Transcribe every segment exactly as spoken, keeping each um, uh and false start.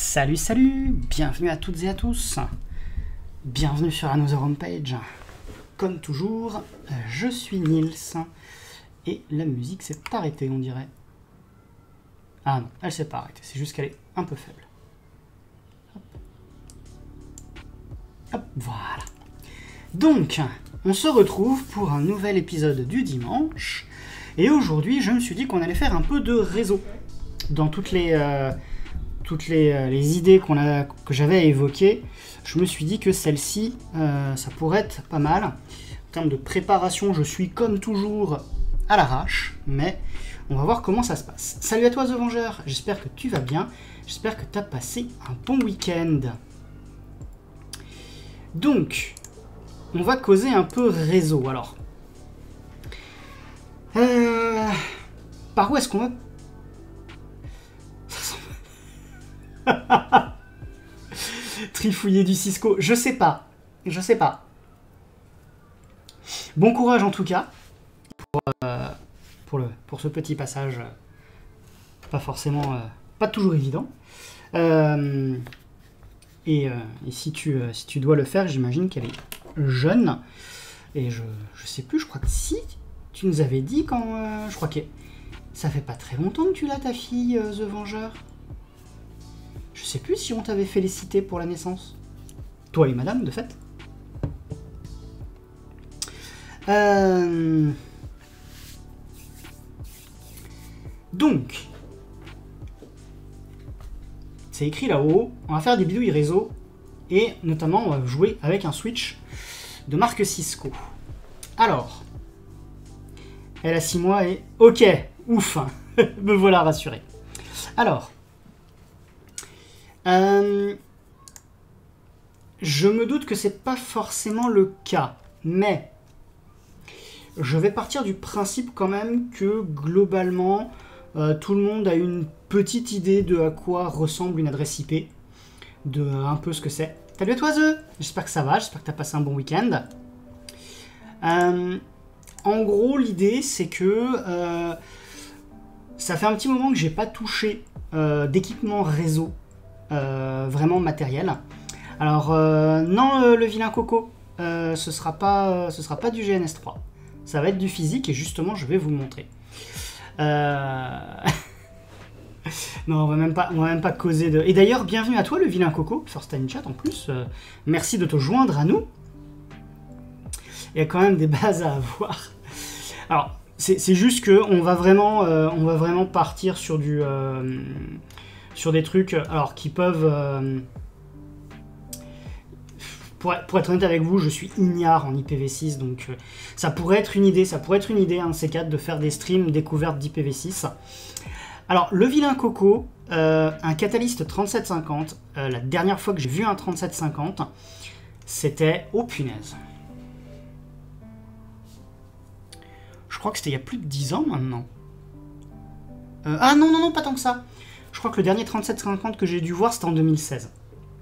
Salut, salut, bienvenue à toutes et à tous, bienvenue sur Another Homepage. Comme toujours, je suis Nils, et la musique s'est arrêtée, on dirait. Ah non, elle s'est pas arrêtée, c'est juste qu'elle est un peu faible. Hop. Hop, voilà. Donc, on se retrouve pour un nouvel épisode du dimanche, et aujourd'hui, je me suis dit qu'on allait faire un peu de réseau dans toutes les... Euh, toutes les, les idées qu'on a, que j'avais évoquées. Je me suis dit que celle-ci, euh, ça pourrait être pas mal. En termes de préparation, je suis comme toujours à l'arrache, mais on va voir comment ça se passe. Salut à toi The Vengeur, j'espère que tu vas bien, j'espère que tu as passé un bon week-end. Donc, on va causer un peu réseau. Alors, euh, par où est-ce qu'on va... Trifouiller du Cisco, je sais pas, je sais pas. Bon courage en tout cas pour, euh, pour, le, pour ce petit passage, pas forcément, euh, pas toujours évident. Euh, et, euh, et si, tu, euh, si tu dois le faire, j'imagine qu'elle est jeune. Et je, je sais plus, je crois que si, tu nous avais dit quand... Euh, je crois que ça fait pas très longtemps que tu l'as ta fille, euh, The Vengeur. Je sais plus si on t'avait félicité pour la naissance. Toi et madame, de fait. Euh... Donc. C'est écrit là-haut. On va faire des bidouilles réseau. Et notamment, on va jouer avec un Switch de marque Cisco. Alors. Elle a six mois et... Ok, ouf. Me voilà rassuré. Alors. Euh, je me doute que c'est pas forcément le cas, mais je vais partir du principe quand même que globalement euh, tout le monde a une petite idée de à quoi ressemble une adresse I P, de euh, un peu ce que c'est. Salut à toi The, j'espère que ça va, j'espère que tu as passé un bon week-end. Euh, en gros, l'idée c'est que euh, ça fait un petit moment que j'ai pas touché euh, d'équipement réseau. Euh, vraiment matériel. Alors euh, non euh, le vilain coco, euh, ce sera pas, euh, ce sera pas du G N S trois. Ça va être du physique et justement je vais vous le montrer. Euh... non on va même pas, on va même pas causer de. Et d'ailleurs bienvenue à toi le vilain coco, First Time Chat en plus. Euh, merci de te joindre à nous. Il y a quand même des bases à avoir. Alors c'est juste que on va vraiment, euh, on va vraiment partir sur du. Euh, sur des trucs alors qui peuvent euh, pour, pour être honnête avec vous, je suis ignare en I P v six, donc euh, ça pourrait être une idée, ça pourrait être une idée un de ces quatre de faire des streams découvertes d'I P v six. Alors le vilain coco, euh, un Catalyst trente-sept cinquante, euh, la dernière fois que j'ai vu un trente-sept cinquante, c'était oh punaise. Je crois que c'était il y a plus de dix ans maintenant. Euh, ah non non non pas tant que ça. Je crois que le dernier trente-sept cinquante que j'ai dû voir, c'était en deux mille seize.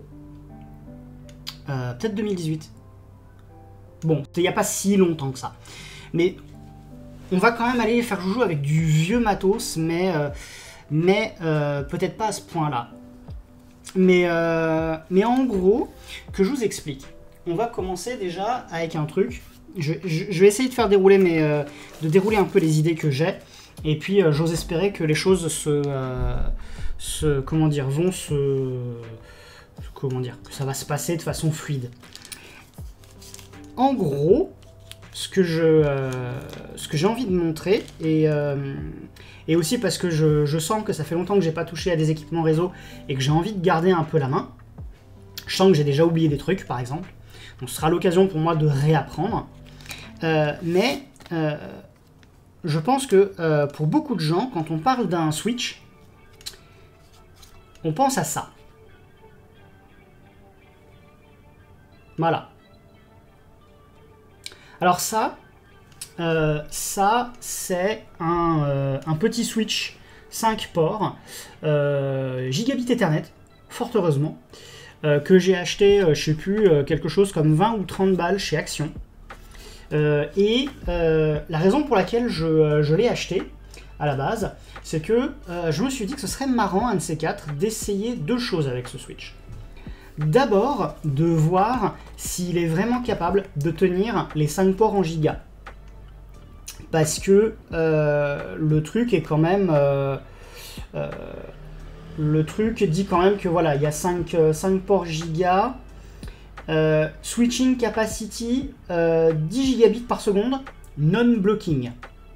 Euh, Peut-être deux mille dix-huit. Bon, il n'y a pas si longtemps que ça. Mais on va quand même aller faire joujou avec du vieux matos, mais, euh, mais euh, peut-être pas à ce point-là. Mais, euh, mais en gros, que je vous explique. On va commencer déjà avec un truc. Je, je, je vais essayer de faire dérouler, mes, euh, de dérouler un peu les idées que j'ai. Et puis, euh, j'ose espérer que les choses se, euh, se, comment dire, vont se, comment dire, que ça va se passer de façon fluide. En gros, ce que je, euh, ce que j'ai envie de montrer, et, euh, et aussi parce que je, je sens que ça fait longtemps que j'ai pas touché à des équipements réseau et que j'ai envie de garder un peu la main. Je sens que j'ai déjà oublié des trucs, par exemple. Donc, ce sera l'occasion pour moi de réapprendre. Euh, mais euh, je pense que euh, pour beaucoup de gens, quand on parle d'un Switch, on pense à ça. Voilà. Alors ça, euh, ça c'est un, euh, un petit Switch cinq ports, euh, gigabit Ethernet, fort heureusement, euh, que j'ai acheté, euh, je sais plus, euh, quelque chose comme vingt ou trente balles chez Action. Euh, et euh, la raison pour laquelle je, je l'ai acheté, à la base, c'est que euh, je me suis dit que ce serait marrant, un de ces quatre, d'essayer deux choses avec ce Switch. D'abord, de voir s'il est vraiment capable de tenir les cinq ports en giga. Parce que euh, le truc est quand même... Euh, euh, le truc dit quand même que voilà, il y a cinq, euh, cinq ports giga. Euh, switching capacity, euh, dix gigabits par seconde, non-blocking.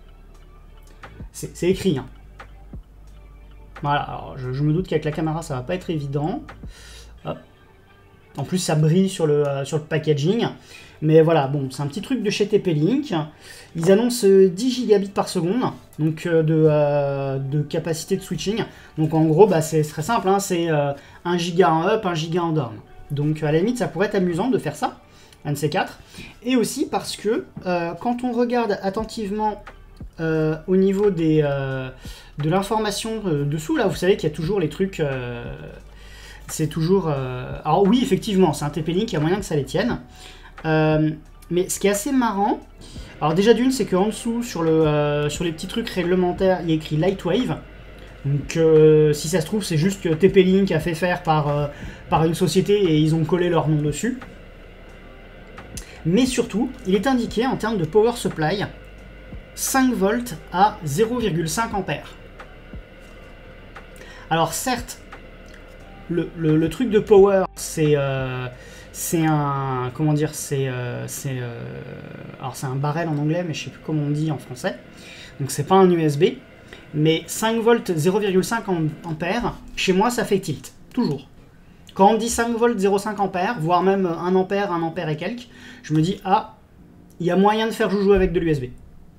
C'est écrit. Hein. Voilà, alors je, je me doute qu'avec la caméra, ça va pas être évident. Hop. En plus, ça brille sur le, euh, sur le packaging. Mais voilà, bon, c'est un petit truc de chez T P-Link. Ils annoncent dix gigabits par seconde donc, euh, de, euh, de capacité de switching. Donc en gros, bah, c'est très simple, hein, c'est euh, un giga en up, un giga en down. Donc à la limite, ça pourrait être amusant de faire ça, un de ces quatre. Et aussi parce que euh, quand on regarde attentivement euh, au niveau des, euh, de l'information euh, dessous, là, vous savez qu'il y a toujours les trucs... Euh, c'est toujours... Euh... Alors oui, effectivement, c'est un T P-Link, il y a moyen que ça les tienne. Euh, mais ce qui est assez marrant, alors déjà d'une, c'est qu'en dessous, sur, le, euh, sur les petits trucs réglementaires, il y a écrit Lightwave. Donc euh, si ça se trouve, c'est juste que T P-Link a fait faire par, euh, par une société et ils ont collé leur nom dessus. Mais surtout, il est indiqué en termes de power supply, cinq volts à zéro virgule cinq ampères. Alors certes, le, le, le truc de power, c'est... Euh, C'est un, comment dire, c'est, euh, c'est, euh, alors c'est un barrel en anglais, mais je sais plus comment on dit en français. Donc c'est pas un U S B, mais cinq volts zéro virgule cinq ampères, chez moi ça fait tilt, toujours. Quand on me dit cinq volts zéro virgule cinq ampères, voire même un ampère, un ampère et quelques, je me dis ah, il y a moyen de faire joujou avec de l'U S B.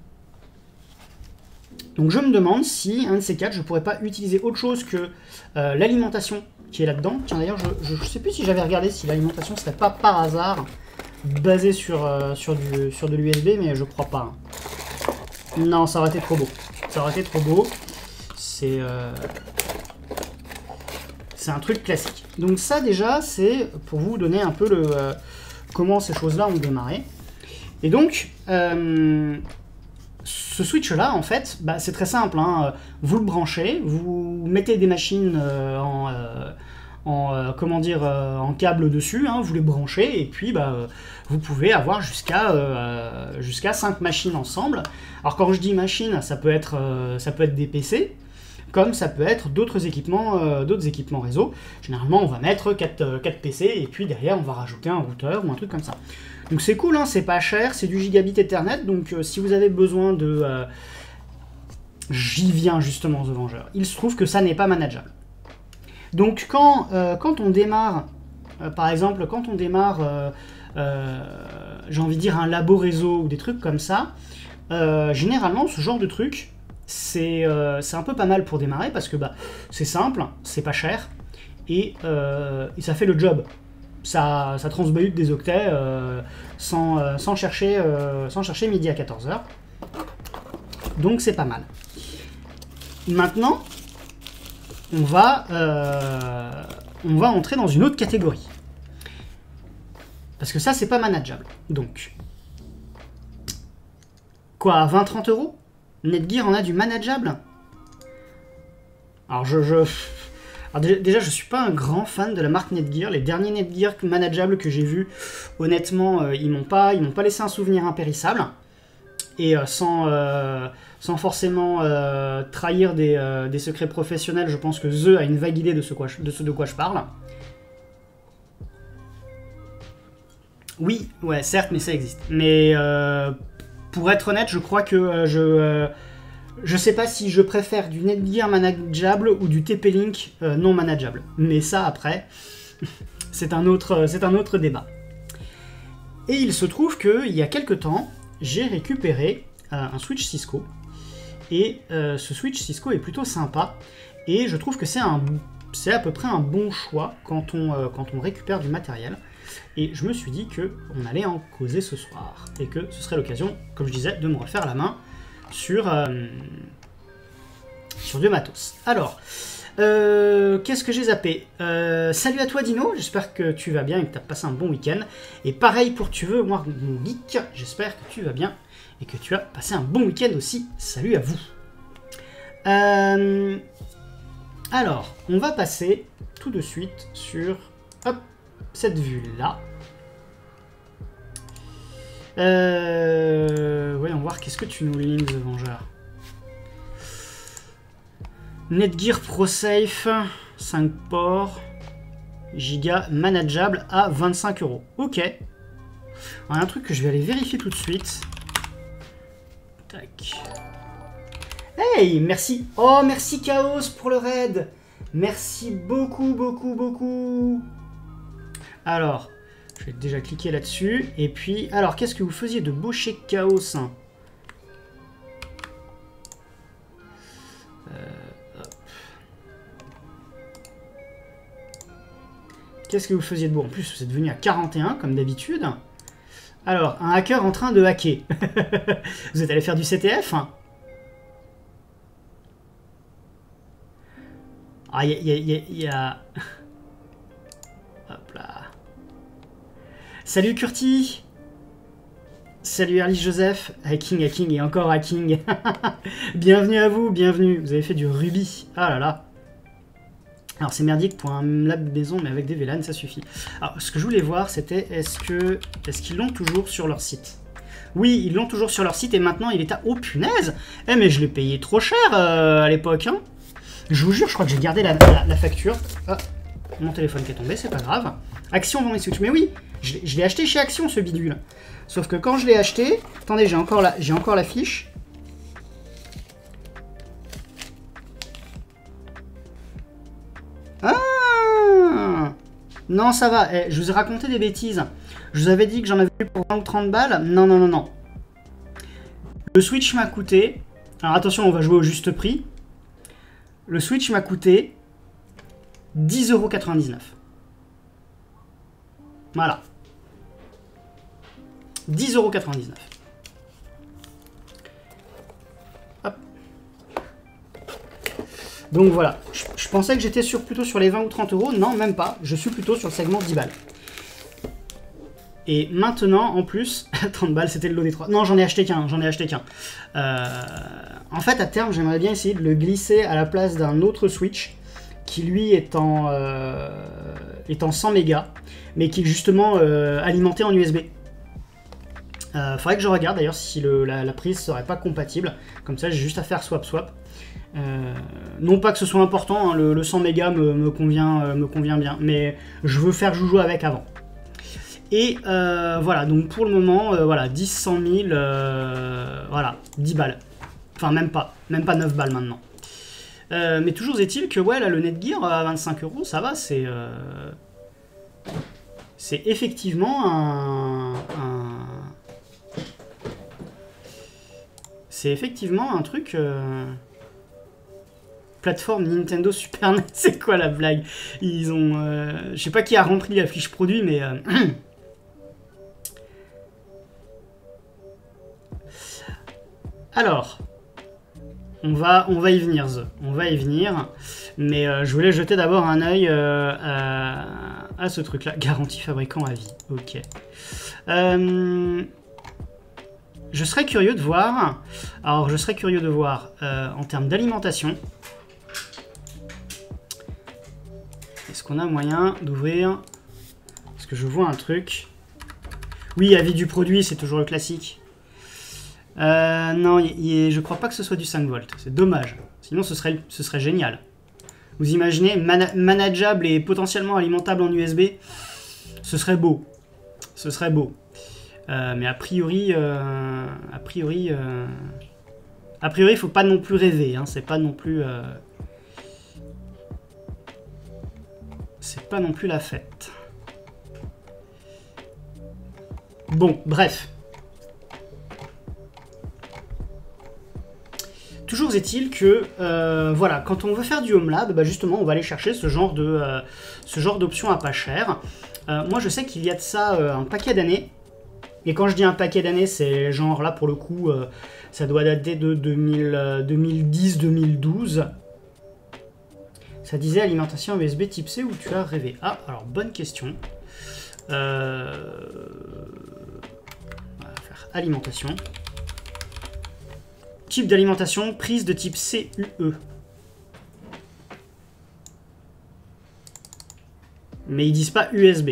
Donc je me demande si un de ces quatre, je pourrais pas utiliser autre chose que euh, l'alimentation qui est là-dedans. Tiens d'ailleurs, je ne sais plus si j'avais regardé si l'alimentation serait pas par hasard basée sur, euh, sur, du, sur de l'U S B, mais je crois pas. Hein. Non, ça aurait été trop beau. Ça aurait été trop beau. C'est euh, c'est un truc classique. Donc ça déjà, c'est pour vous donner un peu le euh, comment ces choses-là ont démarré. Et donc, euh, ce switch-là, en fait, bah, c'est très simple. Hein. Vous le branchez, vous mettez des machines euh, en, euh, en, euh, comment dire, euh, en câble dessus, hein, vous les branchez, et puis bah, euh, vous pouvez avoir jusqu'à euh, jusqu'à cinq machines ensemble. Alors quand je dis machine, ça peut être, euh, ça peut être des P C, comme ça peut être d'autres équipements, euh, d'autres équipements réseau. Généralement, on va mettre quatre P C, et puis derrière, on va rajouter un routeur ou un truc comme ça. Donc c'est cool, hein, c'est pas cher, c'est du gigabit Ethernet, donc euh, si vous avez besoin de... Euh, j'y viens justement, The Vengeur. Il se trouve que ça n'est pas manageable. Donc quand, euh, quand on démarre, euh, par exemple, quand on démarre, euh, euh, j'ai envie de dire un labo réseau ou des trucs comme ça, euh, généralement ce genre de truc, c'est euh, un peu pas mal pour démarrer parce que bah, c'est simple, c'est pas cher, et, euh, et ça fait le job. Ça, ça transbahute des octets euh, sans, euh, sans, chercher, euh, sans chercher midi à quatorze heures. Donc c'est pas mal. Maintenant, on va, euh, on va entrer dans une autre catégorie. Parce que ça, c'est pas manageable. Donc, quoi, à vingt à trente euros, Netgear en a du manageable? Alors je... je... Alors déjà, je suis pas un grand fan de la marque Netgear. Les derniers Netgear manageables que j'ai vus, honnêtement, euh, ils m'ont pas, ils m'ont pas laissé un souvenir impérissable. Et euh, sans, euh, sans forcément euh, trahir des, euh, des secrets professionnels, je pense que The a une vague idée de ce, quoi je, de ce de quoi je parle. Oui, ouais, certes, mais ça existe. Mais euh, pour être honnête, je crois que euh, je... Euh, Je sais pas si je préfère du Netgear manageable ou du T P-Link euh, non manageable. Mais ça, après, c'est un, autre, c'est un autre débat. Et il se trouve qu'il y a quelques temps, j'ai récupéré euh, un Switch Cisco. Et euh, ce Switch Cisco est plutôt sympa. Et je trouve que c'est à peu près un bon choix quand on, euh, quand on récupère du matériel. Et je me suis dit qu'on allait en causer ce soir. Et que ce serait l'occasion, comme je disais, de me refaire la main sur, euh, sur du matos. Alors, euh, qu'est-ce que j'ai zappé euh, Salut à toi Dino, j'espère que tu vas bien et que tu as passé un bon week-end. Et pareil pour tu veux, moi mon geek, j'espère que tu vas bien et que tu as passé un bon week-end aussi. Salut à vous. Euh, alors, on va passer tout de suite sur hop, cette vue-là. Euh, voyons voir, qu'est-ce que tu nous lignes, The Vengeur. Netgear ProSafe, cinq ports, giga manageable à vingt-cinq euros. Ok. Alors, un truc que je vais aller vérifier tout de suite. Tac. Hey, merci. Oh, merci Chaos pour le raid. Merci beaucoup, beaucoup, beaucoup. Alors, je vais déjà cliquer là-dessus. Et puis, alors, qu'est-ce que vous faisiez de beau chez Chaos? Qu'est-ce que vous faisiez de beau? En plus, vous êtes venu à quarante et un, comme d'habitude. Alors, un hacker en train de hacker. Vous êtes allé faire du C T F? Ah, il y a... Y a, y a... Hop là. Salut Curti. Salut Early Joseph. Hacking, hacking et encore hacking. Bienvenue à vous, bienvenue. Vous avez fait du Ruby. Ah là là. Alors c'est merdique pour un lab maison, mais avec des V LAN, ça suffit. Alors ce que je voulais voir, c'était est-ce que est-ce qu'ils l'ont toujours sur leur site? Oui, ils l'ont toujours sur leur site et maintenant il est à... Oh punaise! Eh mais je l'ai payé trop cher euh, à l'époque, hein. Je vous jure, je crois que j'ai gardé la, la, la facture. Ah, mon téléphone qui est tombé, c'est pas grave. Action vend mes switch. Mais oui, je, je l'ai acheté chez Action ce bidule. Sauf que quand je l'ai acheté... Attendez, j'ai encore, la, j'ai encore la fiche. Ah! Non, ça va. Eh, je vous ai raconté des bêtises. Je vous avais dit que j'en avais pour vingt ou trente balles. Non, non, non, non. Le Switch m'a coûté... Alors attention, on va jouer au juste prix. Le Switch m'a coûté dix euros quatre-vingt-dix-neuf. Voilà. dix euros quatre-vingt-dix-neuf. Hop. Donc voilà. Je, je pensais que j'étais sur, plutôt sur les vingt ou trente euros. Non, même pas. Je suis plutôt sur le segment dix balles. Et maintenant, en plus, trente balles, c'était le lot des trois. Non, j'en ai acheté qu'un, j'en ai acheté qu'un. Euh, en fait, à terme, j'aimerais bien essayer de le glisser à la place d'un autre Switch, qui lui est en, euh, est en cent mégas, mais qui est justement euh, alimenté en U S B. Euh, faudrait que je regarde d'ailleurs si le, la, la prise serait pas compatible. Comme ça, j'ai juste à faire swap swap. Euh, non pas que ce soit important, hein, le, le cent mégas me, me, convient, euh, me convient bien, mais je veux faire joujou avec avant. Et euh, voilà, donc pour le moment, euh, voilà, dix, cent mille, euh, voilà, dix balles. Enfin, même pas, même pas neuf balles maintenant. Euh, mais toujours est-il que, ouais, là, le Netgear à vingt-cinq euros, ça va, c'est... Euh, c'est effectivement un... un c'est effectivement un truc... Euh, plateforme Nintendo Super N E S, c'est quoi la blague? Ils ont... Euh, je sais pas qui a rempli la fiche produit, mais... Euh, Alors, on va, on va y venir, The. On va y venir. Mais euh, je voulais jeter d'abord un œil euh, à, à ce truc-là. Garantie fabricant à vie. Ok. Euh, je serais curieux de voir... Alors, je serais curieux de voir euh, en termes d'alimentation. Est-ce qu'on a moyen d'ouvrir? Parce que je vois un truc. Oui, avis du produit, c'est toujours le classique. Euh, non, y, y, je crois pas que ce soit du cinq volts. C'est dommage. Sinon, ce serait, ce serait génial. Vous imaginez, man manageable et potentiellement alimentable en U S B. Ce serait beau. Ce serait beau. Euh, mais a priori, euh, a priori, euh, a priori, il faut pas non plus rêver. Hein, c'est pas non plus, euh, c'est pas non plus la fête. Bon, bref. Toujours est-il que, euh, voilà, quand on veut faire du home lab, bah justement, on va aller chercher ce genre de, euh, ce genre d'options à pas cher. Euh, moi, je sais qu'il y a de ça euh, un paquet d'années. Et quand je dis un paquet d'années, c'est genre là, pour le coup, euh, ça doit dater de deux mille dix deux mille douze. Ça disait alimentation U S B type C où tu as rêvé. Ah, alors, bonne question. Euh... On va faire alimentation. Type d'alimentation, prise de type C U E. Mais ils disent pas U S B.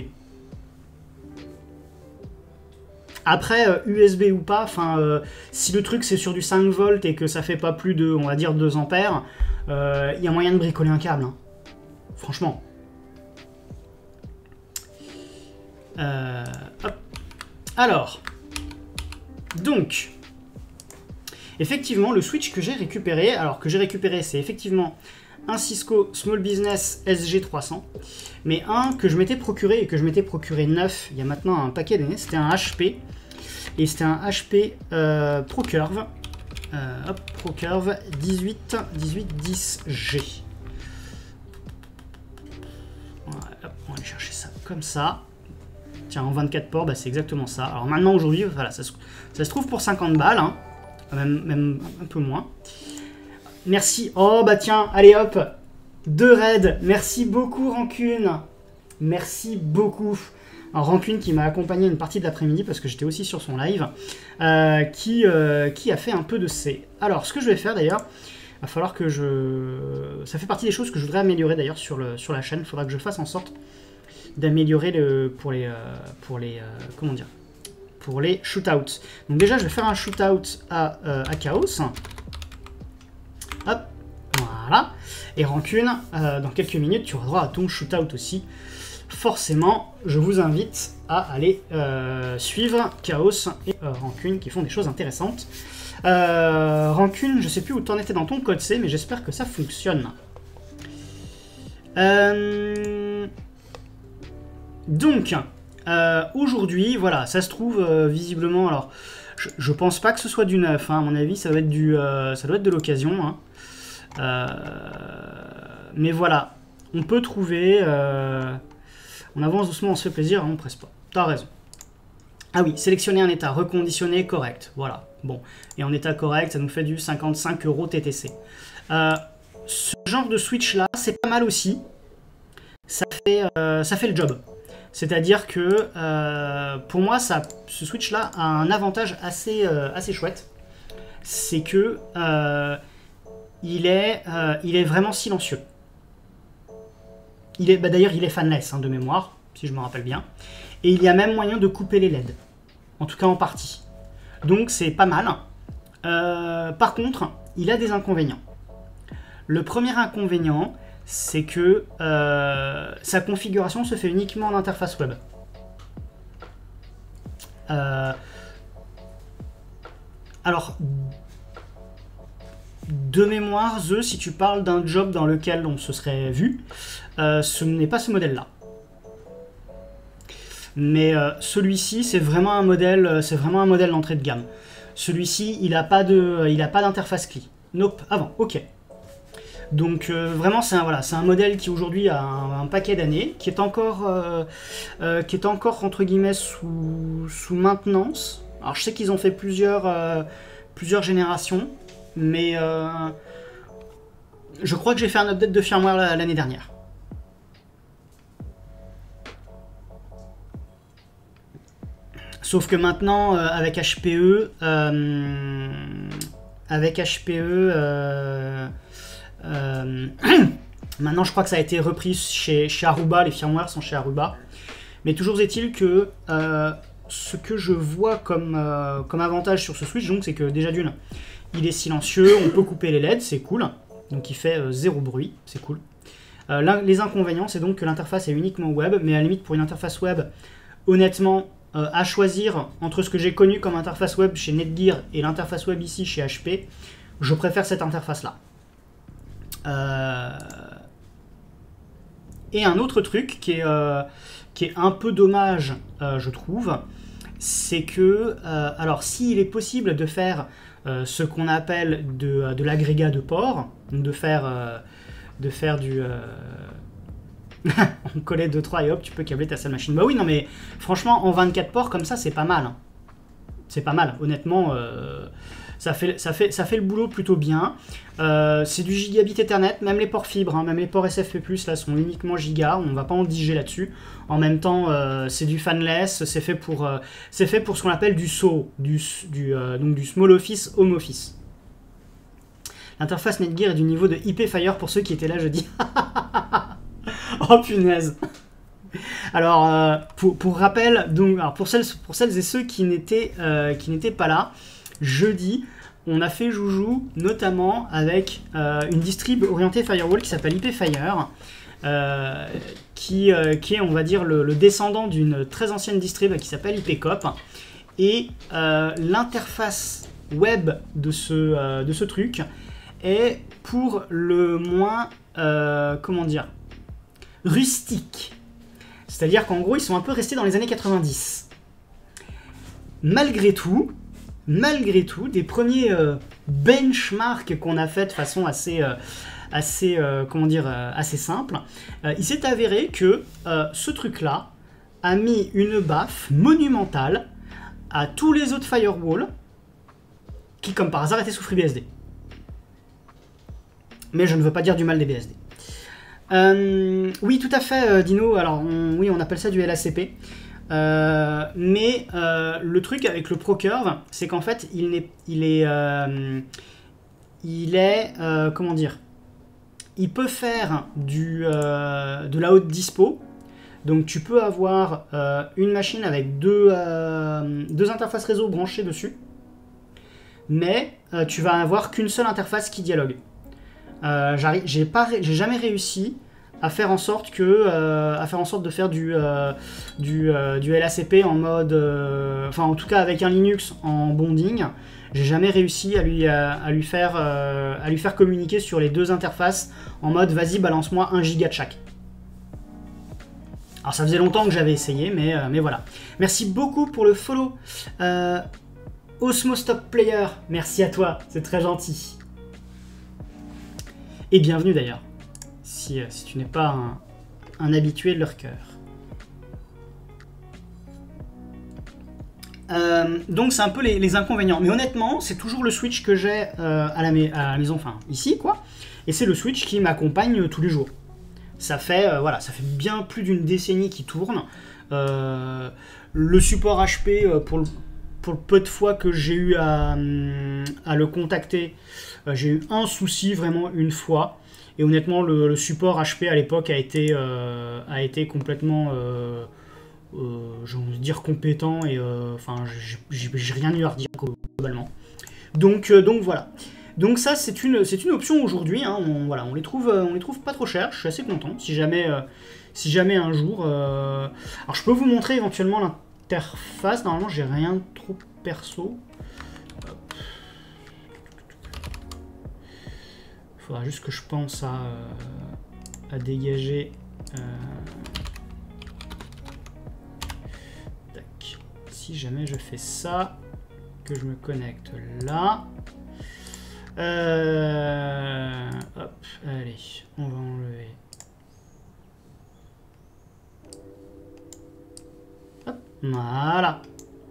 Après, euh, U S B ou pas, enfin, euh, si le truc c'est sur du cinq volts et que ça fait pas plus de, on va dire, deux ampères, il euh, y a moyen de bricoler un câble. Hein. Franchement. Euh, hop. Alors. Donc. Effectivement, le switch que j'ai récupéré, alors que j'ai récupéré, c'est effectivement un Cisco Small Business S G trois cents, mais un que je m'étais procuré et que je m'étais procuré neuf il y a maintenant un paquet d'années, c'était un H P, et c'était un H P euh, ProCurve, euh, hop, ProCurve dix-huit dix G. Voilà, hop, on va aller chercher ça comme ça. Tiens, en vingt-quatre ports, bah, c'est exactement ça. Alors maintenant, aujourd'hui, voilà, ça se, ça se trouve pour cinquante balles, hein. Même, même un peu moins. Merci. Oh bah tiens, allez hop. Deux raids. Merci beaucoup Rancune. Merci beaucoup. Alors, Rancune qui m'a accompagné une partie de l'après-midi parce que j'étais aussi sur son live. Euh, qui, euh, qui a fait un peu de C. Alors ce que je vais faire d'ailleurs, il va falloir que je... Ça fait partie des choses que je voudrais améliorer d'ailleurs sur, le, sur la chaîne. Il faudra que je fasse en sorte d'améliorer le, pour les... Euh, pour les euh, comment dire pour les shootouts. Donc déjà, je vais faire un shootout à, euh, à Chaos. Hop, voilà. Et Rancune, euh, dans quelques minutes, tu auras droit à ton shootout aussi. Forcément, je vous invite à aller euh, suivre Chaos et euh, Rancune qui font des choses intéressantes. Euh, Rancune, je sais plus où tu en étais dans ton code C, mais j'espère que ça fonctionne. Euh... Donc... Euh, aujourd'hui, voilà, ça se trouve euh, visiblement. Alors, je, je pense pas que ce soit du neuf. Hein, à mon avis, ça doit être du, euh, ça doit être de l'occasion. Hein. Euh, mais voilà, on peut trouver. Euh, on avance doucement, on se fait plaisir, hein, on presse pas. T'as raison. Ah oui, sélectionner un état reconditionné correct. Voilà. Bon, et en état correct, ça nous fait du cinquante-cinq euros T T C. Euh, ce genre de switch là, c'est pas mal aussi. Ça fait, euh, ça fait le job. C'est-à-dire que euh, pour moi, ça, ce switch-là a un avantage assez, euh, assez chouette. C'est que euh, il, est, euh, il est vraiment silencieux. Il est, bah d'ailleurs, il est fanless hein, de mémoire, si je me rappelle bien. Et il y a même moyen de couper les L E D. En tout cas en partie. Donc c'est pas mal. Euh, par contre, il a des inconvénients. Le premier inconvénient, c'est que euh, sa configuration se fait uniquement en interface web. Euh, alors, de mémoire, The, si tu parles d'un job dans lequel on se serait vu, euh, ce n'est pas ce modèle-là. Mais euh, celui-ci, c'est vraiment un modèle, c'est vraiment un modèle d'entrée de gamme. Celui-ci, il n'a pas de, il a pas d'interface C L I. Nope. Avant, ok. Donc euh, vraiment c'est un, voilà, c'est un modèle qui aujourd'hui a un, un paquet d'années, qui est encore euh, euh, qui est encore entre guillemets sous, sous maintenance. Alors je sais qu'ils ont fait plusieurs, euh, plusieurs générations, mais euh, je crois que j'ai fait un update de firmware l'année dernière. Sauf que maintenant euh, avec H P E, euh, avec H P E euh, Euh, maintenant je crois que ça a été repris chez, chez Aruba, les firmwares sont chez Aruba, mais toujours est-il que euh, ce que je vois comme, euh, comme avantage sur ce switch, donc c'est que déjà d'une, il est silencieux, on peut couper les L E D, c'est cool, donc il fait euh, zéro bruit, c'est cool. Euh, les inconvénients, c'est donc que l'interface est uniquement web, mais à la limite pour une interface web, honnêtement, euh, à choisir entre ce que j'ai connu comme interface web chez Netgear et l'interface web ici chez H P, je préfère cette interface là. Euh... Et un autre truc qui est, euh, qui est un peu dommage, euh, je trouve, c'est que, euh, alors s'il est possible de faire euh, ce qu'on appelle de, de l'agrégat de port, de faire, euh, de faire du... Euh... on collait deux trois et hop, tu peux câbler ta seule machine. Bah oui, non mais franchement, en vingt-quatre ports comme ça, c'est pas mal. Hein. C'est pas mal, honnêtement. Euh... Ça fait, ça, fait, ça fait le boulot plutôt bien. Euh, c'est du gigabit Ethernet, même les ports fibres, hein, même les ports S F P plus, là, sont uniquement giga. On ne va pas en diger là-dessus. En même temps, euh, c'est du fanless, c'est fait pour, euh, c'est fait pour ce qu'on appelle du S O, du, du, euh, donc du Small Office Home Office. L'interface Netgear est du niveau de I P Fire pour ceux qui étaient là jeudi. Oh punaise. Alors, euh, pour, pour rappel, donc, alors pour, celles, pour celles et ceux qui n'étaient euh, qui n'étaient pas là, jeudi, on a fait joujou, notamment avec euh, une distrib orientée firewall qui s'appelle I P Fire, euh, qui, euh, qui est, on va dire, le, le descendant d'une très ancienne distrib qui s'appelle I P Cop. Et euh, l'interface web de ce, euh, de ce truc est pour le moins, euh, comment dire, rustique. C'est-à-dire qu'en gros, ils sont un peu restés dans les années quatre-vingt-dix. Malgré tout, malgré tout, des premiers euh, benchmarks qu'on a fait de façon assez, euh, assez, euh, comment dire, euh, assez simple, euh, il s'est avéré que euh, ce truc-là a mis une baffe monumentale à tous les autres firewalls qui, comme par hasard, étaient sous FreeBSD. Mais je ne veux pas dire du mal des B S D. Euh, oui, tout à fait, euh, Dino. Alors, on, oui, on appelle ça du L A C P. Euh, mais euh, le truc avec le ProCurve, c'est qu'en fait, il est, il est, euh, il est, euh, comment dire, il peut faire du, euh, de la haute dispo. Donc, tu peux avoir euh, une machine avec deux, euh, deux interfaces réseau branchées dessus, mais euh, tu vas avoir qu'une seule interface qui dialogue. Euh, j'ai pas, j'ai jamais réussi à faire en sorte que, euh, à faire en sorte de faire du, euh, du, euh, du L A C P en mode, euh, enfin en tout cas avec un Linux en bonding. J'ai jamais réussi à lui, à, à lui faire, euh, à lui faire communiquer sur les deux interfaces en mode vas-y balance-moi un giga de chaque. Alors ça faisait longtemps que j'avais essayé, mais, euh, mais voilà. Merci beaucoup pour le follow, euh, Osmostop Player. Merci à toi, c'est très gentil. Et bienvenue d'ailleurs, si, si tu n'es pas un, un habitué de leur cœur. Euh, donc c'est un peu les, les inconvénients. Mais honnêtement, c'est toujours le Switch que j'ai euh, à, à la maison, enfin ici quoi. Et c'est le Switch qui m'accompagne tous les jours. Ça fait, euh, voilà, ça fait bien plus d'une décennie qu'il tourne. Euh, le support H P, euh, pour, le, pour le peu de fois que j'ai eu à, à le contacter, j'ai eu un souci vraiment une fois, et honnêtement le, le support H P à l'époque a été euh, a été complètement euh, euh, j'ai envie de dire compétent, et euh, enfin j'ai rien eu à redire globalement. Donc euh, donc voilà. Donc ça c'est une c'est une option aujourd'hui, hein. On, voilà, on les trouve on les trouve pas trop chers. Je suis assez content. Si jamais euh, si jamais un jour, euh... alors je peux vous montrer éventuellement l'interface. Normalement j'ai rien de trop perso. Il faudra juste que je pense à, euh, à dégager. Euh... Tac. Si jamais je fais ça, que je me connecte là. Euh... Hop, allez, on va enlever. Hop, voilà.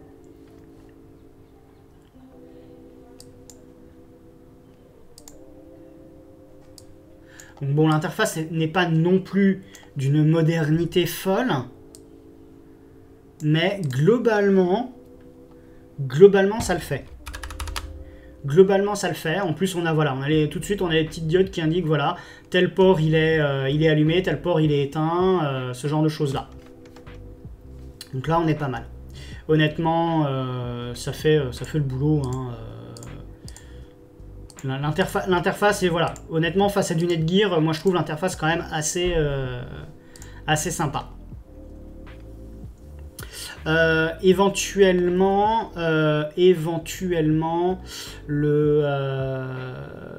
Donc bon, l'interface n'est pas non plus d'une modernité folle, mais globalement, globalement ça le fait. Globalement ça le fait. En plus on a voilà, on a les, tout de suite on a les petites diodes qui indiquent voilà, tel port il est, euh, il est allumé, tel port il est éteint, euh, ce genre de choses là. Donc là on est pas mal. Honnêtement, euh, ça fait ça fait le boulot. Hein, euh, L'interface, et voilà, honnêtement, face à du Netgear, moi je trouve l'interface quand même assez, euh, assez sympa. Euh, éventuellement, euh, éventuellement, le, euh,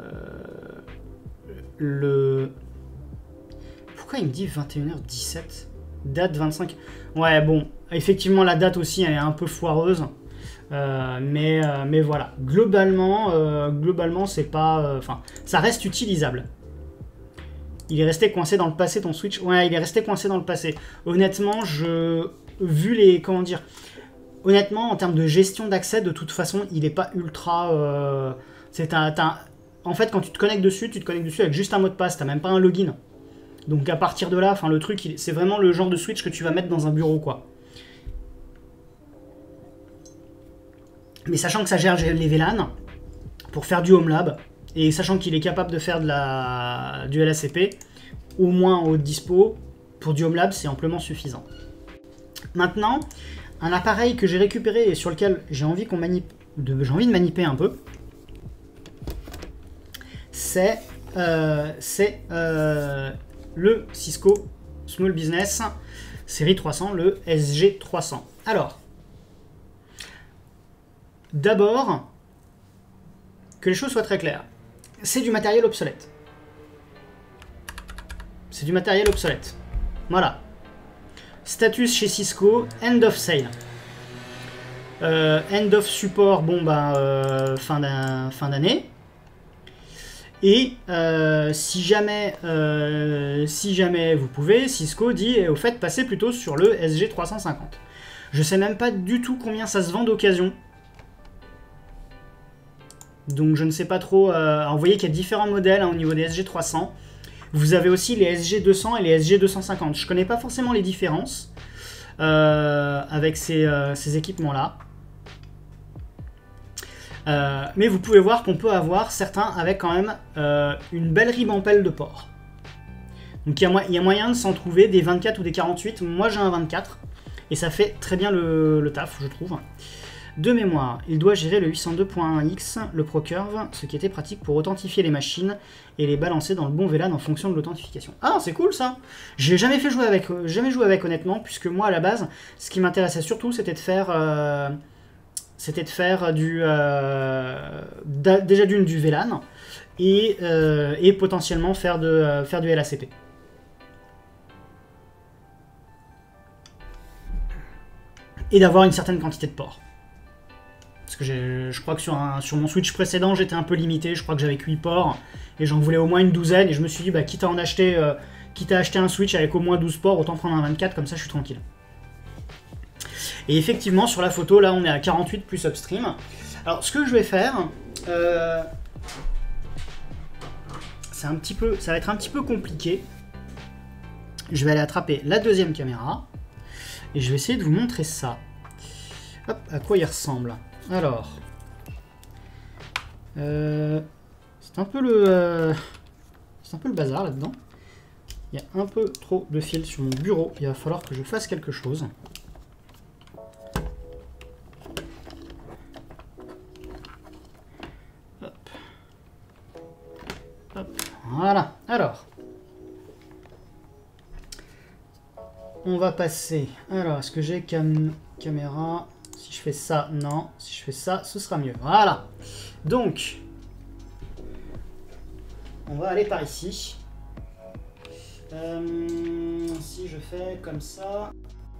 le... Pourquoi il me dit vingt et une heures dix-sept? Date vingt-cinq. Ouais, bon, effectivement, la date aussi, elle est un peu foireuse. Euh, mais, euh, mais voilà, globalement, euh, globalement c'est pas... Enfin, euh, ça reste utilisable. Il est resté coincé dans le passé, ton Switch. Ouais, il est resté coincé dans le passé. Honnêtement, je... Vu les... Comment dire? Honnêtement, en termes de gestion d'accès, de toute façon, il n'est pas ultra... Euh, c'est un, un... En fait, quand tu te connectes dessus, tu te connectes dessus avec juste un mot de passe. T'as même pas un login. Donc à partir de là, enfin le truc, c'est vraiment le genre de Switch que tu vas mettre dans un bureau, quoi. Mais sachant que ça gère les V LAN, pour faire du home lab, et sachant qu'il est capable de faire de la, du L A C P, au moins en haute dispo, pour du Home Lab, c'est amplement suffisant. Maintenant, un appareil que j'ai récupéré et sur lequel j'ai envie, qu'on manip... de... j'ai envie de maniper un peu, c'est euh, euh, le Cisco Small Business série trois cents, le S G trois cents. Alors, d'abord, que les choses soient très claires, c'est du matériel obsolète. C'est du matériel obsolète. Voilà. Status chez Cisco, end of sale. Euh, end of support, bon bah, euh, fin d'année. Et euh, si jamais euh, si jamais vous pouvez, Cisco dit, et au fait, passez plutôt sur le S G trois cent cinquante. Je sais même pas du tout combien ça se vend d'occasion. Donc je ne sais pas trop. Euh, vous voyez qu'il y a différents modèles hein, au niveau des S G trois cents. Vous avez aussi les S G deux cents et les S G deux cent cinquante. Je ne connais pas forcément les différences euh, avec ces, euh, ces équipements-là. Euh, mais vous pouvez voir qu'on peut avoir certains avec quand même euh, une belle ribampelle de port. Donc il y, y a moyen de s'en trouver des vingt-quatre ou des quarante-huit. Moi j'ai un vingt-quatre et ça fait très bien le, le taf, je trouve. De mémoire, il doit gérer le huit cent deux point un X, le ProCurve, ce qui était pratique pour authentifier les machines et les balancer dans le bon V LAN en fonction de l'authentification. Ah, c'est cool ça. J'ai jamais fait jouer avec, jamais joué avec honnêtement, puisque moi à la base, ce qui m'intéressait surtout, c'était de faire, euh, c'était de faire du, euh, déjà d'une du V LAN et, euh, et potentiellement faire de, euh, faire du L A C P. Et d'avoir une certaine quantité de ports. Parce que je crois que sur, un, sur mon Switch précédent, j'étais un peu limité. Je crois que j'avais que huit ports. Et j'en voulais au moins une douzaine. Et je me suis dit, bah, quitte à en acheter, euh, quitte à acheter un Switch avec au moins douze ports, autant prendre un vingt-quatre, comme ça je suis tranquille. Et effectivement, sur la photo, là, on est à quarante-huit plus upstream. Alors, ce que je vais faire, euh, c'est un petit peu, ça va être un petit peu compliqué. Je vais aller attraper la deuxième caméra. Et je vais essayer de vous montrer ça. Hop, à quoi il ressemble. Alors, euh, c'est un peu le, euh, c'est un peu le bazar là-dedans. Il y a un peu trop de fils sur mon bureau. Il va falloir que je fasse quelque chose. Hop. Hop. Voilà. Alors, on va passer. Alors, est-ce que j'ai cam caméra? Si je fais ça, non. Si je fais ça, ce sera mieux. Voilà. Donc, on va aller par ici. Euh, si je fais comme ça.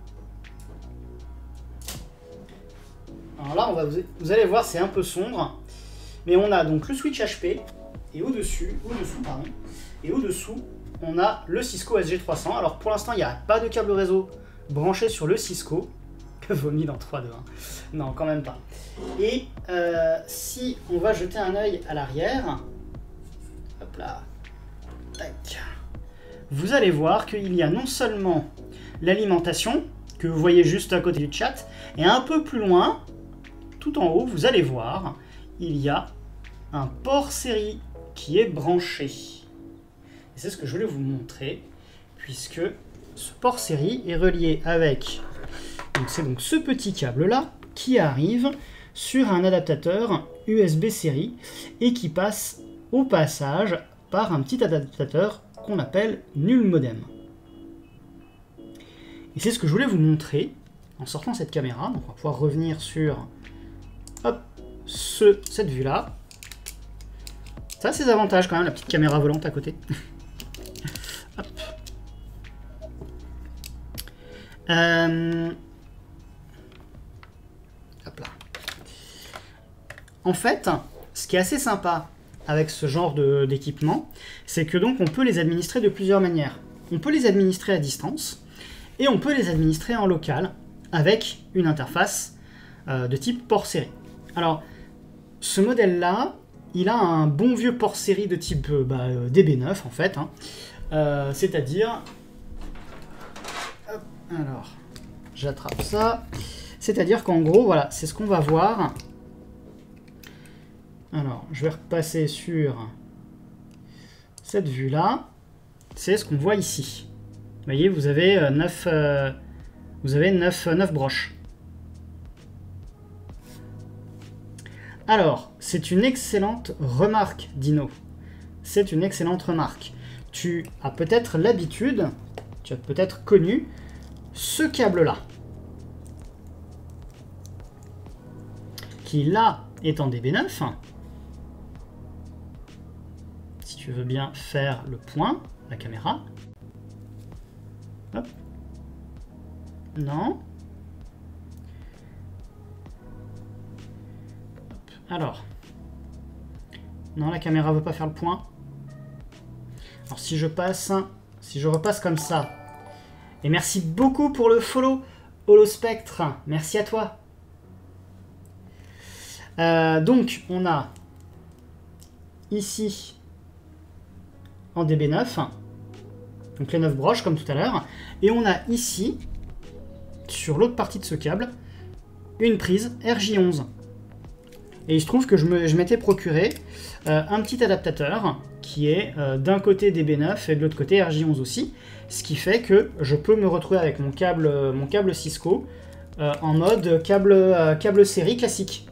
Alors là, on va vous, vous allez voir, c'est un peu sombre. Mais on a donc le switch H P. Et au-dessus, au-dessous, pardon. Et au-dessous, on a le Cisco S G trois cents. Alors pour l'instant, il n'y a pas de câble réseau branché sur le Cisco. Vomi dans trois, deux, un. Non, quand même pas. Et euh, si on va jeter un œil à l'arrière, hop là, tac, vous allez voir qu'il y a non seulement l'alimentation, que vous voyez juste à côté du chat, et un peu plus loin, tout en haut, vous allez voir, il y a un port série qui est branché. Et c'est ce que je voulais vous montrer, puisque ce port série est relié avec... Donc c'est donc ce petit câble là qui arrive sur un adaptateur U S B série et qui passe au passage par un petit adaptateur qu'on appelle nul modem. Et c'est ce que je voulais vous montrer en sortant cette caméra. Donc on va pouvoir revenir sur hop, ce, cette vue là. Ça a ses avantages quand même, la petite caméra volante à côté. Hop. Euh... Hop là. En fait, ce qui est assez sympa avec ce genre d'équipement, c'est que donc on peut les administrer de plusieurs manières. On peut les administrer à distance et on peut les administrer en local avec une interface euh, de type port série. Alors, ce modèle-là, il a un bon vieux port série de type euh, bah, D B neuf en fait, hein. euh, c'est-à-dire... Alors, j'attrape ça. C'est-à-dire qu'en gros, voilà, c'est ce qu'on va voir. Alors, je vais repasser sur cette vue-là. C'est ce qu'on voit ici. Vous voyez, vous avez neuf, euh, vous avez neuf, neuf broches. Alors, c'est une excellente remarque, Dino. C'est une excellente remarque. Tu as peut-être l'habitude, tu as peut-être connu ce câble-là. Qui là est en D B neuf. Si tu veux bien faire le point, la caméra. Hop. Non. Hop. Alors. Non, la caméra veut pas faire le point. Alors si je passe, si je repasse comme ça. Et merci beaucoup pour le follow, Holospectre. Merci à toi. Euh, donc on a ici en D B neuf, donc les neuf broches comme tout à l'heure, et on a ici, sur l'autre partie de ce câble, une prise R J onze. Et il se trouve que je m'étais procuré euh, un petit adaptateur qui est euh, d'un côté D B neuf et de l'autre côté R J onze aussi, ce qui fait que je peux me retrouver avec mon câble, mon câble Cisco euh, en mode câble, euh, câble série classique.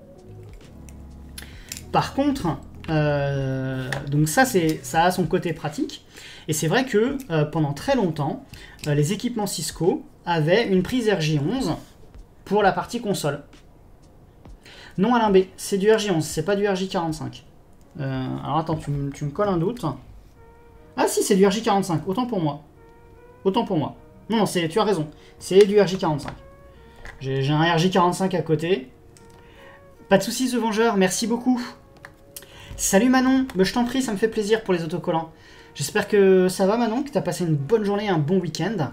Par contre, euh, donc ça, ça a son côté pratique, et c'est vrai que euh, pendant très longtemps, euh, les équipements Cisco avaient une prise R J onze pour la partie console. Non Alain B, c'est du R J onze, c'est pas du R J quarante-cinq. Euh, alors attends, tu, tu me colles un doute. Ah si, c'est du R J quarante-cinq, autant pour moi. Autant pour moi. Non, non, tu as raison, c'est du R J quarante-cinq. J'ai un R J quarante-cinq à côté. Pas de soucis, The Vengeur, merci beaucoup. Salut Manon, mais je t'en prie, ça me fait plaisir pour les autocollants. J'espère que ça va Manon, que tu as passé une bonne journée, un bon week-end.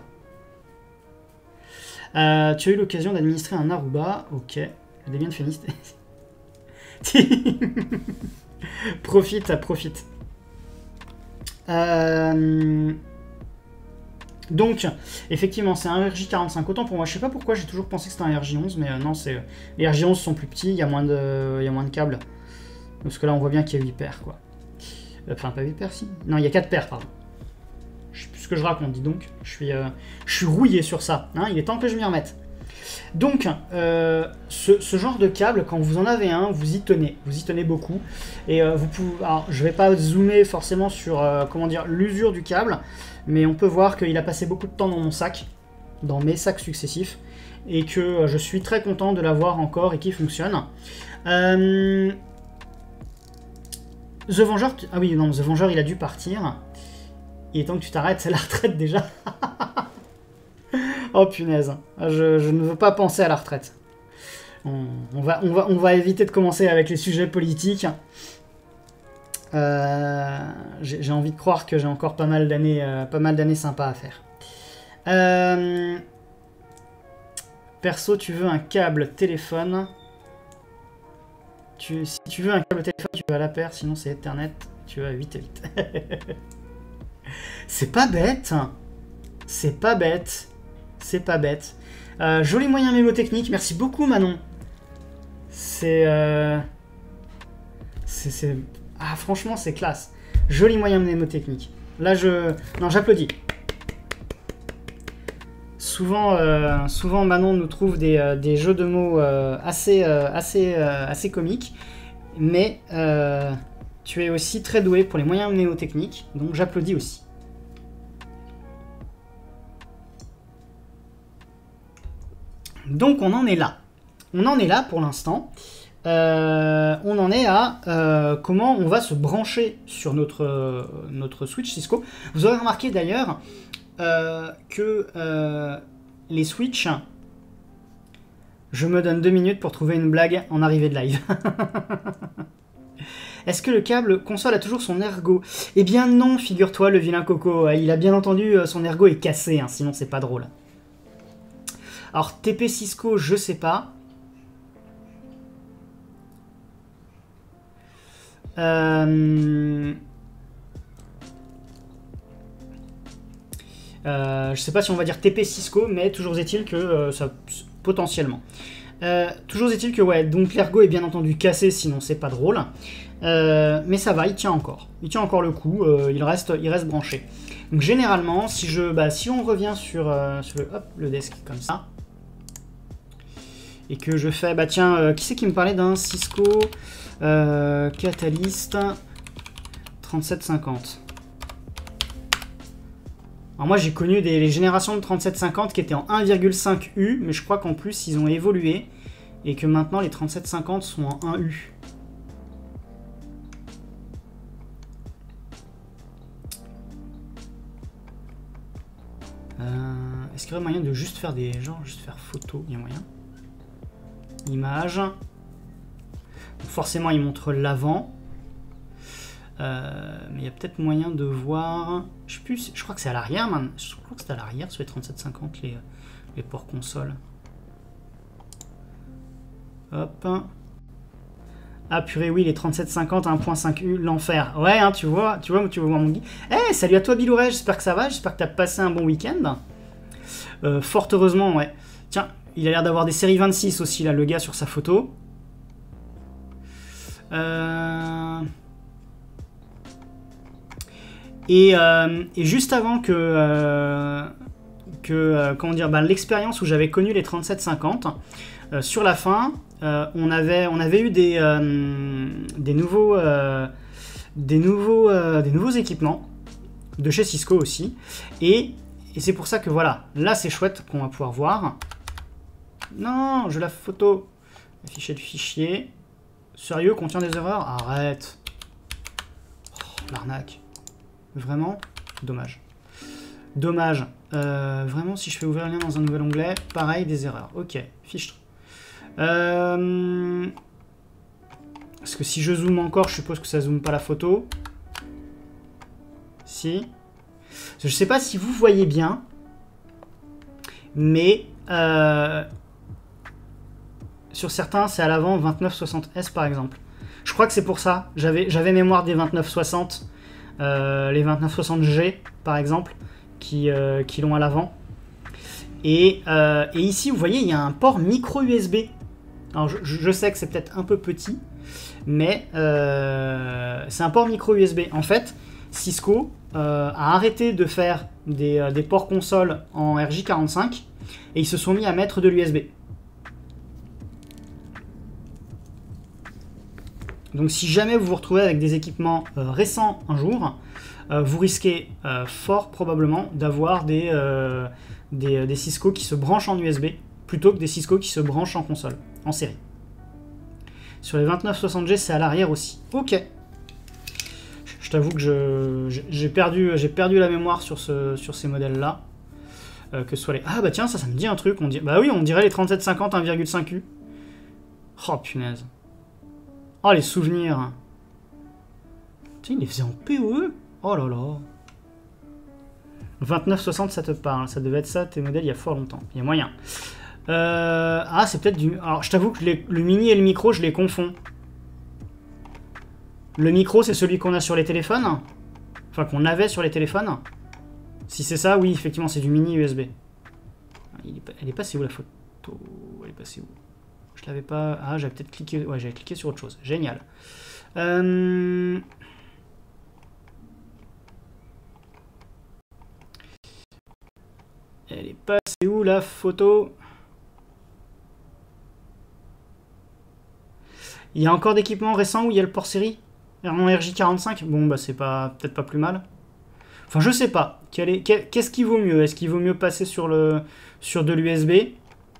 Euh, tu as eu l'occasion d'administrer un Aruba, ok. Des biens de féniste. Profite, profite. Euh... Donc, effectivement, c'est un R J quarante-cinq. Autant pour moi, je sais pas pourquoi j'ai toujours pensé que c'était un R J onze, mais euh, non, c'est les R J onze sont plus petits, il y a moins de, il y a moins de câbles. Parce que là, on voit bien qu'il y a huit paires, quoi. Enfin, pas huit paires, si. Non, il y a quatre paires, pardon. Je sais plus ce que je raconte, dis donc. Je suis, euh, je suis rouillé sur ça. Hein, il est temps que je m'y remette. Donc, euh, ce, ce genre de câble, quand vous en avez un, vous y tenez. Vous y tenez beaucoup. Et euh, vous pouvez... Alors, je vais pas zoomer forcément sur, euh, comment dire, l'usure du câble. Mais on peut voir qu'il a passé beaucoup de temps dans mon sac. Dans mes sacs successifs. Et que euh, je suis très content de l'avoir encore et qu'il fonctionne. Euh... The Vengeur... Ah oui, non, The Vengeur, il a dû partir. Il est temps que tu t'arrêtes, c'est la retraite déjà. Oh punaise, je, je ne veux pas penser à la retraite. On, on, va, on, va, on va éviter de commencer avec les sujets politiques. Euh, j'ai envie de croire que j'ai encore pas mal d'années euh, pas mal d'années sympas à faire. Euh, perso, tu veux un câble téléphone. Tu, si tu veux un câble téléphone, tu vas à la paire, sinon c'est Ethernet, tu vas à huit et huit. C'est pas bête. C'est pas bête. C'est pas bête. Euh, joli moyen mémotechnique. Merci beaucoup, Manon. C'est... Euh... C'est... Ah, franchement, c'est classe. Joli moyen mémotechnique. Là, je... Non, j'applaudis. Souvent, euh, souvent, Manon nous trouve des, euh, des jeux de mots euh, assez, euh, assez, euh, assez comiques. Mais euh, tu es aussi très doué pour les moyens mémotechniques. Donc, j'applaudis aussi. Donc on en est là. On en est là pour l'instant. Euh, on en est à euh, comment on va se brancher sur notre, euh, notre Switch Cisco. Vous aurez remarqué d'ailleurs euh, que euh, les Switch, je me donne deux minutes pour trouver une blague en arrivée de live. Est-ce que le câble console a toujours son ergot? Eh bien non, figure-toi, le vilain Coco. Il a bien entendu, son ergot est cassé, hein, sinon c'est pas drôle. Alors, T P Cisco, je sais pas. Euh... Euh, je sais pas si on va dire T P Cisco, mais toujours est-il que euh, ça, potentiellement. Euh, toujours est-il que ouais, donc l'ergot est bien entendu cassé, sinon c'est pas drôle. Euh, mais ça va, il tient encore. Il tient encore le coup, euh, il, reste, il reste branché. Donc généralement, si, je, bah, si on revient sur, euh, sur le, hop, le desk comme ça, et que je fais, bah tiens, euh, qui c'est qui me parlait d'un Cisco euh, Catalyst trente-sept cinquante. Alors moi j'ai connu des les générations de trente-sept cinquante qui étaient en un virgule cinq U, mais je crois qu'en plus ils ont évolué, et que maintenant les trente-sept cinquante sont en un U. Euh, Est-ce qu'il y aurait moyen de juste faire des... genre juste faire photo, il y a moyen. Image. Donc forcément il montre l'avant. Euh, mais il y a peut-être moyen de voir... Je sais plus, je crois que c'est à l'arrière, man. Je crois que c'est à l'arrière sur les trente-sept cinquante, les, les ports console. Hop. Ah purée, oui, les trente-sept cinquante un point cinq U, l'enfer. Ouais, hein, tu vois, tu vois, tu vois mon guide. Eh, hey, salut à toi Bilouret, j'espère que ça va, j'espère que tu as passé un bon week-end. Euh, fort heureusement, ouais. Tiens, il a l'air d'avoir des séries vingt-six aussi, là, le gars, sur sa photo. Euh... Et, euh, et juste avant que, euh, que euh, comment dire, bah, l'expérience où j'avais connu les trente-sept cinquante, euh, sur la fin, euh, on, avait, on avait eu des, euh, des, nouveaux, euh, des, nouveaux, euh, des nouveaux équipements, de chez Cisco aussi, et, et c'est pour ça que voilà, là c'est chouette qu'on va pouvoir voir. Non, je la photo, afficher le fichier, sérieux, contient des erreurs, arrête, oh, l'arnaque. Vraiment, dommage. Dommage. Euh, vraiment, si je fais ouvrir le lien dans un nouvel onglet, pareil, des erreurs. Ok, fiche. Euh... Parce que si je zoome encore, je suppose que ça zoome pas la photo. Si. Je sais pas si vous voyez bien, mais euh... sur certains, c'est à l'avant vingt-neuf soixante S par exemple. Je crois que c'est pour ça. J'avais j'avais mémoire des vingt-neuf soixante. Euh, les vingt-neuf soixante G par exemple qui, euh, qui l'ont à l'avant et, euh, et ici vous voyez il y a un port micro U S B. Alors je, je sais que c'est peut-être un peu petit, mais euh, c'est un port micro U S B. En fait Cisco euh, a arrêté de faire des, euh, des ports console en R J quarante-cinq et ils se sont mis à mettre de l'U S B. Donc si jamais vous vous retrouvez avec des équipements euh, récents un jour, euh, vous risquez euh, fort probablement d'avoir des, euh, des, des Cisco qui se branchent en U S B plutôt que des Cisco qui se branchent en console, en série. Sur les vingt-neuf soixante G, c'est à l'arrière aussi. Ok. Je t'avoue que j'ai perdu, j'ai perdu la mémoire sur, ce, sur ces modèles-là. Euh, que ce soit les... Ah bah tiens, ça, ça me dit un truc. On dit... Bah oui, on dirait les trente-sept cinquante un virgule cinq U. Oh punaise. Oh, les souvenirs. Tiens, il les faisait en P O E. Oh là là. vingt-neuf soixante, ça te parle. Ça devait être ça, tes modèles, il y a fort longtemps. Il y a moyen. Euh... Ah, c'est peut-être du... Alors, je t'avoue que les... le mini et le micro, je les confonds. Le micro, c'est celui qu'on a sur les téléphones. Enfin, qu'on avait sur les téléphones. Si c'est ça, oui, effectivement, c'est du mini U S B. Il est pas... Elle est passée où, la photo? Elle est passée où? Je l'avais pas... Ah, j'avais peut-être cliqué... Ouais, j'avais cliqué sur autre chose. Génial. Euh... Elle est passée où, la photo? Il y a encore d'équipements récents où il y a le port série en R J quarante-cinq? Bon, bah, c'est pas... peut-être pas plus mal. Enfin, je sais pas. Qu'est-ce qui vaut mieux? Est-ce qu'il vaut mieux passer sur, le... sur de l'U S B?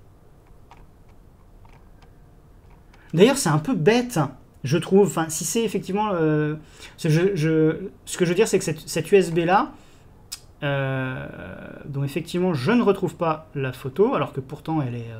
D'ailleurs, c'est un peu bête, je trouve. Enfin, si c'est effectivement... Euh, je, je, ce que je veux dire, c'est que cette, cette U S B-là, euh, dont effectivement, je ne retrouve pas la photo, alors que pourtant, elle est...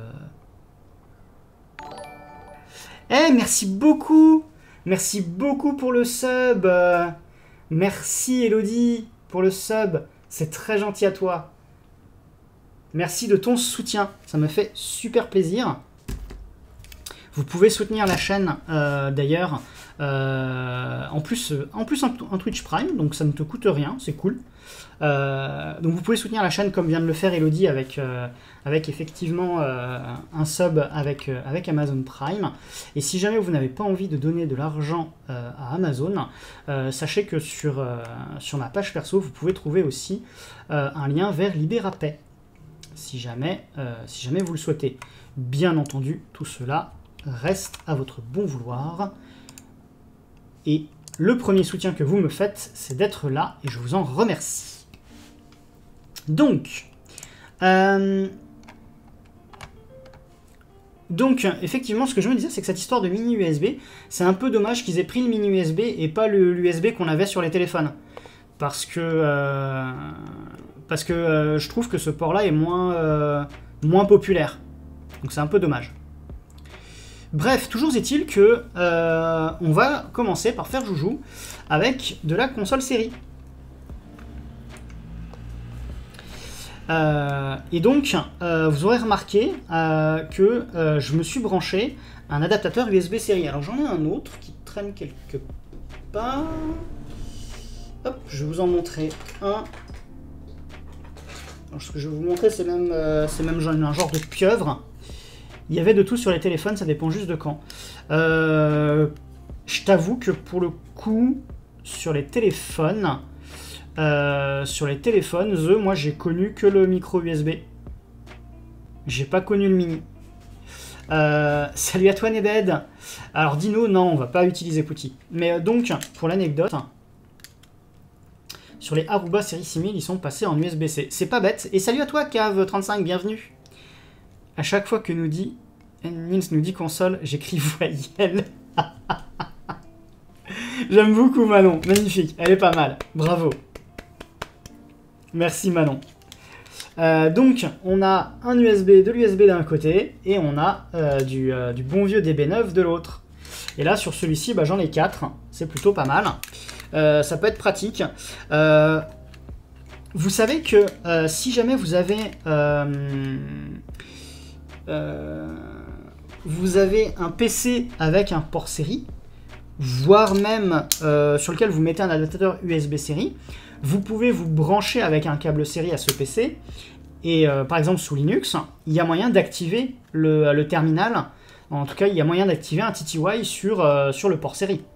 Eh, euh... hey, merci beaucoup. Merci beaucoup pour le sub. Euh, merci, Elodie, pour le sub. C'est très gentil à toi. Merci de ton soutien. Ça me fait super plaisir. Vous pouvez soutenir la chaîne euh, d'ailleurs, euh, en plus, en plus un, un Twitch Prime, donc ça ne te coûte rien, c'est cool. Euh, donc vous pouvez soutenir la chaîne comme vient de le faire Elodie avec, euh, avec effectivement euh, un sub avec, euh, avec Amazon Prime. Et si jamais vous n'avez pas envie de donner de l'argent euh, à Amazon, euh, sachez que sur, euh, sur ma page perso, vous pouvez trouver aussi euh, un lien vers Libérapay, si jamais, euh, si jamais vous le souhaitez. Bien entendu, tout cela reste à votre bon vouloir. Et le premier soutien que vous me faites, c'est d'être là, et je vous en remercie. Donc, euh, donc, effectivement, ce que je me disais, c'est que cette histoire de mini U S B, c'est un peu dommage qu'ils aient pris le mini U S B et pas l'U S B qu'on avait sur les téléphones. Parce que, euh, parce que euh, je trouve que ce port-là est moins, euh, moins populaire. Donc c'est un peu dommage. Bref, toujours est-il que euh, on va commencer par faire joujou avec de la console série. Euh, et donc, euh, vous aurez remarqué euh, que euh, je me suis branché un adaptateur U S B série. Alors j'en ai un autre qui traîne quelque part. Hop, je vais vous en montrer un. Alors, ce que je vais vous montrer, c'est même, euh, c'est même un genre de pieuvre. Il y avait de tout sur les téléphones, ça dépend juste de quand. Euh, je t'avoue que pour le coup, sur les téléphones, euh, sur les téléphones, The, moi j'ai connu que le micro U S B. J'ai pas connu le mini. Euh, salut à toi Nebed. Alors Dino, non, on va pas utiliser Putty. Mais euh, donc, pour l'anecdote, sur les Aruba série six mille, ils sont passés en U S B C. C'est pas bête. Et salut à toi Cave trente-cinq, bienvenue. À chaque fois que nous dit Nils nous dit console, j'écris voyelle. J'aime beaucoup Manon, magnifique, elle est pas mal, bravo. Merci Manon. Euh, donc on a un U S B, de l'U S B d'un côté, et on a euh, du, euh, du bon vieux D B neuf de l'autre. Et là sur celui-ci, bah, j'en ai quatre, c'est plutôt pas mal. Euh, ça peut être pratique. Euh, vous savez que euh, si jamais vous avez... Euh, Euh, vous avez un P C avec un port série, voire même euh, sur lequel vous mettez un adaptateur U S B série, vous pouvez vous brancher avec un câble série à ce P C, et euh, par exemple sous Linux, il y a moyen d'activer le, le terminal, en tout cas il y a moyen d'activer un T T Y sur, euh, sur le port série.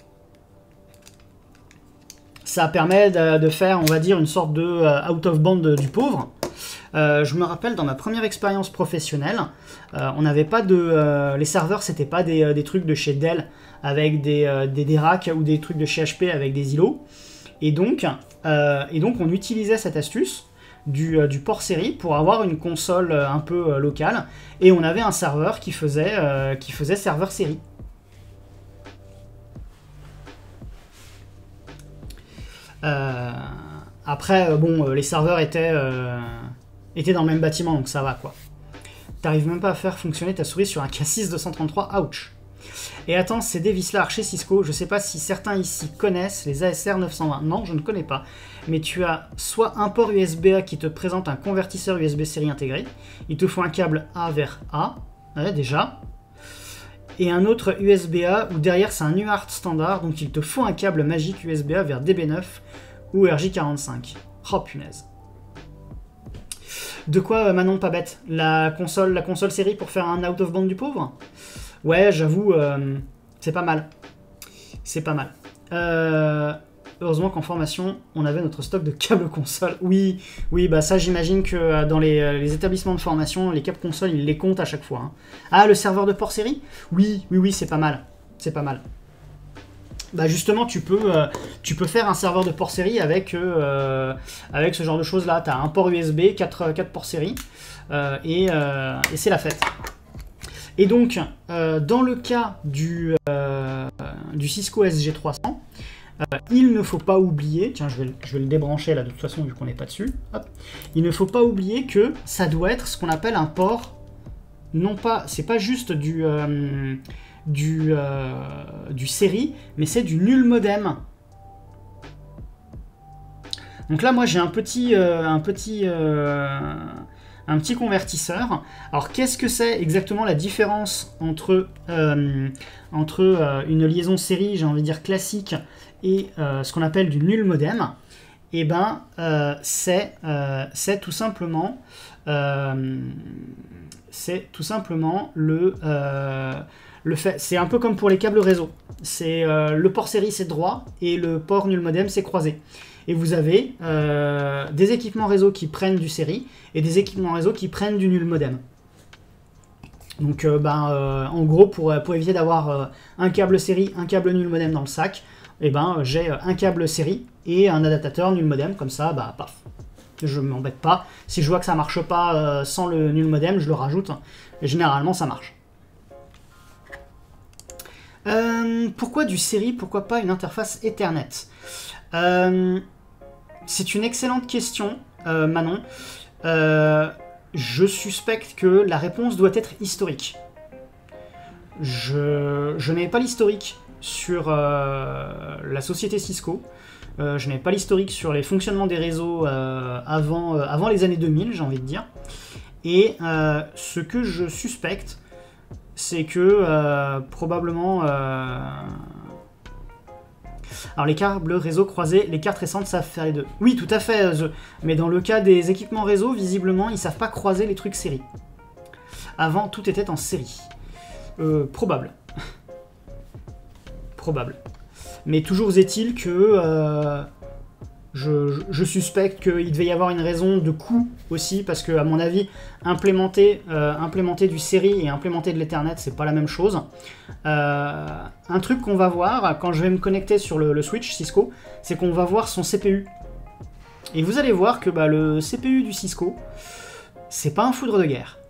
Ça permet de, de faire, on va dire, une sorte de euh, out of band du pauvre. Euh, je me rappelle dans ma première expérience professionnelle, euh, on n'avait pas de... Euh, les serveurs, c'était pas des, euh, des trucs de chez Dell avec des, euh, des, des racks ou des trucs de chez H P avec des îlots. Et donc, euh, et donc on utilisait cette astuce du, euh, du port série pour avoir une console euh, un peu euh, locale. Et on avait un serveur qui faisait, euh, qui faisait serveur série. Euh, après, euh, bon, euh, les serveurs étaient... Euh, était dans le même bâtiment, donc ça va quoi. T'arrives même pas à faire fonctionner ta souris sur un K six deux cent trente-trois, ouch. Et attends, c'est des vis là chez Cisco, je sais pas si certains ici connaissent les A S R neuf cent vingt, non je ne connais pas, mais tu as soit un port U S B A qui te présente un convertisseur U S B série intégré, il te faut un câble A vers A, ouais, déjà, et un autre U S B A où derrière c'est un U A R T standard, donc il te faut un câble magique U S B A vers D B neuf ou R J quarante-cinq. Oh punaise. De quoi, Manon, pas bête, la console, la console série pour faire un out of band du pauvre? Ouais, j'avoue, euh, c'est pas mal. C'est pas mal. Euh, heureusement qu'en formation, on avait notre stock de câbles console. Oui, oui, bah ça, j'imagine que dans les, les établissements de formation, les câbles console, ils les comptent à chaque fois. Hein. Ah, le serveur de port série? Oui, oui, oui, c'est pas mal. C'est pas mal. Bah justement, tu peux, euh, tu peux faire un serveur de port série avec, euh, avec ce genre de choses là. Tu as un port U S B, quatre, quatre ports série, euh, et, euh, et c'est la fête. Et donc, euh, dans le cas du, euh, du Cisco S G trois cents, euh, il ne faut pas oublier, tiens, je vais, je vais le débrancher là de toute façon vu qu'on n'est pas dessus, hop. Il ne faut pas oublier que ça doit être ce qu'on appelle un port, non pas, c'est pas juste du... Euh, Du, euh, du série, mais c'est du nul modem. Donc là, moi, j'ai un petit, euh, un petit, euh, un petit convertisseur. Alors qu'est-ce que c'est exactement la différence entre, euh, entre euh, une liaison série, j'ai envie de dire classique, et euh, ce qu'on appelle du nul modem? Eh ben, euh, c'est euh, tout simplement, euh, c'est tout simplement le, euh, le fait. C'est un peu comme pour les câbles réseau. C'est euh, le port série c'est droit et le port nul modem c'est croisé. Et vous avez euh, des équipements réseau qui prennent du série et des équipements réseau qui prennent du nul modem. Donc, euh, ben, euh, en gros, pour, pour éviter d'avoir euh, un câble série, un câble nul modem dans le sac, eh ben, j'ai un câble série et un adaptateur nul modem. Comme ça, bah, paf, je ne m'embête pas. Si je vois que ça ne marche pas euh, sans le nul modem, je le rajoute. Et généralement, ça marche. Euh, pourquoi du série? Pourquoi pas une interface Ethernet? euh, C'est une excellente question, euh, Manon. Euh, je suspecte que la réponse doit être historique. Je, je n'ai pas l'historique sur euh, la société Cisco. Euh, je n'ai pas l'historique sur les fonctionnements des réseaux euh, avant, euh, avant les années deux mille, j'ai envie de dire. Et euh, ce que je suspecte, c'est que euh, probablement... Euh... Alors les câbles réseau croisés, les cartes récentes savent faire les deux. Oui, tout à fait, The. Mais dans le cas des équipements réseau, visiblement, ils savent pas croiser les trucs série. Avant, tout était en série. Euh, probable. Probable. Mais toujours est-il que euh, je, je suspecte qu'il devait y avoir une raison de coût aussi, parce que à mon avis, implémenter, euh, implémenter du série et implémenter de l'Ethernet, c'est pas la même chose. Euh, un truc qu'on va voir quand je vais me connecter sur le, le switch Cisco, c'est qu'on va voir son C P U. Et vous allez voir que bah, le C P U du Cisco, c'est pas un foudre de guerre.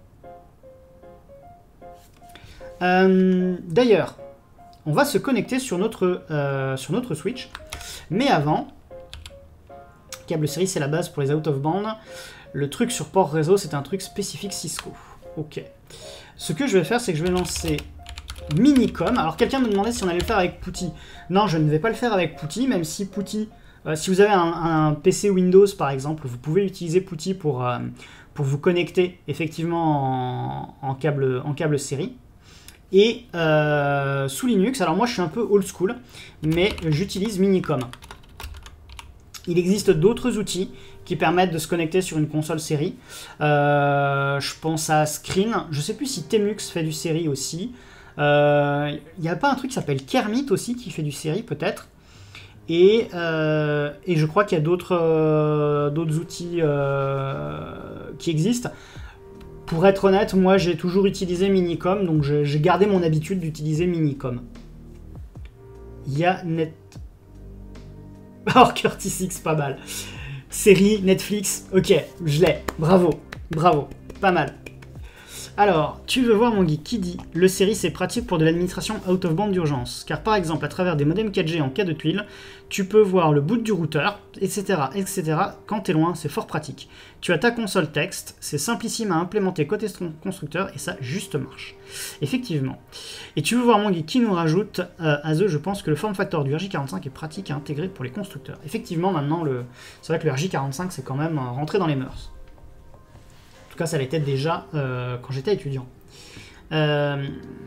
Euh, D'ailleurs, on va se connecter sur notre, euh, sur notre switch. Mais avant, câble série c'est la base pour les out of band. Le truc sur port réseau c'est un truc spécifique Cisco. Ok. Ce que je vais faire c'est que je vais lancer Minicom. Alors quelqu'un me demandait si on allait le faire avec Putty. Non, je ne vais pas le faire avec Putty, même si Putty, euh, si vous avez un, un P C Windows par exemple, vous pouvez utiliser Putty pour, euh, pour vous connecter effectivement en, en, câble, en câble série. Et euh, sous Linux, alors moi je suis un peu old school, mais j'utilise Minicom. Il existe d'autres outils qui permettent de se connecter sur une console série. Euh, je pense à Screen, je ne sais plus si Temux fait du série aussi. Il euh, n'y a pas un truc qui s'appelle Kermit aussi qui fait du série peut-être. Et, euh, et je crois qu'il y a d'autres euh, d'autres outils euh, qui existent. Pour être honnête, moi j'ai toujours utilisé Minicom, donc j'ai gardé mon habitude d'utiliser Minicom. Il y a Net... Oh, Curtis X, pas mal. Série, Netflix, ok, je l'ai. Bravo, bravo, pas mal. Alors, tu veux voir mon geek qui dit « Le série, c'est pratique pour de l'administration out of band d'urgence. Car par exemple, à travers des modems quatre G en cas de tuile, tu peux voir le boot du routeur, et cetera et cetera. Quand t'es loin, c'est fort pratique. Tu as ta console texte, c'est simplissime à implémenter côté constructeur, et ça juste marche. » Effectivement. Et tu veux voir mon geek qui nous rajoute euh, à The, je pense que le form factor du R J quarante-cinq est pratique à intégrer pour les constructeurs. Effectivement, maintenant, le... c'est vrai que le R J quarante-cinq, c'est quand même rentré dans les mœurs. En tout cas, ça l'était déjà euh, quand j'étais étudiant. Euh...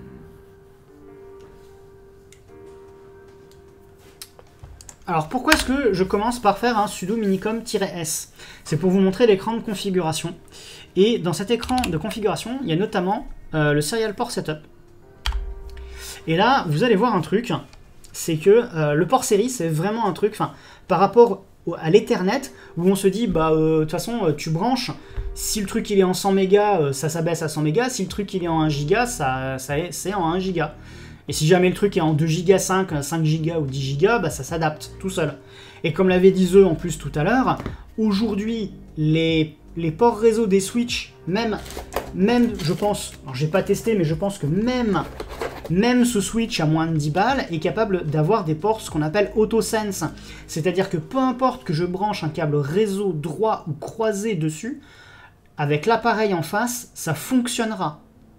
Alors, pourquoi est-ce que je commence par faire un sudo minicom-s? C'est pour vous montrer l'écran de configuration. Et dans cet écran de configuration, il y a notamment euh, le serial port setup. Et là, vous allez voir un truc, c'est que euh, le port série, c'est vraiment un truc, enfin, par rapport à l'Ethernet, où on se dit, bah, euh, de toute façon, tu branches. Si le truc il est en cent mégas, ça s'abaisse à cent mégas. Si le truc il est en un giga, ça, ça c'est en un giga. Et si jamais le truc est en deux giga cinq, cinq giga ou dix giga, bah ça s'adapte tout seul. Et comme l'avait dit The en plus tout à l'heure, aujourd'hui, les, les ports réseau des Switch, même, même je pense, alors j'ai pas testé, mais je pense que même, même ce Switch à moins de dix balles est capable d'avoir des ports, ce qu'on appelle AutoSense. C'est-à-dire que peu importe que je branche un câble réseau droit ou croisé dessus, avec l'appareil en face, ça fonctionnera.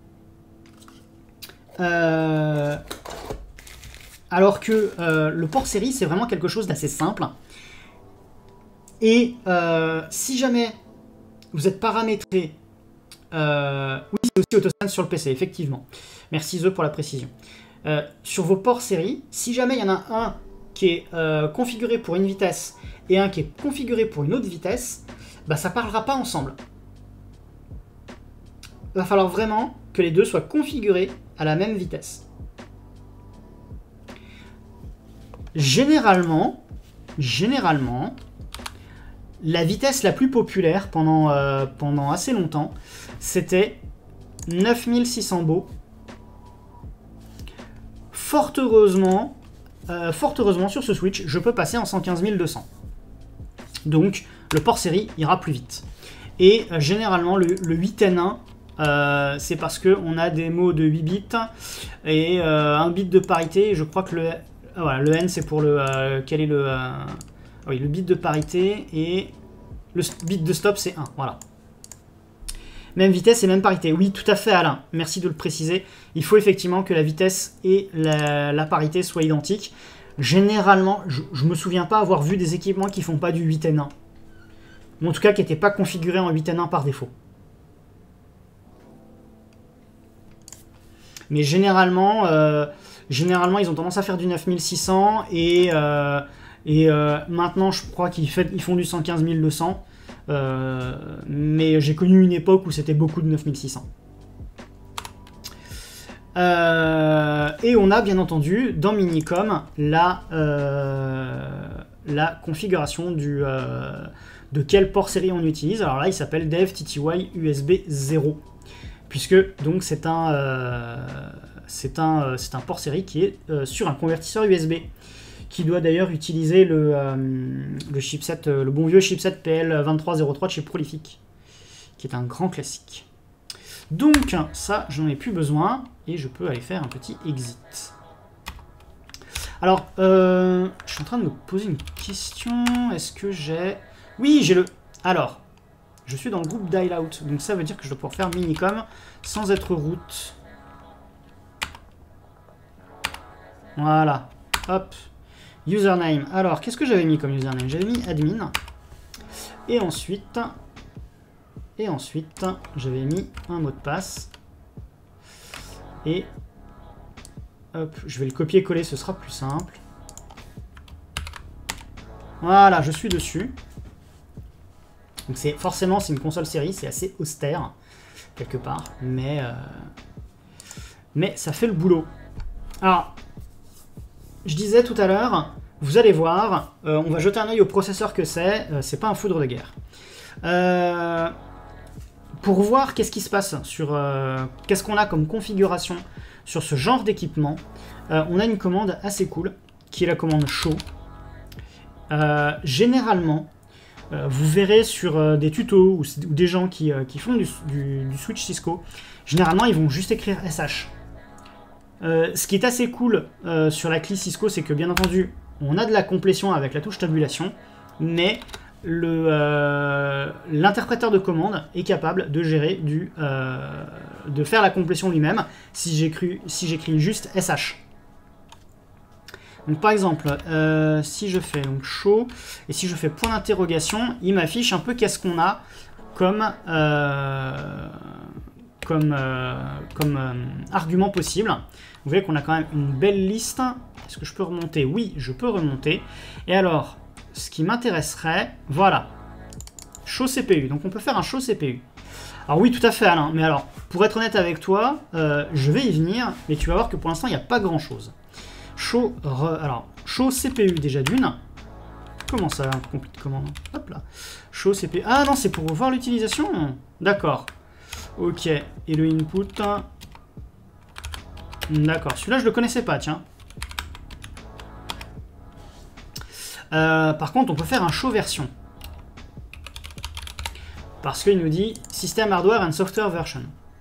Euh... Alors que euh, le port série, c'est vraiment quelque chose d'assez simple. Et euh, si jamais vous êtes paramétré Euh, oui, c'est aussi autoscan sur le P C, effectivement. Merci The pour la précision. Euh, sur vos ports série, si jamais il y en a un qui est euh, configuré pour une vitesse et un qui est configuré pour une autre vitesse, bah ça parlera pas ensemble. Il va falloir vraiment que les deux soient configurés à la même vitesse. Généralement, généralement, la vitesse la plus populaire pendant, euh, pendant assez longtemps, c'était neuf mille six cents baux. Fort heureusement, euh, fort heureusement, sur ce Switch, je peux passer en cent quinze mille deux cents. Donc, le port série ira plus vite. Et euh, généralement, le, le huit N un, euh, c'est parce qu'on a des mots de huit bits et euh, un bit de parité. Et je crois que le, ah, voilà, le N, c'est pour le... Euh, quel est le... Euh, oui, le bit de parité et le bit de stop, c'est un. Voilà. Même vitesse et même parité. Oui, tout à fait, Alain. Merci de le préciser. Il faut effectivement que la vitesse et la, la parité soient identiques. Généralement, je ne me souviens pas avoir vu des équipements qui font pas du huit N un. Ou en tout cas, qui n'étaient pas configurés en huit N un par défaut. Mais généralement, euh, généralement, ils ont tendance à faire du neuf mille six cents. Et, euh, et euh, maintenant, je crois qu'ils ils font du cent quinze mille deux cents. Euh, mais j'ai connu une époque où c'était beaucoup de neuf mille six cents. Euh, et on a bien entendu dans Minicom la, euh, la configuration du, euh, de quel port série on utilise. Alors là, il s'appelle Dev T T Y U S B zéro, puisque donc c'est un, euh, c'est un, euh, c'est un port série qui est euh, sur un convertisseur U S B, qui doit d'ailleurs utiliser le, euh, le chipset, le bon vieux chipset P L vingt-trois zéro trois de chez Prolific, qui est un grand classique. Donc ça, j'en ai plus besoin, et je peux aller faire un petit exit. Alors, euh, je suis en train de me poser une question. Est-ce que j'ai... Oui, j'ai le... Alors, je suis dans le groupe Dial Out, donc ça veut dire que je dois pouvoir faire Minicom sans être root. Voilà, hop. Username. Alors, qu'est-ce que j'avais mis comme username? J'avais mis admin. Et ensuite, et ensuite, j'avais mis un mot de passe. Et hop, je vais le copier-coller, ce sera plus simple. Voilà, je suis dessus. Donc c'est forcément, c'est une console série, c'est assez austère quelque part, mais euh, mais ça fait le boulot. Alors, je disais tout à l'heure, vous allez voir, euh, on va jeter un œil au processeur que c'est, euh, c'est pas un foudre de guerre. Euh, pour voir qu'est-ce qui se passe sur, euh, qu'est-ce qu'on a comme configuration sur ce genre d'équipement, euh, on a une commande assez cool, qui est la commande show. Euh, généralement, euh, vous verrez sur euh, des tutos ou, ou des gens qui, euh, qui font du, du, du Switch Cisco, généralement ils vont juste écrire S H. Euh, ce qui est assez cool euh, sur la clé Cisco, c'est que bien entendu, on a de la complétion avec la touche tabulation, mais l'interpréteur euh, de commande est capable de gérer du, euh, de faire la complétion lui-même si j'écris si j'écris juste S H. Donc par exemple, euh, si je fais donc show et si je fais point d'interrogation, il m'affiche un peu qu'est-ce qu'on a comme euh, comme, euh, comme euh, argument possible. Vous voyez qu'on a quand même une belle liste. Est-ce que je peux remonter? Oui, je peux remonter. Et alors, ce qui m'intéresserait, voilà, show C P U. Donc on peut faire un show C P U. Alors oui, tout à fait, Alain. Mais alors, pour être honnête avec toi, euh, je vais y venir, mais tu vas voir que pour l'instant, il n'y a pas grand-chose. Show, re, alors, show C P U déjà d'une. Comment ça, complete commande? Hop là. Show C P U. Ah non, c'est pour voir l'utilisation. D'accord. Ok. Et le input. D'accord. Celui-là, je le connaissais pas, tiens. Euh, par contre, on peut faire un show version. Parce qu'il nous dit System Hardware and Software Version.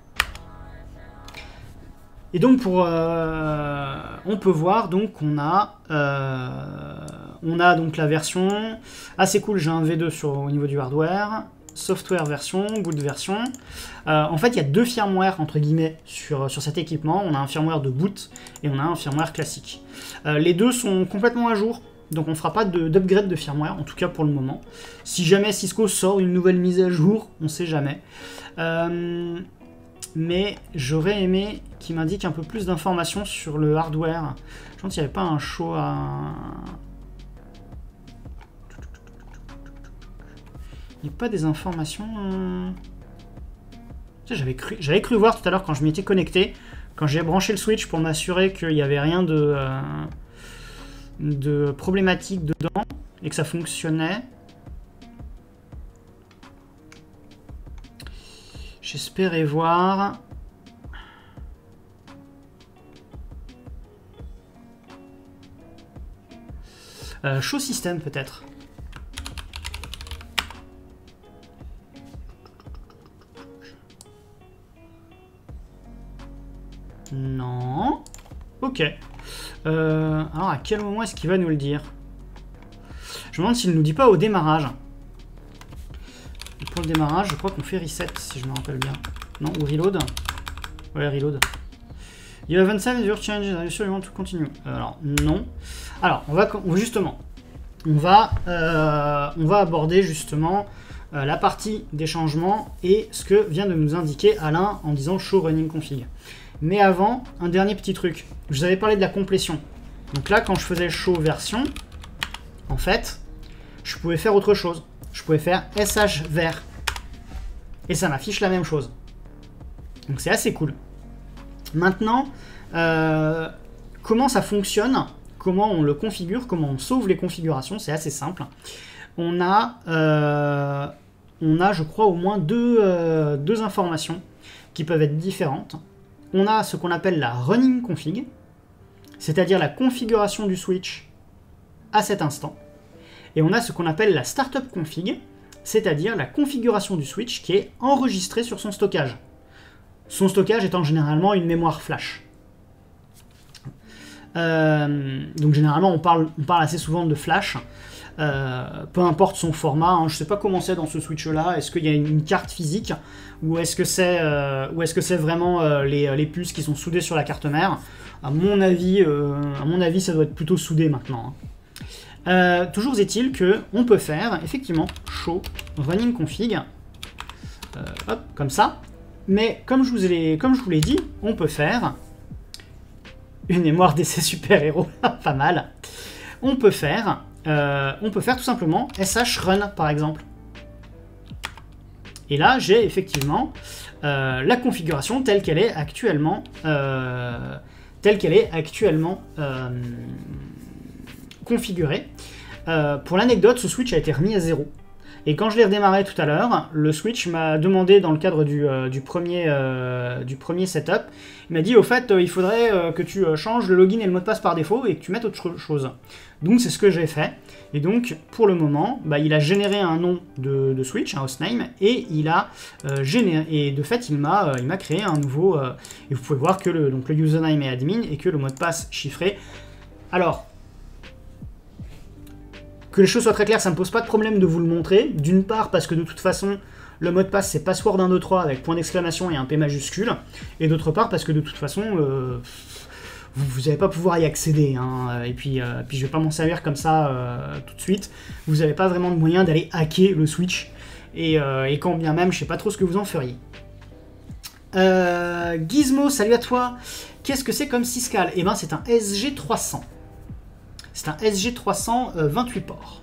Et donc, pour, euh, on peut voir donc qu'on a, euh, on a donc la version. Assez cool, j'ai un V deux sur, au niveau du hardware. Software version, boot version. Euh, en fait, il y a deux firmware entre guillemets sur, sur cet équipement. On a un firmware de boot et on a un firmware classique. Euh, les deux sont complètement à jour. donc on fera pas d'upgrade de, de firmware, en tout cas pour le moment. Si jamais Cisco sort une nouvelle mise à jour, on sait jamais. Euh, mais j'aurais aimé qu'il m'indique un peu plus d'informations sur le hardware. Je pense qu'il n'y avait pas un show à... Il n'y a pas des informations... Euh... J'avais cru, j'avais cru voir tout à l'heure quand je m'y étais connecté, quand j'ai branché le switch pour m'assurer qu'il n'y avait rien de, euh, de problématique dedans et que ça fonctionnait. J'espérais voir... Euh, show system peut-être. Non. Ok. Euh, alors, à quel moment est-ce qu'il va nous le dire? Je me demande s'il ne nous dit pas au démarrage. Et pour le démarrage, je crois qu'on fait reset, si je me rappelle bien. Non, ou reload. Ouais, reload. You haven't saved your change, are you sure you want to continue? Alors, non. Alors, on va justement, on va, euh, on va aborder justement euh, la partie des changements et ce que vient de nous indiquer Alain en disant show running config. Mais avant, un dernier petit truc. Je vous avais parlé de la complétion. Donc là, quand je faisais show version, en fait, je pouvais faire autre chose. Je pouvais faire sh ver. Et ça m'affiche la même chose. Donc c'est assez cool. Maintenant, euh, comment ça fonctionne? Comment on le configure? Comment on sauve les configurations? C'est assez simple. On a, euh, on a, je crois, au moins deux, euh, deux informations qui peuvent être différentes. On a ce qu'on appelle la running config, c'est-à-dire la configuration du switch à cet instant. Et on a ce qu'on appelle la startup config, c'est-à-dire la configuration du switch qui est enregistrée sur son stockage. Son stockage étant généralement une mémoire flash. Euh, donc généralement on parle, on parle assez souvent de flash, euh, peu importe son format, hein. Je ne sais pas comment c'est dans ce switch là, est-ce qu'il y a une, une carte physique ou est-ce que c'est euh, ou est-ce que c'est vraiment euh, les, les puces qui sont soudées sur la carte mère? À mon avis, euh, à mon avis ça doit être plutôt soudé maintenant, hein. Euh, toujours est-il que on peut faire effectivement show running config, euh, hop, comme ça, mais comme je vous ai, comme je vous l'ai dit, on peut faire une mémoire d'essai super-héros, pas mal. On peut faire, euh, on peut faire tout simplement sh run par exemple. Et là, j'ai effectivement euh, la configuration telle qu'elle est actuellement, euh, telle qu'elle est actuellement euh, configurée. Euh, pour l'anecdote, ce switch a été remis à zéro. Et quand je l'ai redémarré tout à l'heure, le switch m'a demandé dans le cadre du, euh, du, premier, euh, du premier setup, il m'a dit au fait euh, il faudrait euh, que tu euh, changes le login et le mot de passe par défaut et que tu mettes autre chose. Donc c'est ce que j'ai fait. Et donc pour le moment, bah, il a généré un nom de, de switch, un hostname, et il a euh, généré, et de fait il m'a euh, il m'a créé un nouveau, euh, et vous pouvez voir que le, donc, le username est admin et que le mot de passe chiffré. Alors, que les choses soient très claires, ça ne me pose pas de problème de vous le montrer. D'une part, parce que de toute façon, le mot de passe, c'est password un deux trois avec point d'exclamation et un P majuscule. Et d'autre part, parce que de toute façon, euh, vous n'allez pas pouvoir y accéder. Hein. Et puis, euh, puis je ne vais pas m'en servir comme ça euh, tout de suite. Vous n'avez pas vraiment de moyen d'aller hacker le switch. Et, euh, et quand bien même, je ne sais pas trop ce que vous en feriez. Euh, Gizmo, salut à toi. Qu'est-ce que c'est comme Syscal? Eh bien, c'est un S G trois cents. C'est un S G trois cents euh, vingt-huit ports.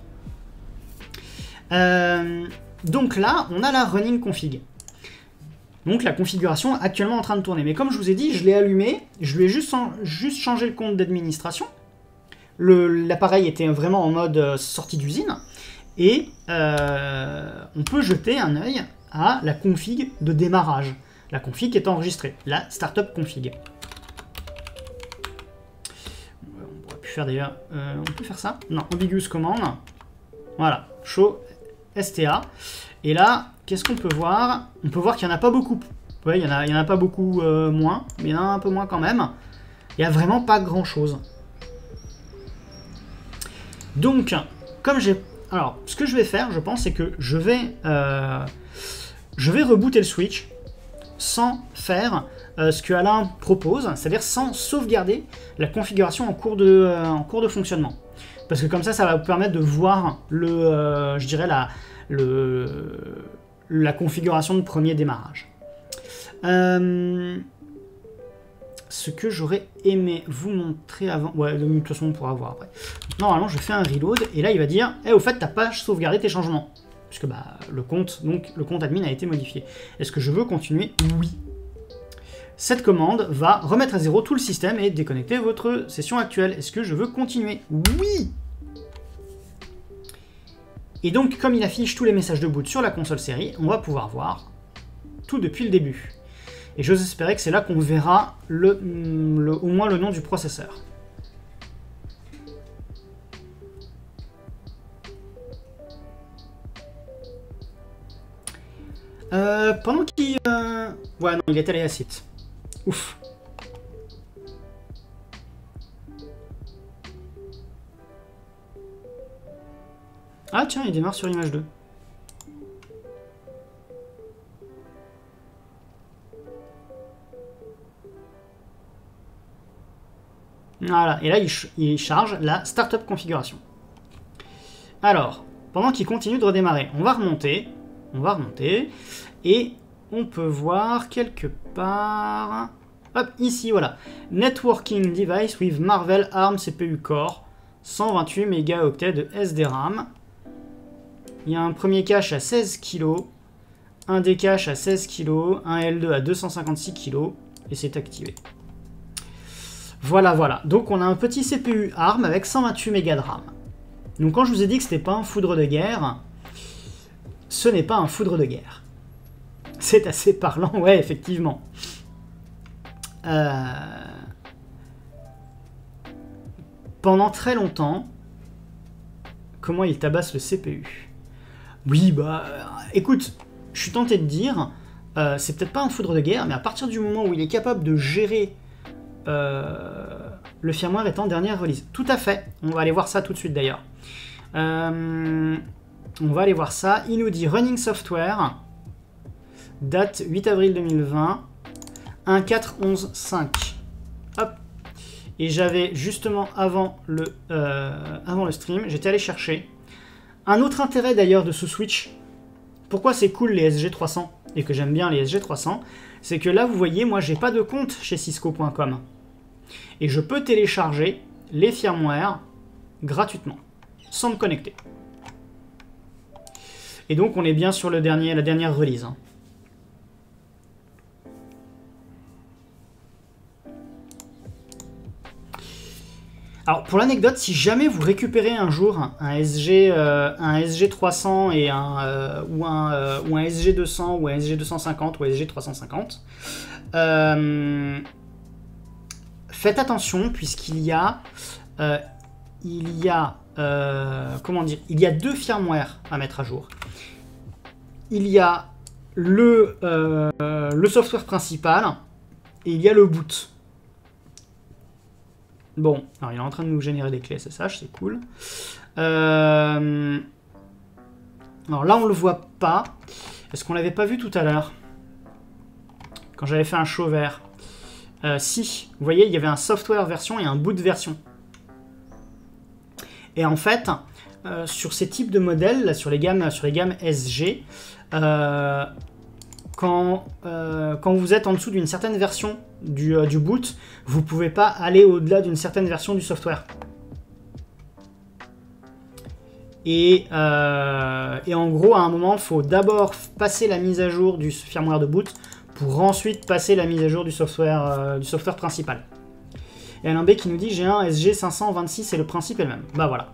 Euh, donc là, on a la running config. Donc la configuration est actuellement en train de tourner. Mais comme je vous ai dit, je l'ai allumé, je lui ai juste, juste changé le compte d'administration. L'appareil était vraiment en mode euh, sortie d'usine. Et euh, on peut jeter un œil à la config de démarrage. La config est enregistrée, la startup config. Faire d'ailleurs, euh, on peut faire ça? Non, ambiguous command. Voilà, show sta. Et là, qu'est-ce qu'on peut voir? On peut voir qu'il n'y en a pas beaucoup. Ouais, il n'y en a, il y en a pas beaucoup euh, moins, mais il y en a un peu moins quand même. Il n'y a vraiment pas grand chose. Donc, comme j'ai... Alors, ce que je vais faire, je pense, c'est que je vais, euh, je vais rebooter le switch sans faire euh, ce que Alain propose, c'est-à-dire sans sauvegarder la configuration en cours de, euh, en cours de fonctionnement. Parce que comme ça, ça va vous permettre de voir le, euh, je dirais la, le, la configuration de premier démarrage. Euh, ce que j'aurais aimé vous montrer avant... Ouais, de toute façon, on pourra voir après. Normalement, je fais un reload, et là, il va dire « Eh, au fait, t'as pas sauvegardé tes changements. » Puisque bah, le compte, donc, le compte admin a été modifié. Est-ce que je veux continuer? Oui. Cette commande va remettre à zéro tout le système et déconnecter votre session actuelle. Est-ce que je veux continuer? Oui. Et donc, comme il affiche tous les messages de boot sur la console série, on va pouvoir voir tout depuis le début. Et j'ose espérer que c'est là qu'on verra le, le, au moins le nom du processeur. Euh, pendant qu'il... Euh... Ouais, non, il est allé à site. Ouf. Ah tiens, il démarre sur image deux. Voilà, et là, il, ch il charge la Startup Configuration. Alors, pendant qu'il continue de redémarrer, on va remonter. On va remonter. Et on peut voir quelque part... Hop, ici, voilà. Networking Device with Marvell ARM C P U Core. cent vingt-huit mégaoctets de S D RAM. Il y a un premier cache à seize kilos. Un des caches à seize kilos. Un L deux à deux cent cinquante-six kilos. Et c'est activé. Voilà, voilà. Donc on a un petit C P U ARM avec cent vingt-huit mégas de RAM. Donc quand je vous ai dit que c'était pas un foudre de guerre, ce n'est pas un foudre de guerre. C'est assez parlant, ouais, effectivement. Euh... Pendant très longtemps, comment il tabasse le C P U? Oui, bah, euh, écoute, je suis tenté de dire, euh, c'est peut-être pas un foudre de guerre, mais à partir du moment où il est capable de gérer euh, le firmware étant dernière release. Tout à fait, on va aller voir ça tout de suite d'ailleurs. Euh, on va aller voir ça. Il nous dit Running Software, date huit avril deux mille vingt, un quatre onze cinq. Hop. Et j'avais justement avant le, euh, avant le stream, j'étais allé chercher un autre intérêt d'ailleurs de ce switch. Pourquoi c'est cool les S G trois cents et que j'aime bien les S G trois cents, c'est que là vous voyez, moi j'ai pas de compte chez Cisco point com et je peux télécharger les firmware gratuitement sans me connecter. Et donc on est bien sur le dernier, la dernière release. Hein. Alors pour l'anecdote, si jamais vous récupérez un jour un S G, euh, un S G trois cents et un, euh, ou, un, euh, ou un S G deux cents ou un S G deux cent cinquante ou S G trois cent cinquante, euh, faites attention puisqu'il y a, euh, il y a, euh, comment dire, il y a deux firmware à mettre à jour. Il y a le, euh, le software principal et il y a le boot. Bon, alors il est en train de nous générer des clés S S H, c'est cool. Euh... Alors là, on le voit pas. Est-ce qu'on l'avait pas vu tout à l'heure? Quand j'avais fait un show vert. Euh, si, vous voyez, il y avait un software version et un boot version. Et en fait, euh, sur ces types de modèles, là, sur les gammes, sur les gammes S G, euh, quand, euh, quand vous êtes en dessous d'une certaine version du, euh, du boot, vous ne pouvez pas aller au-delà d'une certaine version du software. Et, euh, et en gros, à un moment, il faut d'abord passer la mise à jour du firmware de boot pour ensuite passer la mise à jour du software, euh, du software principal. Et Alain B qui nous dit « J'ai un S G cinq cent vingt-six et le principe est le même. » Bah voilà.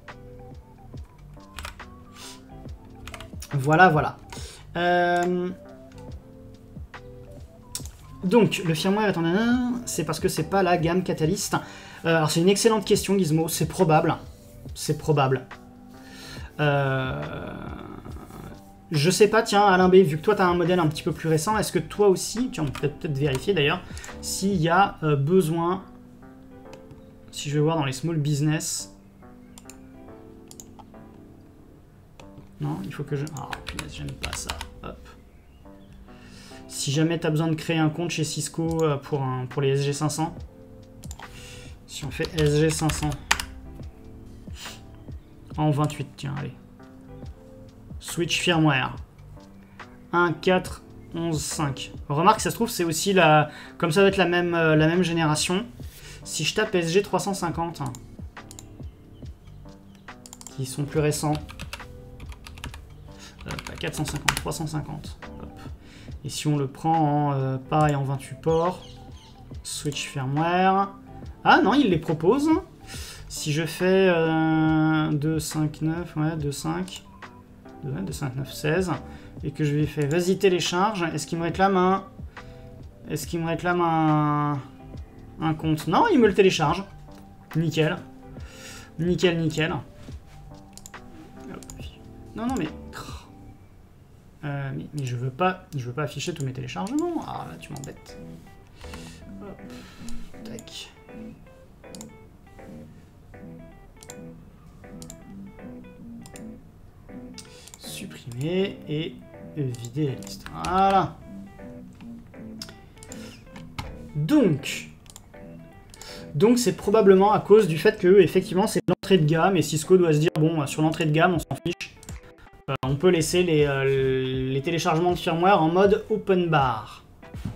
Voilà, voilà. Euh... Donc, le firmware est en un, c'est parce que c'est pas la gamme Catalyst. Euh, alors, c'est une excellente question, Gizmo. C'est probable. C'est probable. Euh... Je sais pas, tiens, Alain B, vu que toi, tu as un modèle un petit peu plus récent, est-ce que toi aussi, tiens, on peut peut-être vérifier d'ailleurs, s'il y a euh, besoin, si je vais voir dans les small business. Non, il faut que je... Ah, punaise, j'aime pas ça. Hop. Si jamais tu as besoin de créer un compte chez Cisco pour, un, pour les S G cinq cents, si on fait S G cinq cents, En vingt-huit, tiens, allez. Switch firmware. un, quatre, onze, cinq. Remarque, ça se trouve, c'est aussi la... Comme ça va être la même, euh, la même génération. Si je tape S G trois cent cinquante, hein, qui sont plus récents. Euh, pas quatre cent cinquante, trois cent cinquante. Hop. Et si on le prend en, euh, pareil, en vingt-huit ports. Switch firmware. Ah non, il les propose. Si je fais euh, deux, cinq, neuf, ouais, deux, cinq, deux, cinq, neuf, seize, et que je lui fais vas-y télécharge, est-ce qu'il me réclame un... Est-ce qu'il me réclame un... un compte? Non, il me le télécharge. Nickel. Nickel, nickel. Hop. Non, non, mais... Euh, mais... Mais je veux pas... Je veux pas afficher tous mes téléchargements. Ah, là, tu m'embêtes. Hop. Tac. Supprimer et vider la liste. Voilà. Donc, donc c'est probablement à cause du fait que effectivement c'est l'entrée de gamme et Cisco doit se dire bon, sur l'entrée de gamme on s'en fiche, euh, on peut laisser les, euh, les téléchargements de firmware en mode open bar.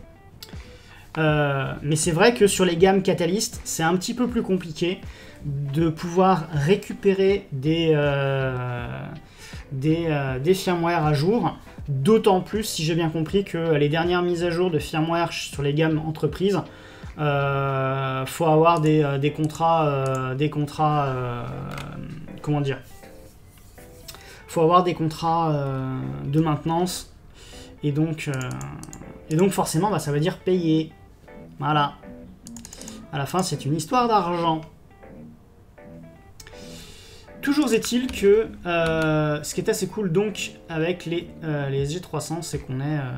Euh, mais c'est vrai que sur les gammes Catalyst, c'est un petit peu plus compliqué de pouvoir récupérer des euh, Des, euh, des firmware à jour, d'autant plus si j'ai bien compris que les dernières mises à jour de firmware sur les gammes entreprises, euh, faut avoir des, euh, des contrats, euh, des contrats, euh, comment dire, faut avoir des contrats euh, de maintenance, et donc, euh, et donc forcément, bah, ça veut dire payer. Voilà. À la fin, c'est une histoire d'argent. Toujours est-il que euh, ce qui est assez cool donc avec les, euh, les S G trois cents, c'est qu'on est... Euh,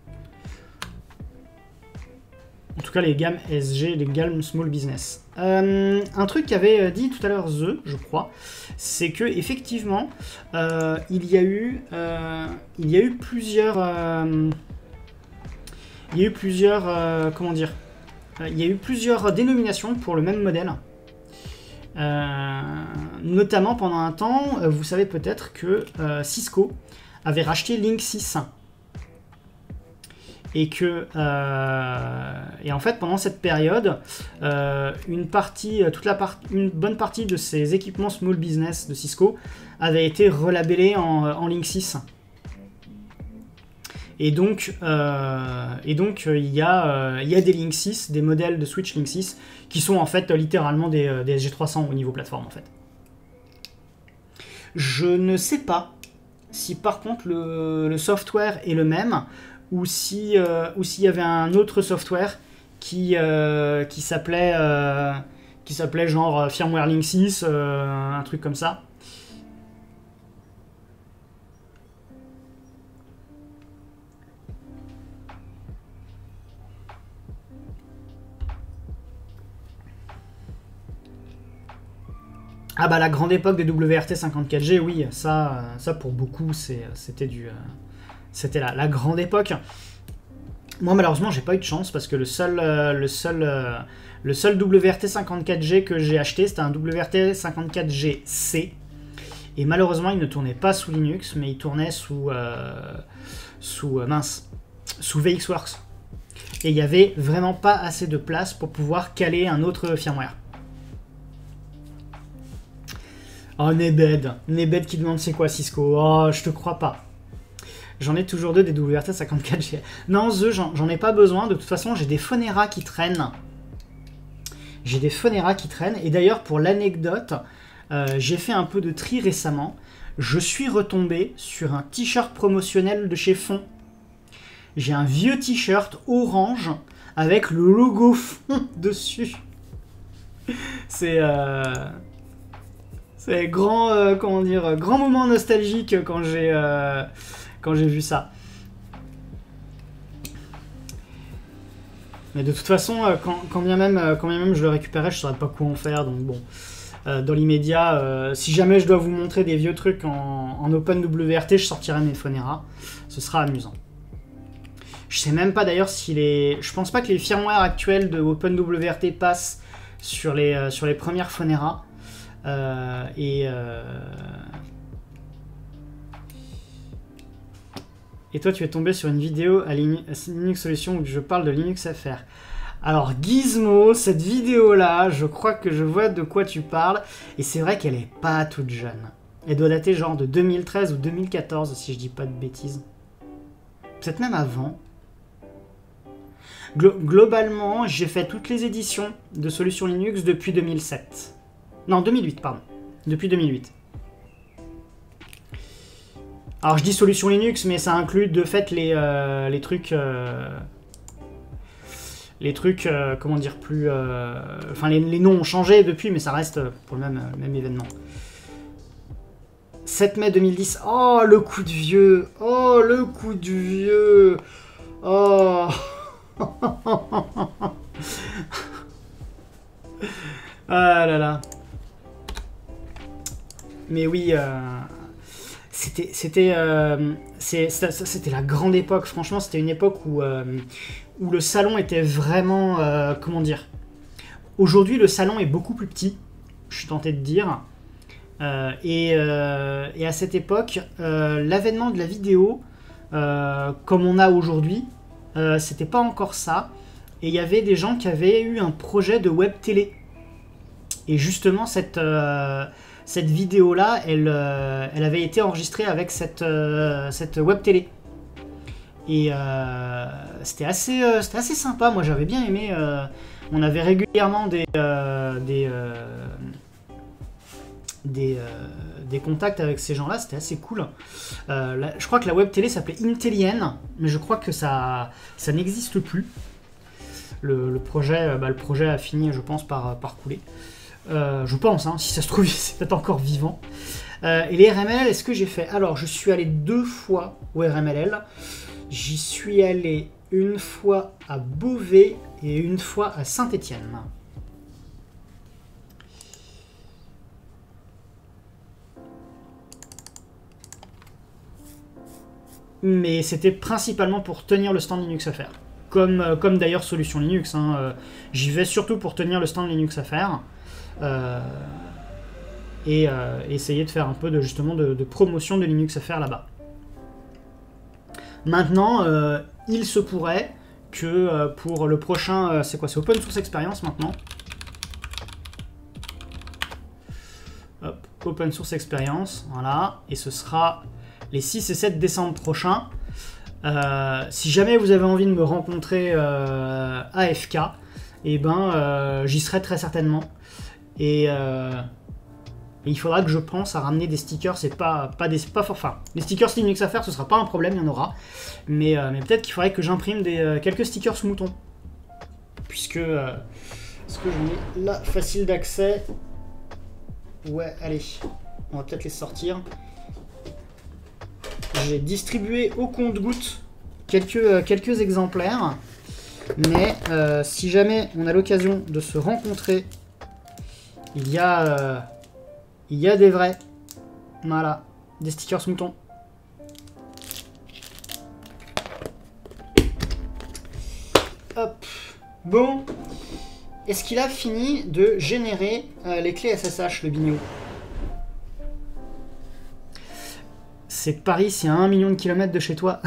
en tout cas les gammes S G, les gammes Small Business. Euh, un truc qu'avait dit tout à l'heure The, je crois, c'est que effectivement euh, il y a eu euh, il y a eu plusieurs euh, il y a eu plusieurs euh, comment dire euh, il y a eu plusieurs dénominations pour le même modèle. Euh, notamment pendant un temps, vous savez peut-être que euh, Cisco avait racheté Linksys et que euh, et en fait pendant cette période, euh, une partie, toute la part, une bonne partie de ces équipements small business de Cisco avait été relabellés en, en Linksys. Et donc, euh, et donc il, y a, euh, il y a des Linksys, des modèles de Switch Linksys, qui sont en fait littéralement des, des S G trois cents au niveau plateforme en fait. Je ne sais pas si par contre le, le software est le même, ou si euh, ou s'il y avait un autre software qui, euh, qui s'appelait euh, qui s'appelait genre firmware Linksys, euh, un truc comme ça. Ah bah la grande époque des W R T cinquante-quatre G, oui, ça, ça pour beaucoup c'était du, c'était la, la grande époque. Moi malheureusement j'ai pas eu de chance parce que le seul, le seul, le seul W R T cinquante-quatre G que j'ai acheté c'était un W R T cinquante-quatre G C et malheureusement il ne tournait pas sous Linux mais il tournait sous, euh, sous mince, sous V X Works et il y avait vraiment pas assez de place pour pouvoir caler un autre firmware. Oh, Nebed. Nebed qui demande c'est quoi Cisco. Oh, je te crois pas. J'en ai toujours deux des W R T cinquante-quatre G. Non, The, j'en ai pas besoin. De toute façon, j'ai des Fonera qui traînent. J'ai des Fonera qui traînent. Et d'ailleurs, pour l'anecdote, euh, j'ai fait un peu de tri récemment. Je suis retombé sur un t-shirt promotionnel de chez Fond. J'ai un vieux t-shirt orange avec le logo Fond dessus. C'est... Euh... C'est grand, euh, comment dire, grand moment nostalgique quand j'ai euh, quand j'ai vu ça. Mais de toute façon, euh, quand, quand, bien même, euh, quand bien même je le récupérais, je ne saurais pas quoi en faire. Donc bon, euh, dans l'immédiat, euh, si jamais je dois vous montrer des vieux trucs en, en Open W R T, je sortirai mes Fonera. Ce sera amusant. Je sais même pas d'ailleurs si les... Je pense pas que les firmware actuels de Open W R T passent sur les, euh, sur les premières Fonera. Euh, et, euh... et toi, tu es tombé sur une vidéo à Linux Solutions où je parle de Linux F R. Alors, Gizmo, cette vidéo-là, je crois que je vois de quoi tu parles. Et c'est vrai qu'elle est pas toute jeune. Elle doit dater genre de deux mille treize ou deux mille quatorze, si je dis pas de bêtises. Peut-être même avant. Glo globalement, j'ai fait toutes les éditions de Solutions Linux depuis deux mille sept. Non, deux mille huit, pardon. Depuis deux mille huit. Alors, je dis Solutions Linux, mais ça inclut de fait les, euh, les trucs... Euh, les trucs, euh, comment dire, plus... Euh, enfin, les, les noms ont changé depuis, mais ça reste pour le même, le même événement. sept mai deux mille dix. Oh, le coup de vieux. Oh, le coup de vieux. Oh. Ah là là. Mais oui, euh, c'était c'était euh, c'était la grande époque. Franchement, c'était une époque où, euh, où le salon était vraiment... Euh, comment dire? Aujourd'hui, le salon est beaucoup plus petit, je suis tenté de dire. Euh, et, euh, et à cette époque, euh, l'avènement de la vidéo, euh, comme on a aujourd'hui, euh, c'était pas encore ça. Et il y avait des gens qui avaient eu un projet de web télé. Et justement, cette, euh, cette vidéo-là, elle, euh, elle avait été enregistrée avec cette, euh, cette web télé. Et euh, c'était assez, euh, c'était assez sympa. Moi, j'avais bien aimé. Euh, on avait régulièrement des... Euh, des euh, Des, euh, des contacts avec ces gens-là, c'était assez cool. Euh, là, je crois que la web télé s'appelait Intellien, mais je crois que ça, ça n'existe plus. Le, le, projet, bah, le projet a fini, je pense, par, par couler. Euh, je pense, hein, si ça se trouve, c'est peut-être encore vivant. Euh, et les R M L L, est-ce que j'ai fait? Alors, je suis allé deux fois au R M L L. J'y suis allé une fois à Beauvais et une fois à Saint-Étienne. Mais c'était principalement pour tenir le stand Linux F R. Comme, euh, comme d'ailleurs Solutions Linux. Hein, euh, J'y vais surtout pour tenir le stand Linux F R. Euh, et euh, essayer de faire un peu de, justement de, de promotion de Linux F R là-bas. Maintenant, euh, il se pourrait que euh, pour le prochain... Euh, c'est quoi? C'est Open Source Experience maintenant. Hop, Open Source Experience, voilà. Et ce sera... les six et sept décembre prochains. Euh, si jamais vous avez envie de me rencontrer euh, à F K, eh ben, euh, j'y serai très certainement. Et, euh, et il faudra que je pense à ramener des stickers. C'est pas, pas des... Pas for, enfin, les stickers Linux F R, ce sera pas un problème, il y en aura. Mais, euh, mais peut-être qu'il faudrait que j'imprime des euh, quelques stickers sous mouton. Puisque... Euh, est-ce que j'en ai là facile d'accès? Ouais, allez. On va peut-être les sortir. J'ai distribué au compte-gouttes quelques, euh, quelques exemplaires. Mais euh, si jamais on a l'occasion de se rencontrer, il y a, euh, il y a des vrais. Voilà, des stickers moutons. Hop. Bon. Est-ce qu'il a fini de générer euh, les clés S S H, le bignou? C'est que Paris, c'est à un million de kilomètres de chez toi.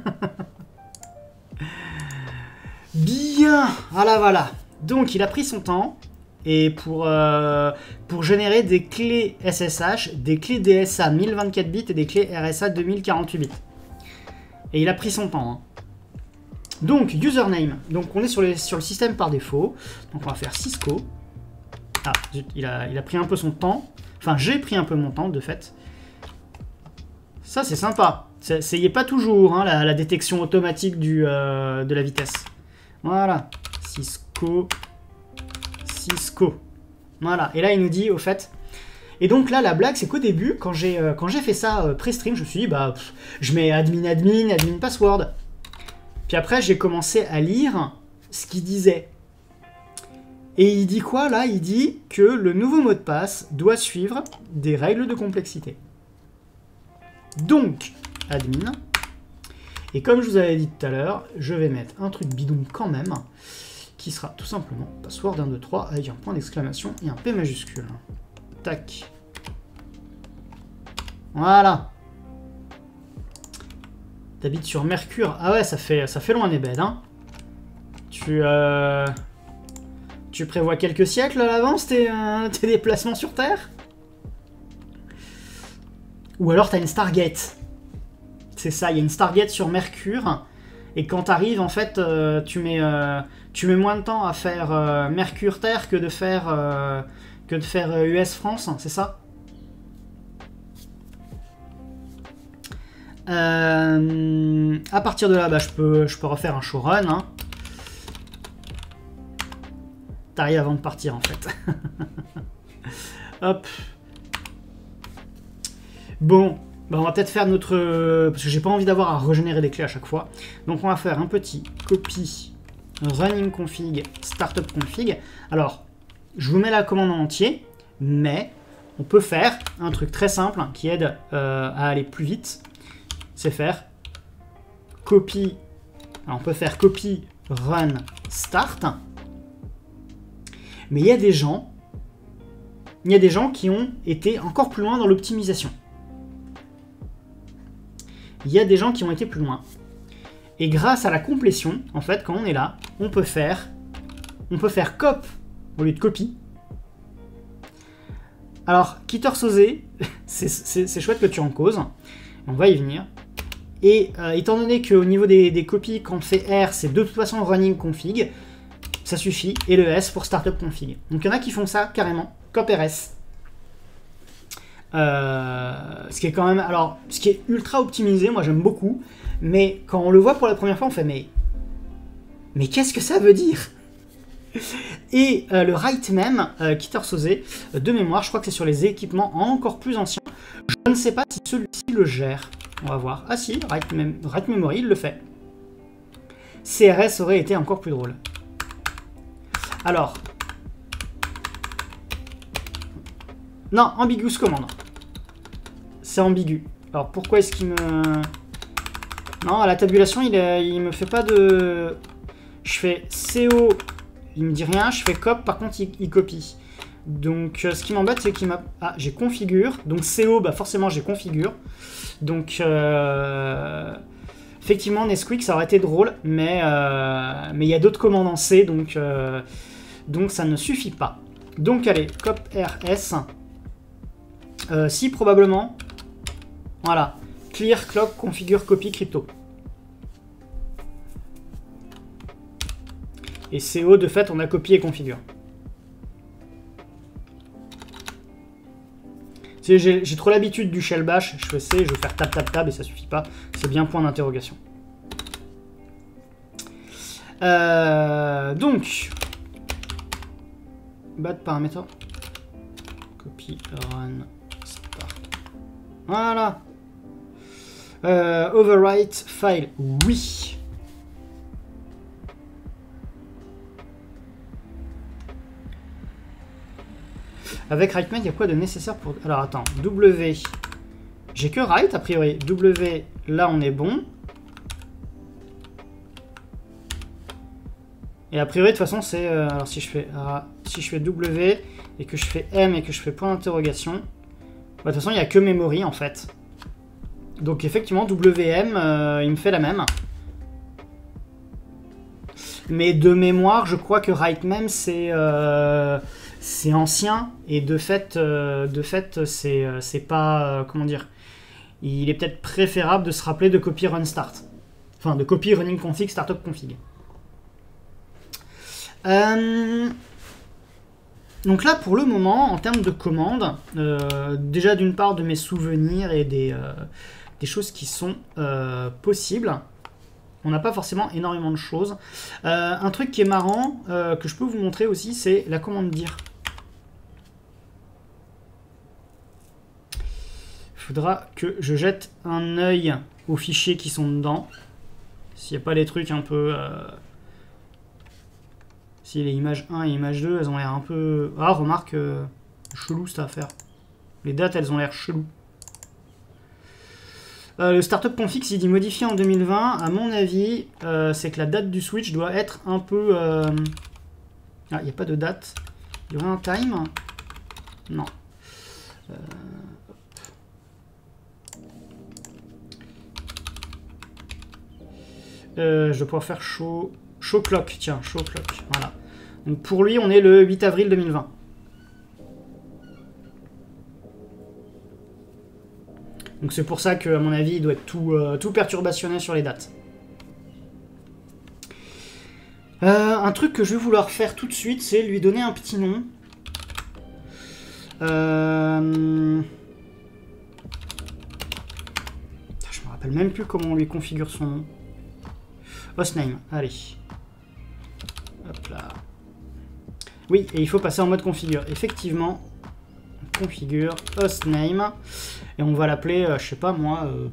Bien. Voilà, voilà. Donc, il a pris son temps. Et pour, euh, pour générer des clés S S H, des clés D S A mille vingt-quatre bits et des clés R S A deux mille quarante-huit bits. Et il a pris son temps. Hein. Donc, username. Donc, on est sur, les, sur le système par défaut. Donc, on va faire Cisco. Ah, il a, il a pris un peu son temps. Enfin, j'ai pris un peu mon temps, de fait. Ça, c'est sympa. Ça y est pas toujours, hein, la, la détection automatique du, euh, de la vitesse. Voilà. Cisco. Cisco. Voilà. Et là, il nous dit, au fait... Et donc là, la blague, c'est qu'au début, quand j'ai euh, quand j'ai fait ça euh, pré-stream, je me suis dit, bah, pff, je mets admin, admin, admin, password. Puis après, j'ai commencé à lire ce qu'il disait. Et il dit quoi, là? Il dit que le nouveau mot de passe doit suivre des règles de complexité. Donc, admin. Et comme je vous avais dit tout à l'heure, je vais mettre un truc bidon quand même, qui sera tout simplement password un deux trois avec un point d'exclamation et un P majuscule. tac. Voilà. T'habites sur Mercure. Ah ouais, ça fait, ça fait loin des bêtes, hein. Tu, euh... tu prévois quelques siècles à l'avance tes, euh, tes déplacements sur Terre? Ou alors t'as une Stargate. C'est ça, il y a une Stargate sur Mercure. Et quand t'arrives, en fait, euh, tu, mets, euh, tu mets moins de temps à faire euh, Mercure-Terre que de faire, euh, que de faire euh, U S-France, c'est ça? euh, À partir de là, bah, je, peux, je peux refaire un showrun. Hein. T'arrives avant de partir, en fait. Hop. Bon. Bah on va peut-être faire notre... Parce que j'ai pas envie d'avoir à régénérer des clés à chaque fois. Donc on va faire un petit copy running config startup config. Alors, je vous mets la commande en entier, mais on peut faire un truc très simple qui aide euh, à aller plus vite. C'est faire copy... Alors on peut faire copy run start. Mais il y a des gens... Il y a des gens qui ont été encore plus loin dans l'optimisation. Il y a des gens qui ont été plus loin. Et grâce à la complétion, en fait, quand on est là, on peut faire, on peut faire cop au lieu de copie. Alors, quitter Sosé, c'est chouette que tu en causes. On va y venir. Et euh, étant donné qu'au niveau des, des copies, quand on fait R, c'est de toute façon running config, ça suffit. Et le S pour startup config. Donc il y en a qui font ça carrément, cop R S. Euh, ce qui est quand même, alors, ce qui est ultra optimisé, moi j'aime beaucoup, mais quand on le voit pour la première fois, on fait mais, mais qu'est-ce que ça veut dire? Et euh, le write même, euh, quitter Sosé, euh, de mémoire, je crois que c'est sur les équipements encore plus anciens. Je ne sais pas si celui-ci le gère. On va voir. Ah si, write, mem write memory, il le fait. C R S aurait été encore plus drôle. Alors. Non, ambiguous commande. C'est ambigu. Alors pourquoi est-ce qu'il me... Non, à la tabulation, il, est, il me fait pas de... Je fais C O, il me dit rien. Je fais cop, par contre, il, il copie. Donc euh, ce qui m'embête, c'est qu'il m'a... Ah, j'ai configure. Donc C O, bah forcément, j'ai configure. Donc, euh... effectivement, Nesquik, ça aurait été drôle. Mais euh... mais il y a d'autres commandes en C, donc, euh... donc ça ne suffit pas. Donc allez, cop R S. Euh, si, probablement. Voilà. Clear, clock, configure, copy, crypto. Et C O, de fait, on a copié et configure. J'ai trop l'habitude du shell bash. Je fais C, je vais faire tab, tab, tab, et ça suffit pas. C'est bien point d'interrogation. Euh, donc. Bad parameter. Copy, run, start. Voilà. Euh, overwrite file, oui. Avec write-mate, il y a quoi de nécessaire pour... Alors attends, W. J'ai que write a priori. W, là on est bon. Et a priori de toute façon c'est... Euh, alors si je fais ah, si je fais W et que je fais M et que je fais point d'interrogation, bah, de toute façon il n'y a que memory en fait. Donc effectivement W M euh, il me fait la même. Mais de mémoire je crois que write même c'est euh, c'est ancien et de fait euh, de fait c'est c'est pas euh, comment dire, il est peut-être préférable de se rappeler de copy run start. Enfin de copy running config startup config. Euh, donc là, pour le moment, en termes de commandes, euh, déjà d'une part de mes souvenirs et des, euh, des choses qui sont euh, possibles, on n'a pas forcément énormément de choses. Euh, un truc qui est marrant, euh, que je peux vous montrer aussi, c'est la commande dir. Il faudra que je jette un œil aux fichiers qui sont dedans. S'il n'y a pas des trucs un peu... Euh, si les images un et images deux, elles ont l'air un peu... Ah, remarque, euh, chelou cette affaire. Les dates, elles ont l'air chelou. Euh, le startup config, s'il dit modifié en deux mille vingt, à mon avis, euh, c'est que la date du switch doit être un peu... Euh... Ah, il n'y a pas de date. Il y aurait un time? Non. Euh, euh, je vais pouvoir faire show, show clock, tiens, show clock, voilà. Donc pour lui, on est le huit avril deux mille vingt. Donc c'est pour ça qu'à mon avis, il doit être tout, euh, tout perturbationné sur les dates. Euh, un truc que je vais vouloir faire tout de suite, c'est lui donner un petit nom. Euh... Je me rappelle même plus comment on lui configure son nom. Hostname, allez. Hop là. Oui, et il faut passer en mode configure. Effectivement, configure hostname. Et on va l'appeler, euh, je sais pas moi... Euh...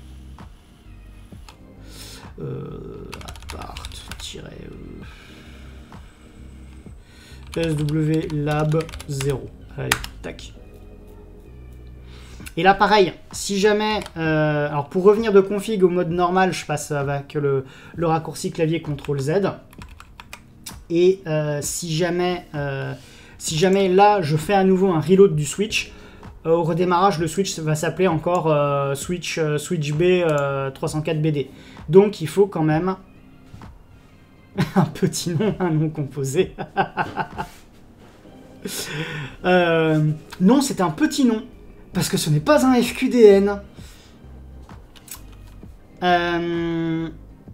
Euh... apart-S W Lab zéro. Allez, tac. Et là, pareil, si jamais... Euh, alors, pour revenir de config au mode normal, je passe avec le, le raccourci clavier contrôle Z. Et euh, si jamais... Euh, si jamais là, je fais à nouveau un reload du switch, euh, au redémarrage, le switch va s'appeler encore euh, switch, euh, switch B euh, trois cent quatre B D. Donc, il faut quand même... un petit nom, un nom composé. euh, non, c'est un petit nom. Parce que ce n'est pas un F Q D N. Euh...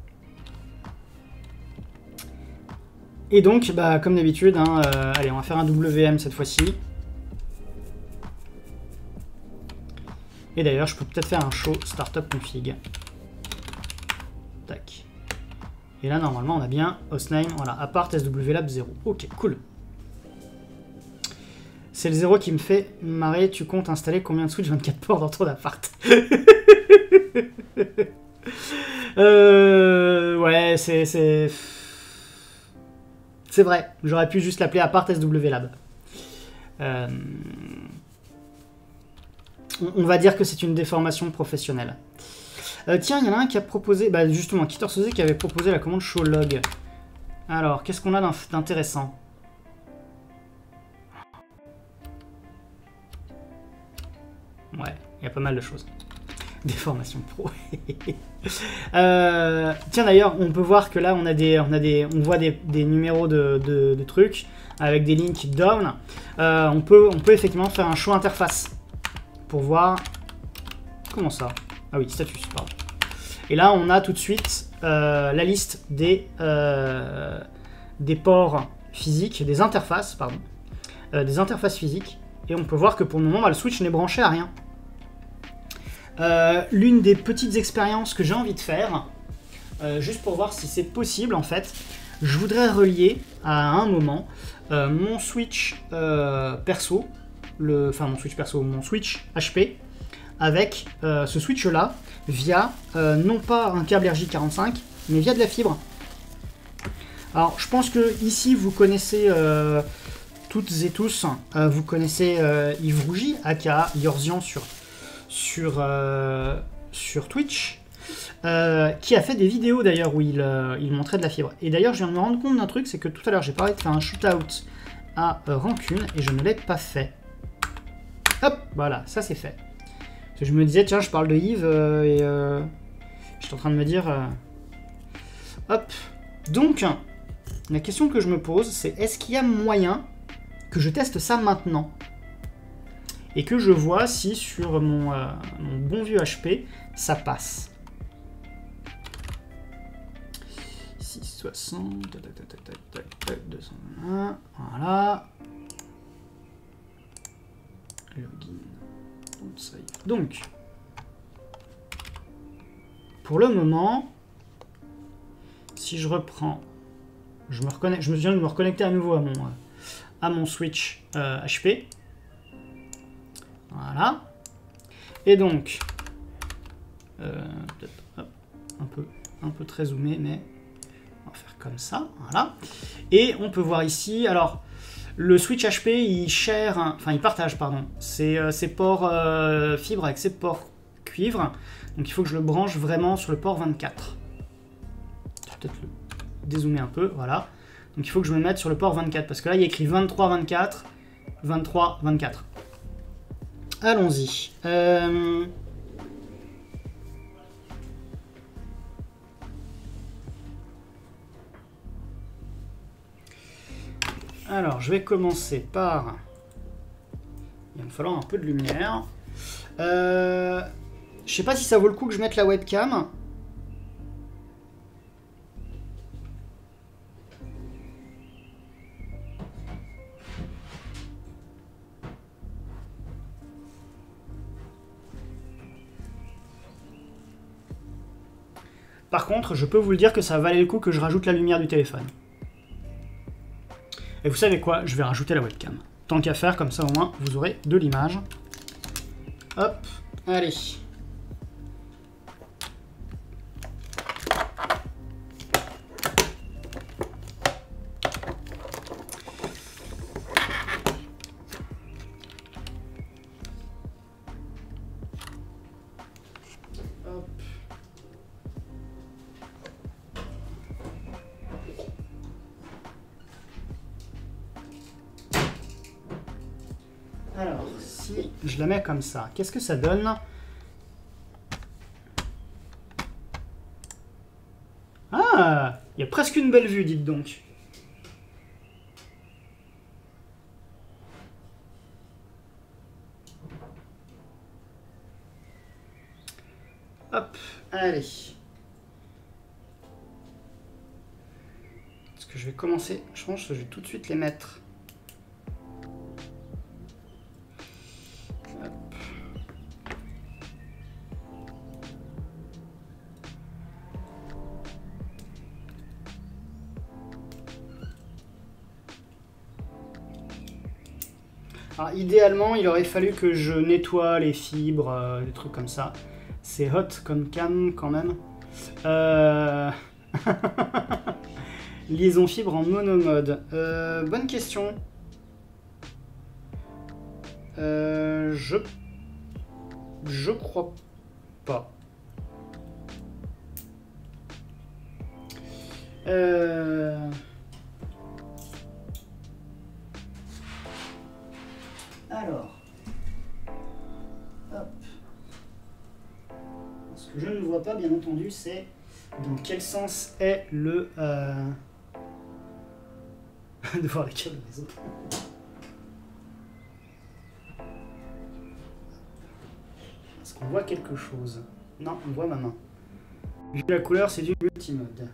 Et donc, bah, comme d'habitude, hein, euh, allez, on va faire un W M cette fois-ci. Et d'ailleurs, je peux peut-être faire un show startup config. Tac. Et là, normalement, on a bien hostname, voilà, apart S W Lab zéro. Ok, cool. C'est le zéro qui me fait marrer. Tu comptes installer combien de switch vingt-quatre ports dans ton appart? euh, Ouais, c'est... C'est C'est vrai. J'aurais pu juste l'appeler apart S W Lab. Euh... On va dire que c'est une déformation professionnelle. Euh, tiens, il y en a un qui a proposé... Bah justement, KittorSoze qui avait proposé la commande show log. Alors, qu'est-ce qu'on a d'intéressant? Ouais, il y a pas mal de choses. Déformation pro. euh, tiens d'ailleurs, on peut voir que là on a des, on a des, on voit des, des numéros de, de, de trucs avec des lignes qui down. Euh, on peut, on peut effectivement faire un show interface pour voir comment ça. Ah oui, status, pardon. Et là on a tout de suite euh, la liste des, euh, des ports physiques, des interfaces, pardon, euh, des interfaces physiques. Et on peut voir que pour le moment, bah, le switch n'est branché à rien. Euh, L'une des petites expériences que j'ai envie de faire, euh, juste pour voir si c'est possible en fait, je voudrais relier à un moment euh, mon switch euh, perso, le, enfin mon switch perso, mon switch H P, avec euh, ce switch là, via euh, non pas un câble R J quarante-cinq, mais via de la fibre. Alors je pense que ici vous connaissez... Euh, toutes et tous, euh, vous connaissez euh, Yves Rougy, aka Yorzian sur, sur, euh, sur Twitch, euh, qui a fait des vidéos d'ailleurs où il, euh, il montrait de la fibre. Et d'ailleurs, je viens de me rendre compte d'un truc, c'est que tout à l'heure, j'ai parlé de faire un shootout à euh, Rancune et je ne l'ai pas fait. Hop, voilà, ça c'est fait. Parce que je me disais, tiens, je parle de Yves euh, et euh, je suis en train de me dire... Euh, hop, donc, la question que je me pose, c'est est-ce qu'il y a moyen que je teste ça maintenant et que je vois si sur mon, euh, mon bon vieux H P ça passe. six cent soixante, tac, tac, tac, tac, tac, tac, deux cent un, voilà. Login, don't save. Donc, pour le moment, si je reprends, je me reconnecte, je me viens de me reconnecter à nouveau à mon euh, à mon switch euh, H P. Voilà. Et donc, euh, peut-être un peu, un peu très zoomé, mais on va faire comme ça. Voilà. Et on peut voir ici, alors, le switch H P, il share, enfin, il partage, pardon, ses, euh, ses ports euh, fibre avec ses ports cuivre. Donc, il faut que je le branche vraiment sur le port vingt-quatre. Je vais peut-être le dézoomer un peu, voilà. Donc il faut que je me mette sur le port vingt-quatre, parce que là il y a écrit vingt-trois vingt-quatre, vingt-trois vingt-quatre. allons-y. Euh... Alors, je vais commencer par... Il va me falloir un peu de lumière. Euh... Je sais pas si ça vaut le coup que je mette la webcam. Par contre, je peux vous le dire que ça valait le coup que je rajoute la lumière du téléphone. Et vous savez quoi? Je vais rajouter la webcam. Tant qu'à faire, comme ça au moins, vous aurez de l'image. Hop, allez. Hop. Alors, si je la mets comme ça, qu'est-ce que ça donne? Ah, il y a presque une belle vue, dites donc. Hop, allez. Est-ce que je vais commencer? Je pense que je vais tout de suite les mettre. Alors, idéalement, il aurait fallu que je nettoie les fibres, euh, des trucs comme ça. C'est hot comme cam quand même. Euh... Liaison fibre en monomode. Euh, bonne question. Euh, je... Je crois pas. Euh... Alors, hop. Ce que je ne vois pas, bien entendu, c'est dans quel sens est le... Euh... de voir les câbles des autres. Est-ce qu'on voit quelque chose? Non, on voit ma main. Vu la couleur, c'est du multimode.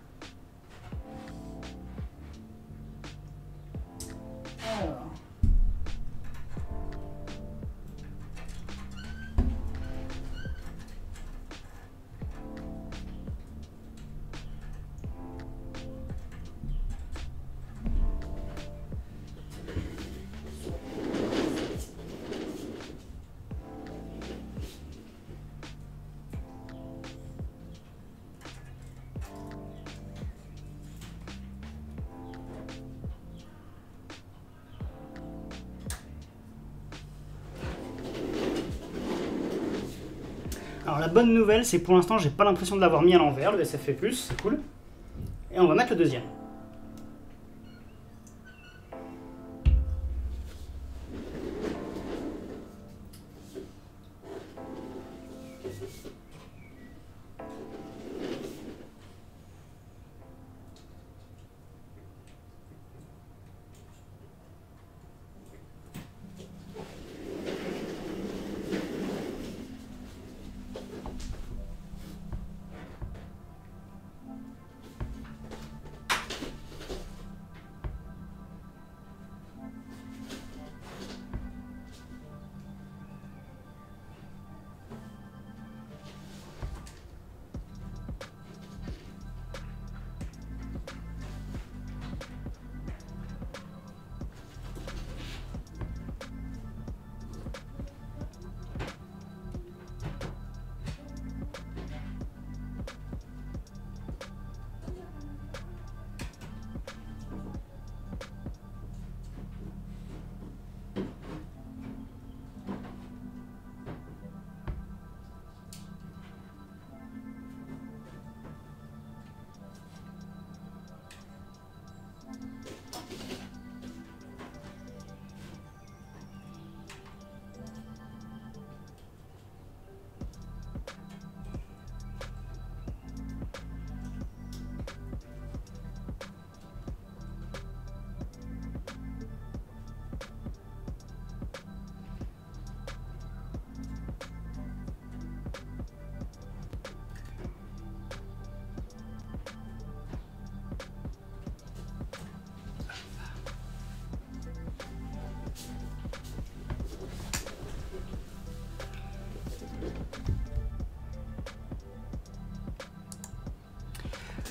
Alors... Alors la bonne nouvelle, c'est que pour l'instant, j'ai pas l'impression de l'avoir mis à l'envers, le S F P plus, c'est cool. Et on va mettre le deuxième.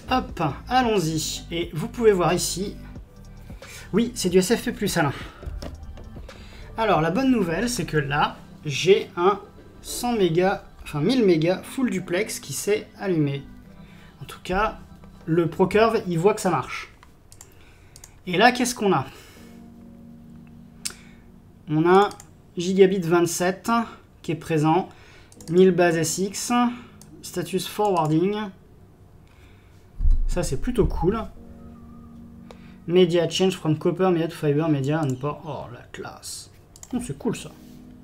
Hop, allons-y. Et vous pouvez voir ici... Oui, c'est du S F P plus, Alain. Alors, la bonne nouvelle, c'est que là, j'ai un cent mégas, enfin mille mégas full duplex qui s'est allumé. En tout cas, le ProCurve, il voit que ça marche. Et là, qu'est-ce qu'on a? On a Gigabit vingt-sept qui est présent, mille bases S X, status forwarding. Ça, c'est plutôt cool. Media change from copper, media to fiber, media and port. Oh, la classe. Oh, c'est cool, ça.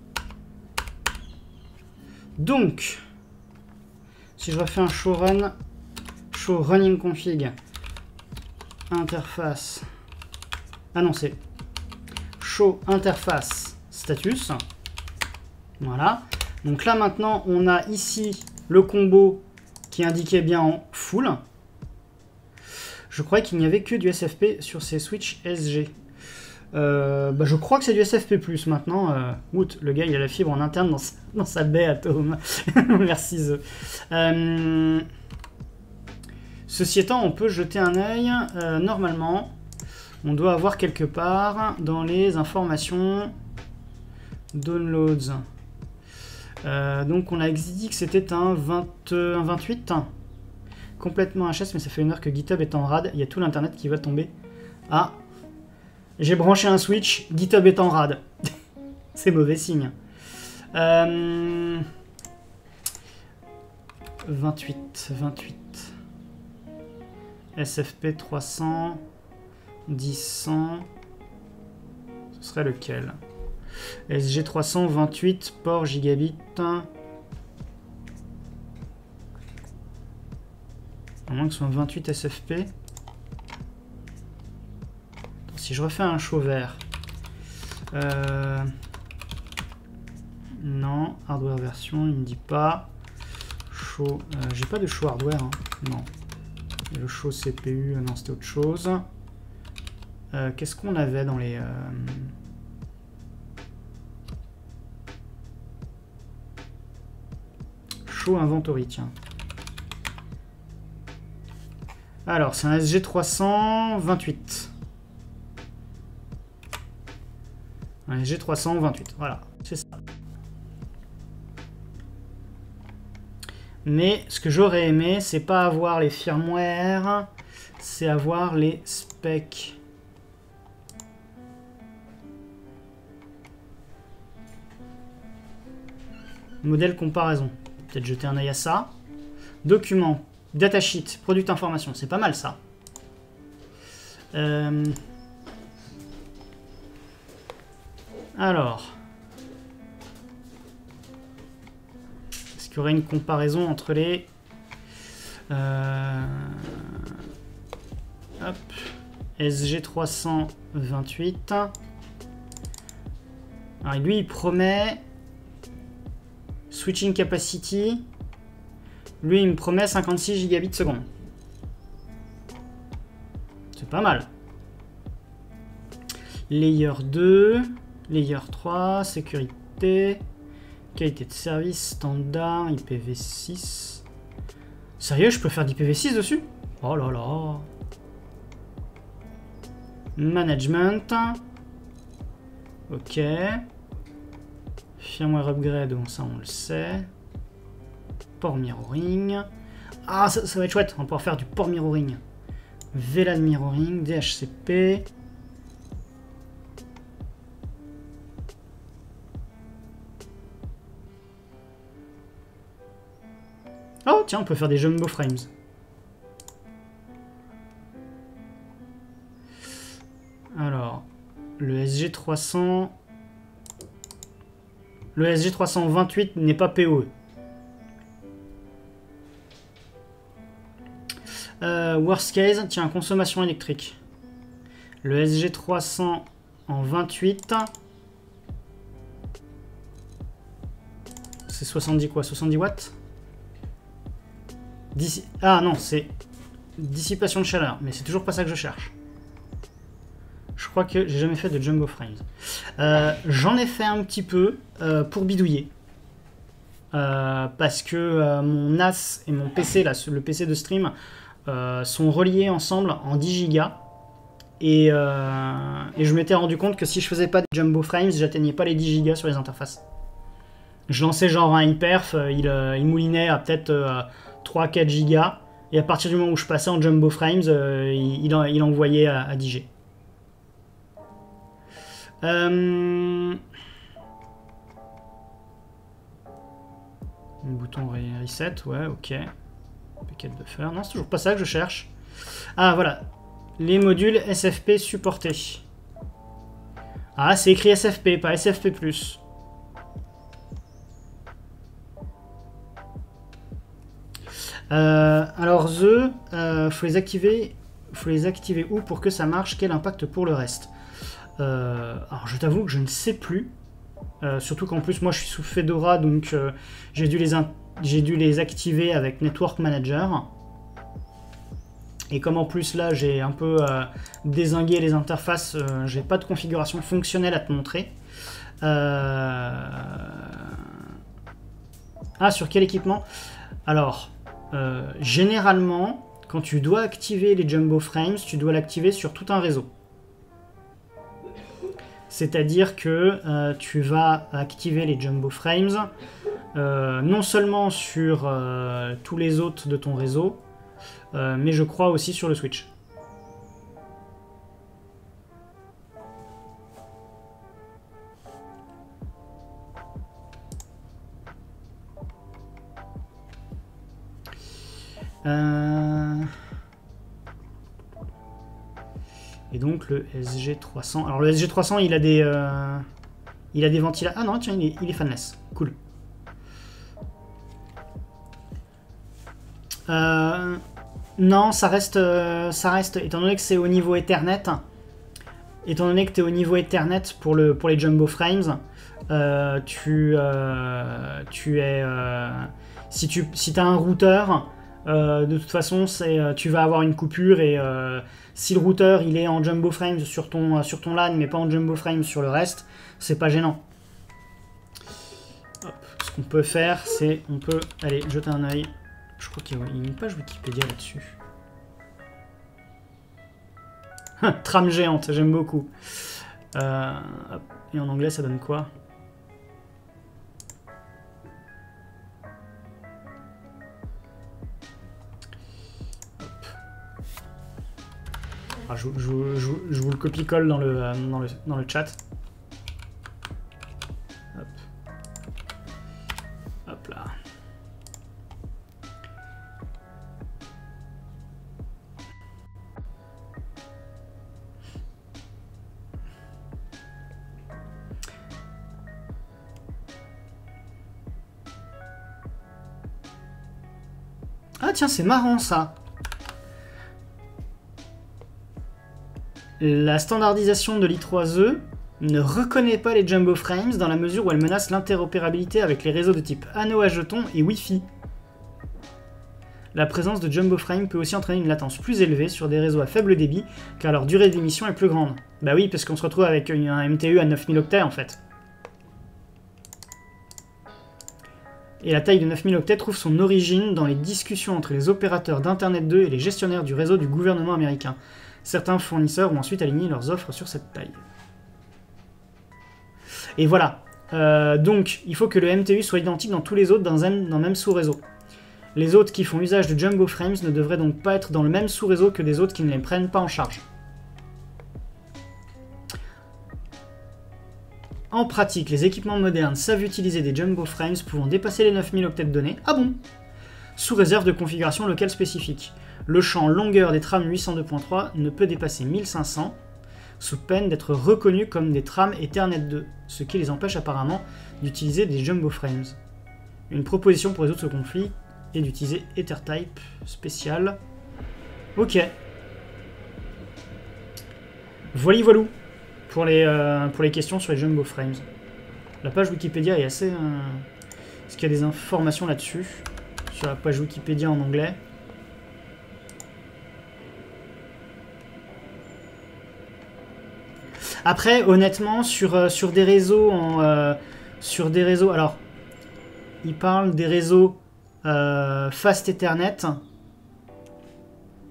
Donc, si je refais un show run, show running config, interface. Ah non, c'est show interface status. Voilà. Donc là, maintenant, on a ici le combo qui indiquait bien en full. Je croyais qu'il n'y avait que du S F P sur ces switches S G. Euh, bah je crois que c'est du S F P plus maintenant. Euh, Wout, le gars, il a la fibre en interne dans sa, dans sa baie Atom. Merci, The. Euh, ceci étant, on peut jeter un œil. Euh, normalement, on doit avoir quelque part dans les informations downloads. Euh, donc, on a dit que c'était un, vingt, un vingt-huit. Complètement H S, mais ça fait une heure que GitHub est en rade. Il y a tout l'internet qui va tomber. Ah, j'ai branché un switch, GitHub est en rade. C'est mauvais signe. Euh... vingt-huit, vingt-huit. S F P trois cents, dix cents. Ce serait lequel? S G trois cents, vingt-huit, port gigabit. À moins que ce soit vingt-huit S F P. Si je refais un show vert. Euh... Non, hardware version, il me dit pas. Show. Euh, J'ai pas de show hardware. Hein. Non. Et le show C P U, non, c'était autre chose. Euh, Qu'est-ce qu'on avait dans les. Euh... Show inventory, tiens. Alors, c'est un S G trois cent vingt-huit. Un S G trois cent vingt-huit, voilà, c'est ça. Mais ce que j'aurais aimé, c'est pas avoir les firmware, c'est avoir les specs. Modèle comparaison. Peut-être jeter un œil à ça. Document. Datasheet, product information, c'est pas mal ça. Euh... Alors. Est-ce qu'il y aurait une comparaison entre les... Euh... Hop. S G trois cent vingt-huit. Alors lui, il promet... Switching capacity... Lui, il me promet cinquante-six gigabits seconde. C'est pas mal. Layer deux, Layer trois, sécurité, qualité de service, standard, I P v six. Sérieux, je peux faire d'I P v six dessus? Oh là là. Management. Ok. Firmware upgrade, bon ça on le sait. Port mirroring. Ah, ça, ça va être chouette, on va pouvoir faire du port mirroring. V LAN mirroring, D H C P. Oh, tiens, on peut faire des jumbo frames. Alors, le S G trois cents... Le S G trois cent vingt-huit n'est pas P O E. Euh, worst case, tiens, consommation électrique. Le S G trois cents en vingt-huit. C'est soixante-dix quoi? soixante-dix watts? Dissi Ah non, c'est dissipation de chaleur. Mais c'est toujours pas ça que je cherche. Je crois que j'ai jamais fait de jumbo frames. Euh, J'en ai fait un petit peu euh, pour bidouiller. Euh, parce que euh, mon N A S et mon P C, là, le P C de stream, euh, sont reliés ensemble en dix gigas. Et, euh, et je m'étais rendu compte que si je faisais pas des jumbo frames, j'atteignais pas les dix gigas sur les interfaces. Je lançais genre un hyperf, il, euh, il moulinait à peut-être euh, trois à quatre gigas. Et à partir du moment où je passais en jumbo frames, euh, il, il, il envoyait à, à dix gigas. Euh... Bouton reset, ouais, ok. Packet buffer, non, c'est toujours pas ça que je cherche. Ah, voilà. Les modules S F P supportés. Ah, c'est écrit S F P, pas S F P plus. Euh, alors, The, euh, faut les activer. Faut les activer où pour que ça marche? Quel impact pour le reste? euh, Alors, je t'avoue que je ne sais plus. Euh, surtout qu'en plus, moi, je suis sous Fedora, donc euh, j'ai dû les j'ai dû les activer avec Network Manager. Et comme en plus là j'ai un peu euh, dézingué les interfaces, euh, j'ai pas de configuration fonctionnelle à te montrer. Euh... Ah, sur quel équipement? Alors, euh, généralement, quand tu dois activer les Jumbo Frames, tu dois l'activer sur tout un réseau. C'est-à-dire que euh, tu vas activer les Jumbo Frames euh, non seulement sur euh, tous les autres de ton réseau, euh, mais je crois aussi sur le switch. Euh... Et donc le S G trois cents. Alors le S G trois cents, il a des, euh... il a des ventilateurs. Ah non, tiens, il est, il est fanless. Cool. Euh... Non, ça reste, euh, ça reste, étant donné que c'est au niveau Ethernet, étant donné que tu es au niveau Ethernet pour, le, pour les Jumbo Frames, euh, tu, euh, tu es, euh, si tu si as un routeur, euh, de toute façon, tu vas avoir une coupure et euh, si le routeur il est en Jumbo Frames sur ton, sur ton LAN mais pas en Jumbo Frames sur le reste, c'est pas gênant. Hop. Ce qu'on peut faire, c'est, on peut aller jeter un œil. Je crois qu'il y a une page Wikipédia là-dessus. Trame géante, j'aime beaucoup. Euh, et en anglais, ça donne quoi? Ah, je, je, je, je vous le copie-colle dans le, dans, le, dans le chat. Hop. Hop là. Ah tiens, c'est marrant ça. La standardisation de l'I trois E ne reconnaît pas les Jumbo Frames dans la mesure où elle menace l'interopérabilité avec les réseaux de type anneau à jetons et Wi-Fi. La présence de Jumbo Frames peut aussi entraîner une latence plus élevée sur des réseaux à faible débit car leur durée d'émission est plus grande. Bah oui, parce qu'on se retrouve avec un M T U à neuf mille octets en fait. Et la taille de neuf mille octets trouve son origine dans les discussions entre les opérateurs d'Internet deux et les gestionnaires du réseau du gouvernement américain. Certains fournisseurs ont ensuite aligné leurs offres sur cette taille. Et voilà. Euh, donc, il faut que le M T U soit identique dans tous les autres dans un dans le même sous-réseau. Les autres qui font usage de Jumbo Frames ne devraient donc pas être dans le même sous-réseau que des autres qui ne les prennent pas en charge. En pratique, les équipements modernes savent utiliser des Jumbo Frames pouvant dépasser les neuf mille octets de données. Ah bon? Sous réserve de configuration locale spécifique. Le champ longueur des trames huit cent deux point trois ne peut dépasser mille cinq cents, sous peine d'être reconnus comme des trames Ethernet deux, ce qui les empêche apparemment d'utiliser des Jumbo Frames. Une proposition pour résoudre ce conflit est d'utiliser EtherType spécial. Ok. Voili voilou pour les, euh, pour les questions sur les Jumbo Frames. La page Wikipédia est assez... Euh... Est-ce qu'il y a des informations là-dessus? Sur la page Wikipédia en anglais. Après, honnêtement, sur, euh, sur des réseaux, en, euh, sur des réseaux, alors, il parle des réseaux euh, Fast Ethernet.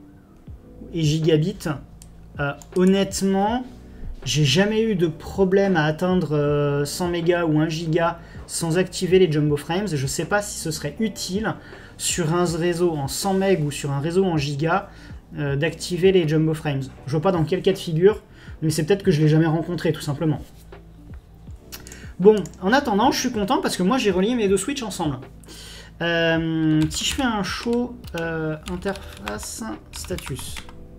et gigabits, euh, honnêtement, j'ai jamais eu de problème à atteindre euh, cent mégas ou un giga sans activer les jumbo frames. Je sais pas si ce serait utile sur un réseau en cent mégas ou sur un réseau en giga euh, d'activer les jumbo frames. Je vois pas dans quel cas de figure, mais c'est peut-être que je l'ai jamais rencontré tout simplement. Bon, en attendant, je suis content parce que moi j'ai relié mes deux switches ensemble. Euh, si je fais un show euh, interface status,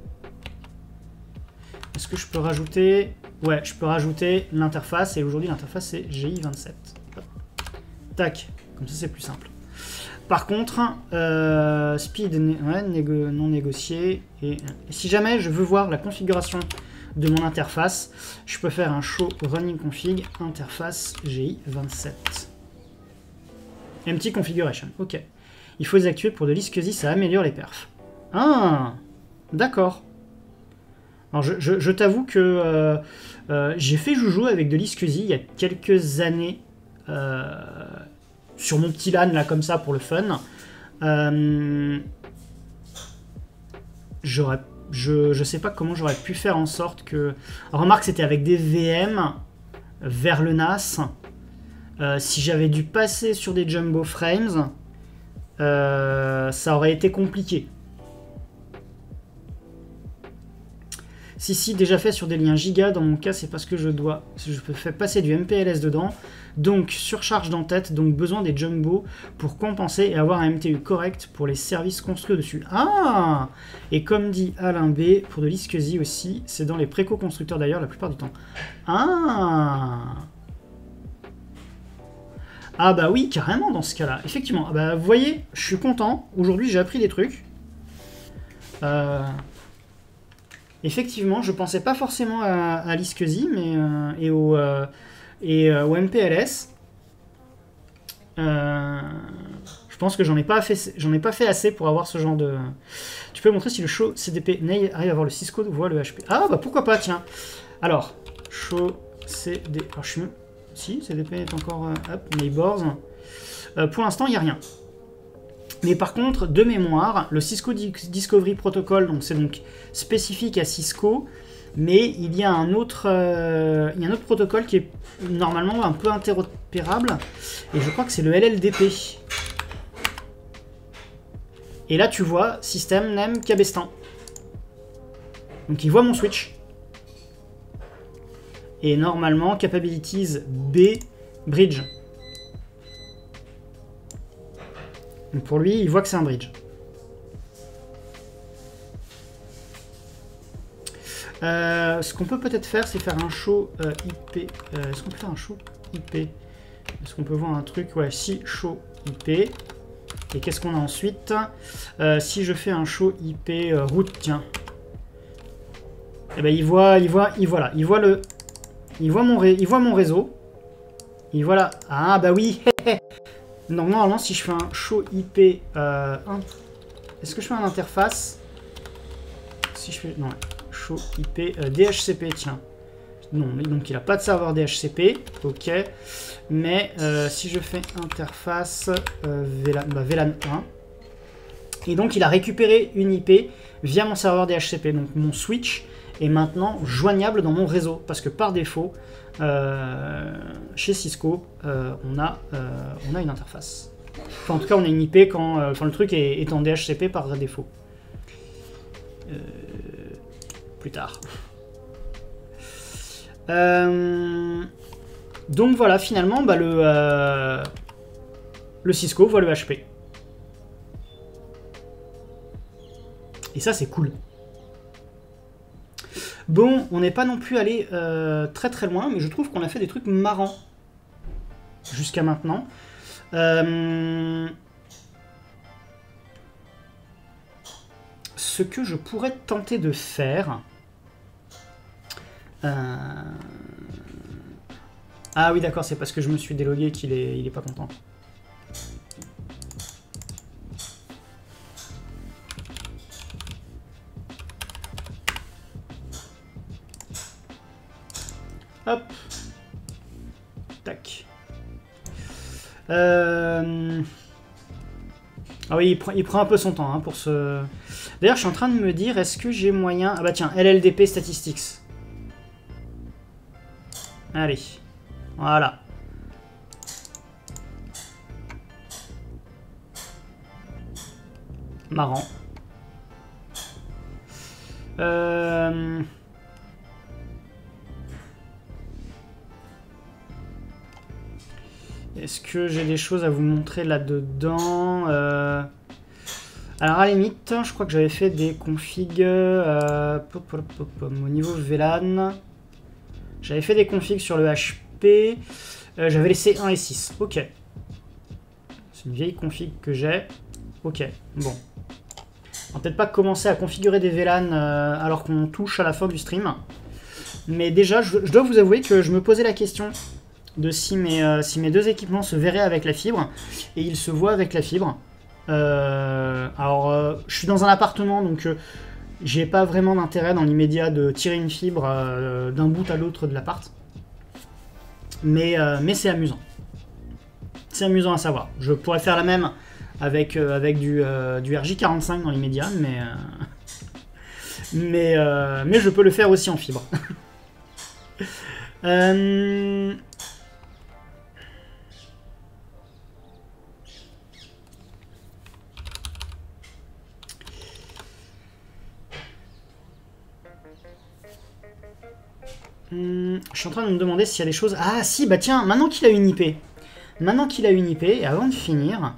est-ce que je peux rajouter... Ouais, je peux rajouter l'interface, et aujourd'hui l'interface c'est G I vingt-sept. Tac, comme ça c'est plus simple. Par contre, euh, speed ouais, négo non négocié, et, et si jamais je veux voir la configuration de mon interface, je peux faire un show running config interface G I vingt-sept. Empty configuration, ok. Il faut les activer pour de l'Iskesi, ça améliore les perfs. Ah, d'accord. Alors je, je, je t'avoue que euh, euh, j'ai fait joujou avec de l'Iskesi il y a quelques années euh, sur mon petit LAN là comme ça pour le fun. Euh, j'aurais, je, je sais pas comment j'aurais pu faire en sorte que... Alors, remarque, c'était avec des V M vers le N A S. Euh, si j'avais dû passer sur des jumbo frames, euh, ça aurait été compliqué. Si, si, déjà fait sur des liens giga, dans mon cas, c'est parce que je dois, je peux faire passer du M P L S dedans, donc surcharge d'en-tête, donc besoin des jumbo pour compenser et avoir un M T U correct pour les services construits dessus. Ah! Et comme dit Alain B, pour de l'Iskesi aussi, c'est dans les préco-constructeurs d'ailleurs la plupart du temps. Ah! Ah bah oui, carrément dans ce cas-là, effectivement. Ah bah, vous voyez, je suis content, aujourd'hui j'ai appris des trucs. Euh... Effectivement, je pensais pas forcément à, à l'Iskesi, mais euh, et, au, euh, et euh, au M P L S. Euh, je pense que j'en ai pas fait, j'en ai pas fait assez pour avoir ce genre de. Tu peux montrer si le show C D P Nail arrive à voir le Cisco ou voit le H P. Ah bah pourquoi pas, tiens. Alors show C D. Alors je suis. Si C D P est encore euh, hop, neighbors. Euh, pour l'instant, il n'y a rien. Mais par contre, de mémoire, le Cisco Discovery Protocol, donc c'est donc spécifique à Cisco, mais il y a un autre, euh, il y a un autre protocole qui est normalement un peu interopérable, et je crois que c'est le L L D P. Et là, tu vois, système name Cabestan. Donc il voit mon switch. Et normalement, capabilities B bridge. Donc pour lui, il voit que c'est un bridge. Euh, ce qu'on peut peut-être faire, c'est faire un show euh, I P. Euh, Est-ce qu'on peut faire un show I P? Est-ce qu'on peut voir un truc? Ouais, si show I P. Et qu'est-ce qu'on a ensuite? euh, Si je fais un show I P euh, route, tiens. Et ben il voit, il voit, il voit là, il voit le, il voit mon, ré, il voit mon réseau. Il voit là. Ah bah oui. Normalement, si je fais un show I P, euh, est-ce que je fais un interface? Si je fais, non, show I P, euh, D H C P, tiens. Non, donc il n'a pas de serveur D H C P, ok. Mais euh, si je fais interface euh, V LAN, bah, V LAN un, et donc il a récupéré une I P via mon serveur D H C P. Donc mon switch est maintenant joignable dans mon réseau, parce que par défaut, Euh, chez Cisco, euh, on, a, euh, on a une interface. Enfin, en tout cas, on a une I P quand euh, enfin, le truc est, est en D H C P par défaut. Euh, plus tard. Euh, donc voilà, finalement, bah, le, euh, le Cisco voit le H P. Et ça, c'est cool. Bon, on n'est pas non plus allé euh, très très loin, mais je trouve qu'on a fait des trucs marrants jusqu'à maintenant. Euh, ce que je pourrais tenter de faire... Euh, ah oui, d'accord, c'est parce que je me suis délogué qu'il est, il est pas content. Hop. Tac. Euh... Ah oui, il prend, il prend un peu son temps hein, pour se... D'ailleurs, je suis en train de me dire, est-ce que j'ai moyen... Ah bah tiens, L L D P Statistics. Allez, voilà. Marrant. Euh... Est-ce que j'ai des choses à vous montrer là-dedans? euh... Alors à la limite, je crois que j'avais fait des configs euh... pop, pop, pop, pop, au niveau V LAN. J'avais fait des configs sur le H P. Euh, j'avais laissé un et six. Ok. C'est une vieille config que j'ai. Ok, bon. On va peut-être pas commencer à configurer des V LAN euh, alors qu'on touche à la fin du stream. Mais déjà, je, je dois vous avouer que je me posais la question de si mes, euh, si mes deux équipements se verraient avec la fibre. Et ils se voient avec la fibre. Euh, alors, euh, je suis dans un appartement, donc euh, j'ai pas vraiment d'intérêt dans l'immédiat de tirer une fibre euh, d'un bout à l'autre de l'appart. Mais, euh, mais c'est amusant. C'est amusant à savoir. Je pourrais faire la même avec, euh, avec du, euh, du R J quarante-cinq dans l'immédiat, mais, euh, mais, euh, mais je peux le faire aussi en fibre. euh... Hum, je suis en train de me demander s'il y a des choses... Ah si, bah tiens, maintenant qu'il a une I P, maintenant qu'il a une I P, et avant de finir...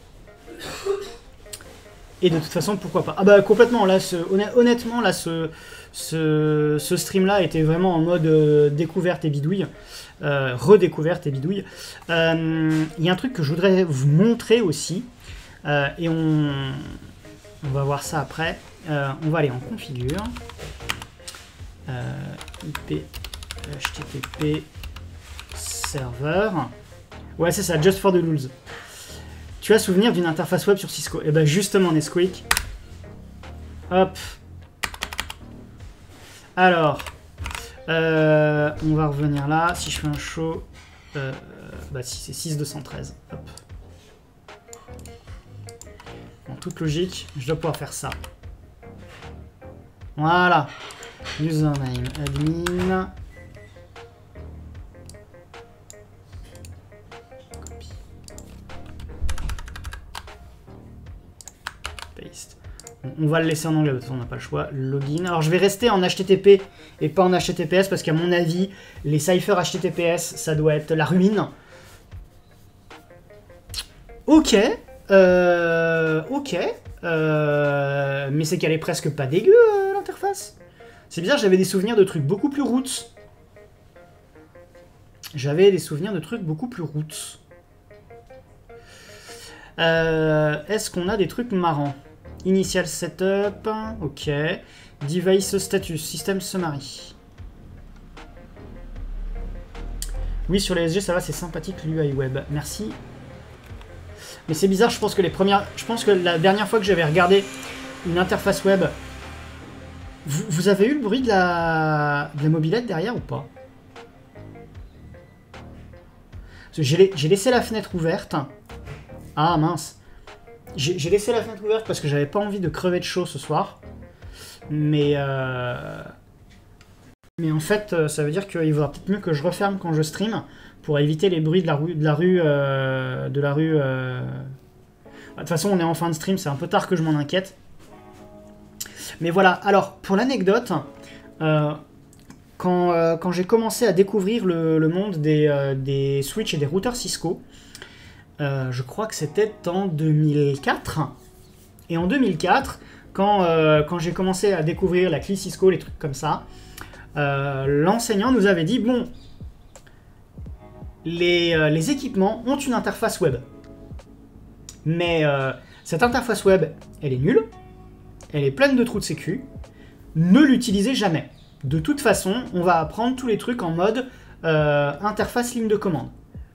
Et de toute façon, pourquoi pas. Ah bah complètement, là, ce, honnêtement, là, ce, ce, ce stream-là était vraiment en mode euh, découverte et bidouille. Euh, redécouverte et bidouille. Il euh, y a un truc que je voudrais vous montrer aussi. Euh, et on, on va voir ça après. Euh, on va aller en configure. Euh, I P, H T T P, serveur. Ouais, c'est ça, just for the lulz. Tu as souvenir d'une interface web sur Cisco? Et ben justement, Nesquik. Hop. Alors, euh, on va revenir là. Si je fais un show, euh, bah si c'est six deux cent treize. Hop. En toute logique, je dois pouvoir faire ça. Voilà. Username admin. On va le laisser en anglais, de toute façon on n'a pas le choix. Login. Alors je vais rester en H T T P et pas en H T T P S parce qu'à mon avis, les ciphers H T T P S, ça doit être la ruine. Ok. Euh, ok. Euh, mais c'est qu'elle est presque pas dégueu, euh, l'interface. C'est bizarre, j'avais des souvenirs de trucs beaucoup plus roots. J'avais des souvenirs de trucs beaucoup plus roots. Euh, Est-ce qu'on a des trucs marrants? Initial setup, ok. Device status, système summary. Oui, sur les S G, ça va, c'est sympathique l'U I web. Merci. Mais c'est bizarre, je pense que les premières... Je pense que la dernière fois que j'avais regardé une interface web... Vous, vous avez eu le bruit de la, de la mobilette derrière ou pas? J'ai laissé la fenêtre ouverte. Ah mince. J'ai laissé la fenêtre ouverte parce que j'avais pas envie de crever de chaud ce soir. Mais... Euh... Mais en fait, ça veut dire qu'il vaudra peut-être mieux que je referme quand je stream pour éviter les bruits de la rue... De la rue... Euh... De la rue euh... De toute façon, on est en fin de stream, c'est un peu tard que je m'en inquiète. Mais voilà, alors, pour l'anecdote, euh, quand, euh, quand j'ai commencé à découvrir le, le monde des, euh, des switches et des routeurs Cisco, euh, je crois que c'était en deux mille quatre. Et en deux mille quatre, quand, euh, quand j'ai commencé à découvrir la clé Cisco, les trucs comme ça, euh, l'enseignant nous avait dit, bon, les, euh, les équipements ont une interface web. Mais euh, cette interface web, elle est nulle. Elle est pleine de trous de sécu. Ne l'utilisez jamais. De toute façon, on va apprendre tous les trucs en mode euh, interface ligne de commande.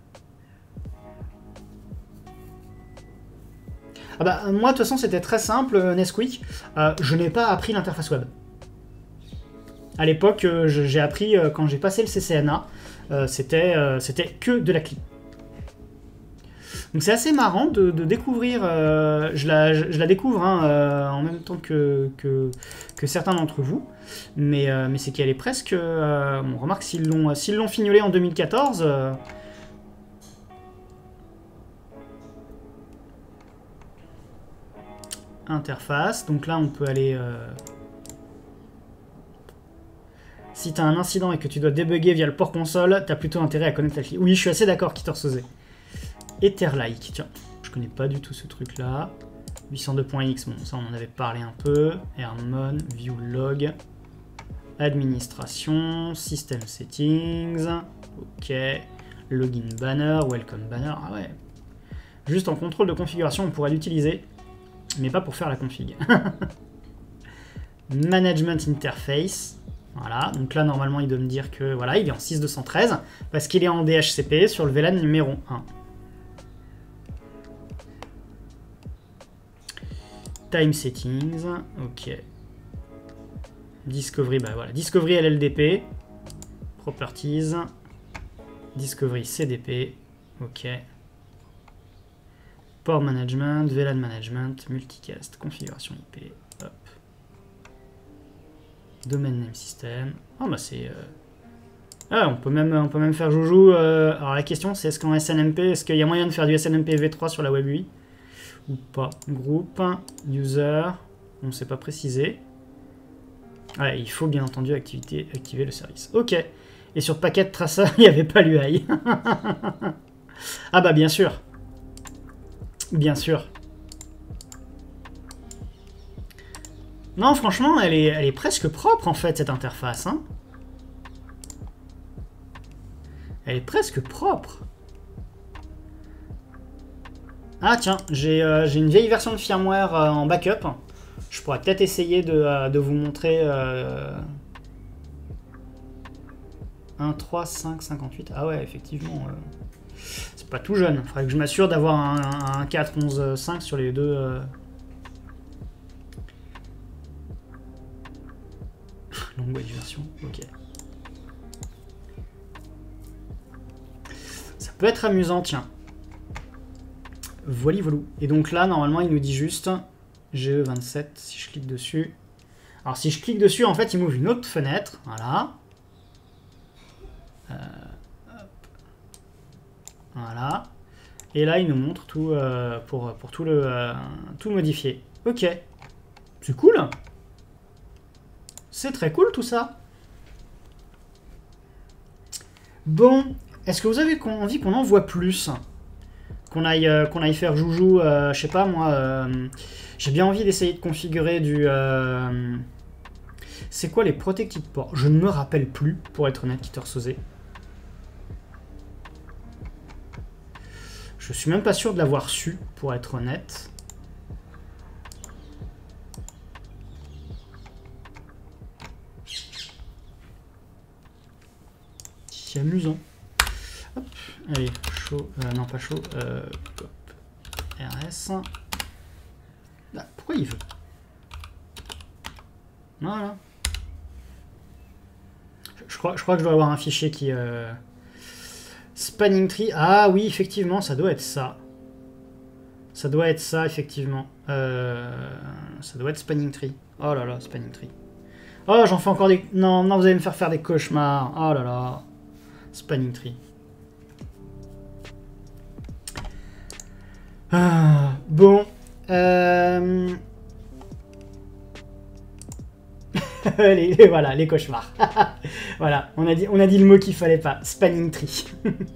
Ah bah, moi, de toute façon, c'était très simple, Nesquik. Euh, je n'ai pas appris l'interface web. À l'époque, euh, j'ai appris, euh, quand j'ai passé le C C N A, euh, c'était euh, c'était que de la clé. Donc c'est assez marrant de, de découvrir, euh, je, la, je, je la découvre hein, euh, en même temps que, que, que certains d'entre vous, mais, euh, mais c'est qu'elle est presque, euh, on remarque s'ils l'ont s'ils l'ont fignolé en deux mille quatorze, euh, interface, donc là on peut aller, euh, si tu as un incident et que tu dois débugger via le port console, tu as plutôt intérêt à connaître la clé. Oui, je suis assez d'accord, Kittersosé. Etherlike, tiens, je connais pas du tout ce truc là. huit cent deux point x, bon ça on en avait parlé un peu. Hermon, view log, administration, system settings, ok, login banner, welcome banner, ah ouais. Juste en contrôle de configuration on pourrait l'utiliser, mais pas pour faire la config. Management interface, voilà, donc là normalement il doit me dire que voilà, il est en six deux cent treize parce qu'il est en D H C P sur le V LAN numéro un. Time settings, ok. Discovery, bah voilà, Discovery L L D P, Properties, Discovery C D P, ok. Port Management, V LAN Management, Multicast, Configuration I P, hop. Domain Name System, ah bah c'est... Euh... Ah, on peut même, on peut même faire joujou, euh... alors la question c'est est-ce qu'en S N M P, est-ce qu'il y a moyen de faire du S N M P V trois sur la Web U I ou pas. Groupe, user, on ne sait pas préciser. Ouais, il faut bien entendu activité, activer le service. Ok. Et sur Packet Tracer, il n'y avait pas l'U I. Ah bah bien sûr. Bien sûr. Non, franchement, elle est, elle est presque propre en fait, cette interface. Hein. Elle est presque propre. Ah tiens, j'ai euh, une vieille version de firmware euh, en backup. Je pourrais peut-être essayer de, euh, de vous montrer euh, un point trois cinq cinquante-huit. Ah ouais, effectivement, euh, c'est pas tout jeune. Il faudrait que je m'assure d'avoir un, un, un quatre onze cinq sur les deux. Euh... Language version, ok. Ça peut être amusant, tiens. Voilà, voilà. Et donc là, normalement, il nous dit juste G E vingt-sept, si je clique dessus. Alors, si je clique dessus, en fait, il m'ouvre une autre fenêtre. Voilà. Euh, hop. Voilà. Et là, il nous montre tout euh, pour, pour tout, le, euh, tout modifier. Ok. C'est cool. C'est très cool, tout ça. Bon. Est-ce que vous avez envie qu'on en voit plus ? Qu'on aille, euh, qu'on aille faire joujou, euh, je sais pas moi, euh, j'ai bien envie d'essayer de configurer du... Euh, c'est quoi les protected ports? Je ne me rappelle plus, pour être honnête, Kittersosé. Je suis même pas sûr de l'avoir su, pour être honnête. C'est amusant. Hop, allez, chaud, euh, non pas chaud, euh, hop, R S. Ah, pourquoi il veut? Voilà. Je, je, crois, je crois que je dois avoir un fichier qui... Euh... Spanning tree, ah oui, effectivement, ça doit être ça. Ça doit être ça, effectivement. Euh... Ça doit être spanning tree. Oh là là, spanning tree. Oh, j'en fais encore des... Non, non, vous allez me faire faire des cauchemars. Oh là là. Spanning tree. Ah, bon. Euh... les, les, voilà, les cauchemars. Voilà, on a dit, on a dit le mot qu'il fallait pas. Spanning tree.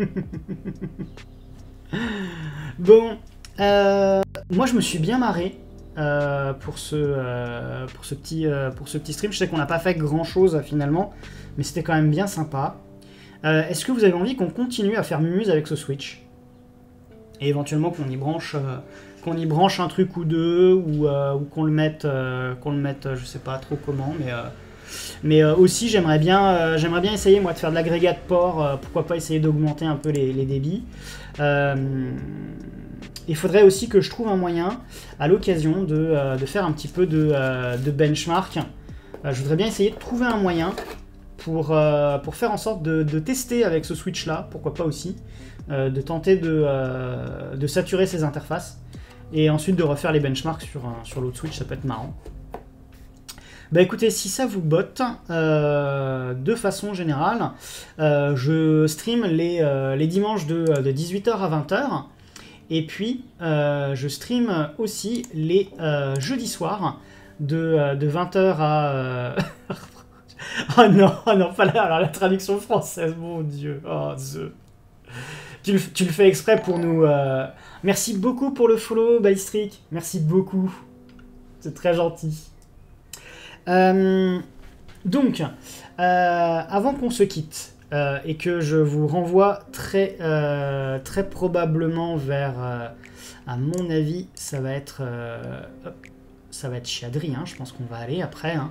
Bon. Euh, moi, je me suis bien marré euh, pour, ce, euh, pour, ce petit, euh, pour ce petit stream. Je sais qu'on n'a pas fait grand-chose finalement, mais c'était quand même bien sympa. Euh, Est-ce que vous avez envie qu'on continue à faire mumuse avec ce Switch? Et éventuellement qu'on y branche, euh, qu'on y branche un truc ou deux, ou, euh, ou qu'on le mette, euh, qu'on le mette, je sais pas trop comment, mais, euh, mais euh, aussi j'aimerais bien, euh, j'aimerais bien essayer moi de faire de l'agrégat de port, euh, pourquoi pas essayer d'augmenter un peu les, les débits. Euh, il faudrait aussi que je trouve un moyen, à l'occasion, de, euh, de faire un petit peu de, euh, de benchmark. Euh, je voudrais bien essayer de trouver un moyen pour, euh, pour faire en sorte de, de tester avec ce switch-là, pourquoi pas aussi, euh, de tenter de, euh, de saturer ces interfaces, et ensuite de refaire les benchmarks sur, un, sur l'autre switch, ça peut être marrant. Bah écoutez, si ça vous botte, euh, de façon générale, euh, je stream les, euh, les dimanches de, de dix-huit heures à vingt heures, et puis euh, je stream aussi les euh, jeudis soirs de, de vingt heures à... Euh... oh non, oh non, pas là, alors la traduction française, mon dieu, oh the... tu, le, tu le fais exprès pour nous... Euh... Merci beaucoup pour le follow, Ballistric, merci beaucoup, c'est très gentil. Euh, donc, euh, avant qu'on se quitte euh, et que je vous renvoie très, euh, très probablement vers, euh, à mon avis, ça va être, euh, hop, ça va être chez Adrien. Je pense qu'on va aller après. Hein.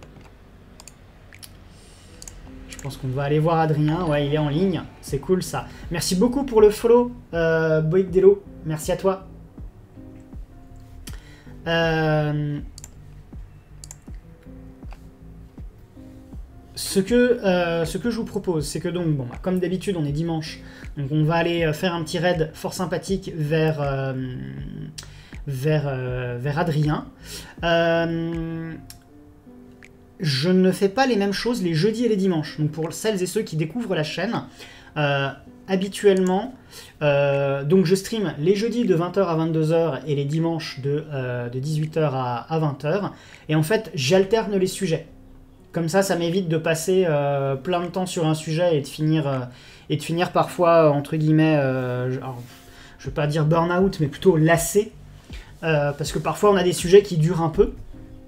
Je pense qu'on va aller voir Adrien. Ouais, il est en ligne. C'est cool ça. Merci beaucoup pour le follow, euh, Boïc Delo. Merci à toi. Euh, Ce que, euh, ce que je vous propose, c'est que donc, bon, bah, comme d'habitude, on est dimanche, donc on va aller faire un petit raid fort sympathique vers, euh, vers, euh, vers Adrien. Euh, je ne fais pas les mêmes choses les jeudis et les dimanches. Donc pour celles et ceux qui découvrent la chaîne, euh, habituellement, euh, donc je stream les jeudis de vingt heures à vingt-deux heures et les dimanches de, euh, de dix-huit heures à, à vingt heures. Et en fait, j'alterne les sujets. Comme ça, ça m'évite de passer euh, plein de temps sur un sujet et de finir, euh, et de finir parfois, entre guillemets, euh, alors, je ne veux pas dire burn-out, mais plutôt lassé. Euh, parce que parfois, on a des sujets qui durent un peu.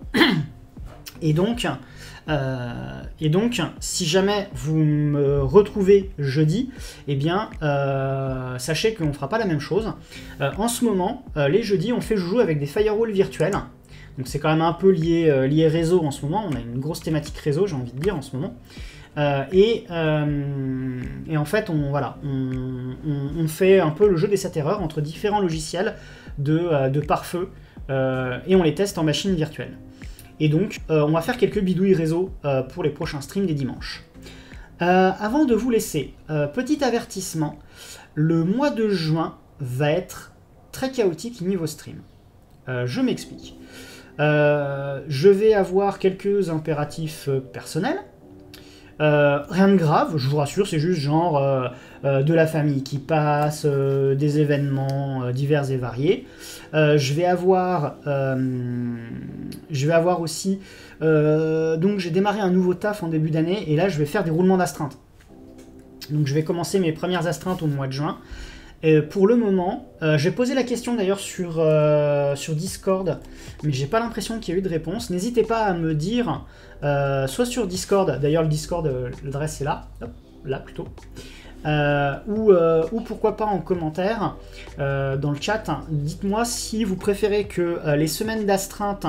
Et donc, euh, et donc si jamais vous me retrouvez jeudi, eh bien, euh, sachez qu'on ne fera pas la même chose. Euh, en ce moment, euh, les jeudis, on fait joujou avec des firewalls virtuels. Donc c'est quand même un peu lié, euh, lié réseau en ce moment, on a une grosse thématique réseau, j'ai envie de dire, en ce moment. Euh, et, euh, et en fait, on, voilà, on, on, on fait un peu le jeu des sept erreurs entre différents logiciels de, euh, de pare-feu, euh, et on les teste en machine virtuelle. Et donc, euh, on va faire quelques bidouilles réseau euh, pour les prochains streams des dimanches. Euh, avant de vous laisser, euh, petit avertissement, le mois de juin va être très chaotique niveau stream. Euh, je m'explique. Euh, je vais avoir quelques impératifs euh, personnels. Euh, rien de grave, je vous rassure, c'est juste genre euh, euh, de la famille qui passe, euh, des événements euh, divers et variés. Euh, je vais avoir, euh, je vais avoir aussi, euh, donc j'ai démarré un nouveau taf en début d'année et là je vais faire des roulements d'astreinte. Donc je vais commencer mes premières astreintes au mois de juin. Et pour le moment, euh, j'ai posé la question d'ailleurs sur, euh, sur Discord, mais j'ai pas l'impression qu'il y a eu de réponse. N'hésitez pas à me dire, euh, soit sur Discord, d'ailleurs le Discord, euh, l'adresse est là, hop, là plutôt, euh, ou, euh, ou pourquoi pas en commentaire euh, dans le chat. Dites-moi si vous préférez que euh, les semaines d'astreinte,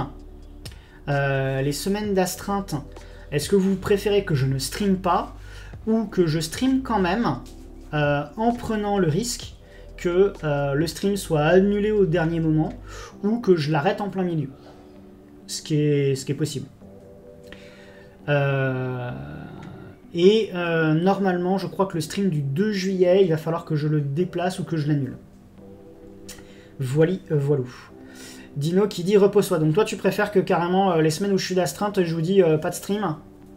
euh, les semaines d'astreinte, est-ce que vous préférez que je ne stream pas ou que je stream quand même euh, en prenant le risque que euh, le stream soit annulé au dernier moment ou que je l'arrête en plein milieu, ce qui est, ce qui est possible. Euh, et euh, normalement, je crois que le stream du deux juillet, il va falloir que je le déplace ou que je l'annule. Voilà, euh, voilou. Dino qui dit repose-toi. Donc toi, tu préfères que carrément euh, les semaines où je suis d'astreinte, je vous dis euh, pas de stream?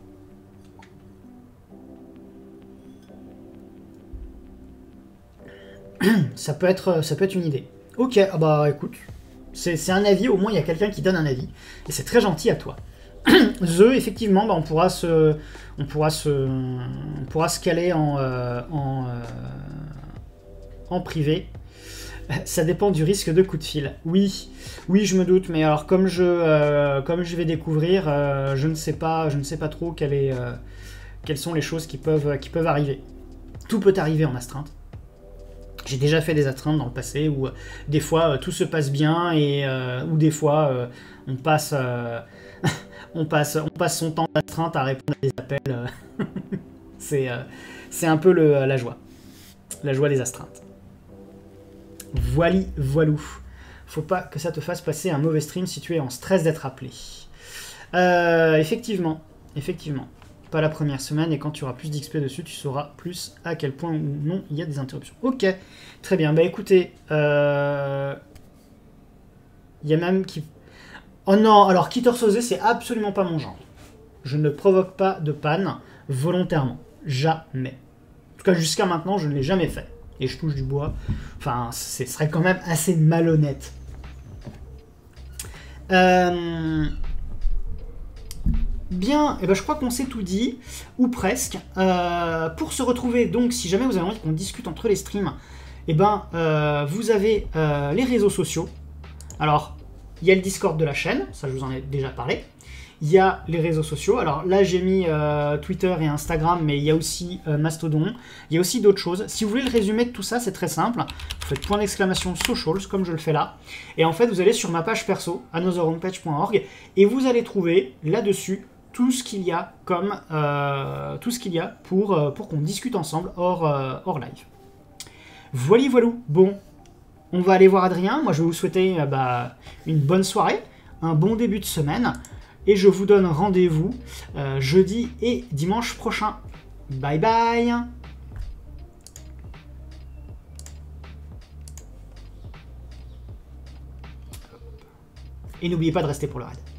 Ça peut être, ça peut être une idée. Ok, ah bah écoute, c'est un avis, au moins il y a quelqu'un qui donne un avis, et c'est très gentil à toi. The, effectivement, bah, on pourra se, on pourra se, on pourra se caler en, euh, en, euh, en privé. Ça dépend du risque de coup de fil. Oui, oui, je me doute, mais alors comme je, euh, comme je vais découvrir, euh, je ne sais pas, je ne sais pas trop quelle est, euh, quelles sont les choses qui peuvent, qui peuvent arriver. Tout peut arriver en astreinte. J'ai déjà fait des astreintes dans le passé où euh, des fois euh, tout se passe bien et euh, ou des fois euh, on passe euh, on passe on passe son temps d'astreinte à répondre à des appels. Euh, c'est euh, c'est un peu le, la joie, la joie des astreintes. Voili voilou. Faut pas que ça te fasse passer un mauvais stream si tu es en stress d'être appelé. Euh, effectivement, effectivement. pas la première semaine, et quand tu auras plus d'X P dessus, tu sauras plus à quel point ou non il y a des interruptions. Ok, très bien. Bah écoutez, euh... il y a même qui... Oh non, alors Kitorsose, c'est absolument pas mon genre. Je ne provoque pas de panne volontairement. Jamais. En tout cas, jusqu'à maintenant, je ne l'ai jamais fait. Et je touche du bois. Enfin, ce serait quand même assez malhonnête. Euh... Bien, et ben je crois qu'on s'est tout dit, ou presque. Euh, pour se retrouver, donc, si jamais vous avez envie qu'on discute entre les streams, et ben, euh, vous avez euh, les réseaux sociaux. Alors, il y a le Discord de la chaîne, ça je vous en ai déjà parlé. Il y a les réseaux sociaux. Alors là, j'ai mis euh, Twitter et Instagram, mais il y a aussi euh, Mastodon. Il y a aussi d'autres choses. Si vous voulez le résumé de tout ça, c'est très simple. Vous faites point d'exclamation socials, comme je le fais là. Et en fait, vous allez sur ma page perso, another homepage point org, et vous allez trouver là-dessus tout ce qu'il y a comme euh, tout ce qu'il y a pour, euh, pour qu'on discute ensemble hors, euh, hors live. Voilà, voilà. Bon, on va aller voir Adrien. Moi, je vais vous souhaiter euh, bah, une bonne soirée, un bon début de semaine. Et je vous donne rendez-vous euh, jeudi et dimanche prochain. Bye bye. Et n'oubliez pas de rester pour le raid.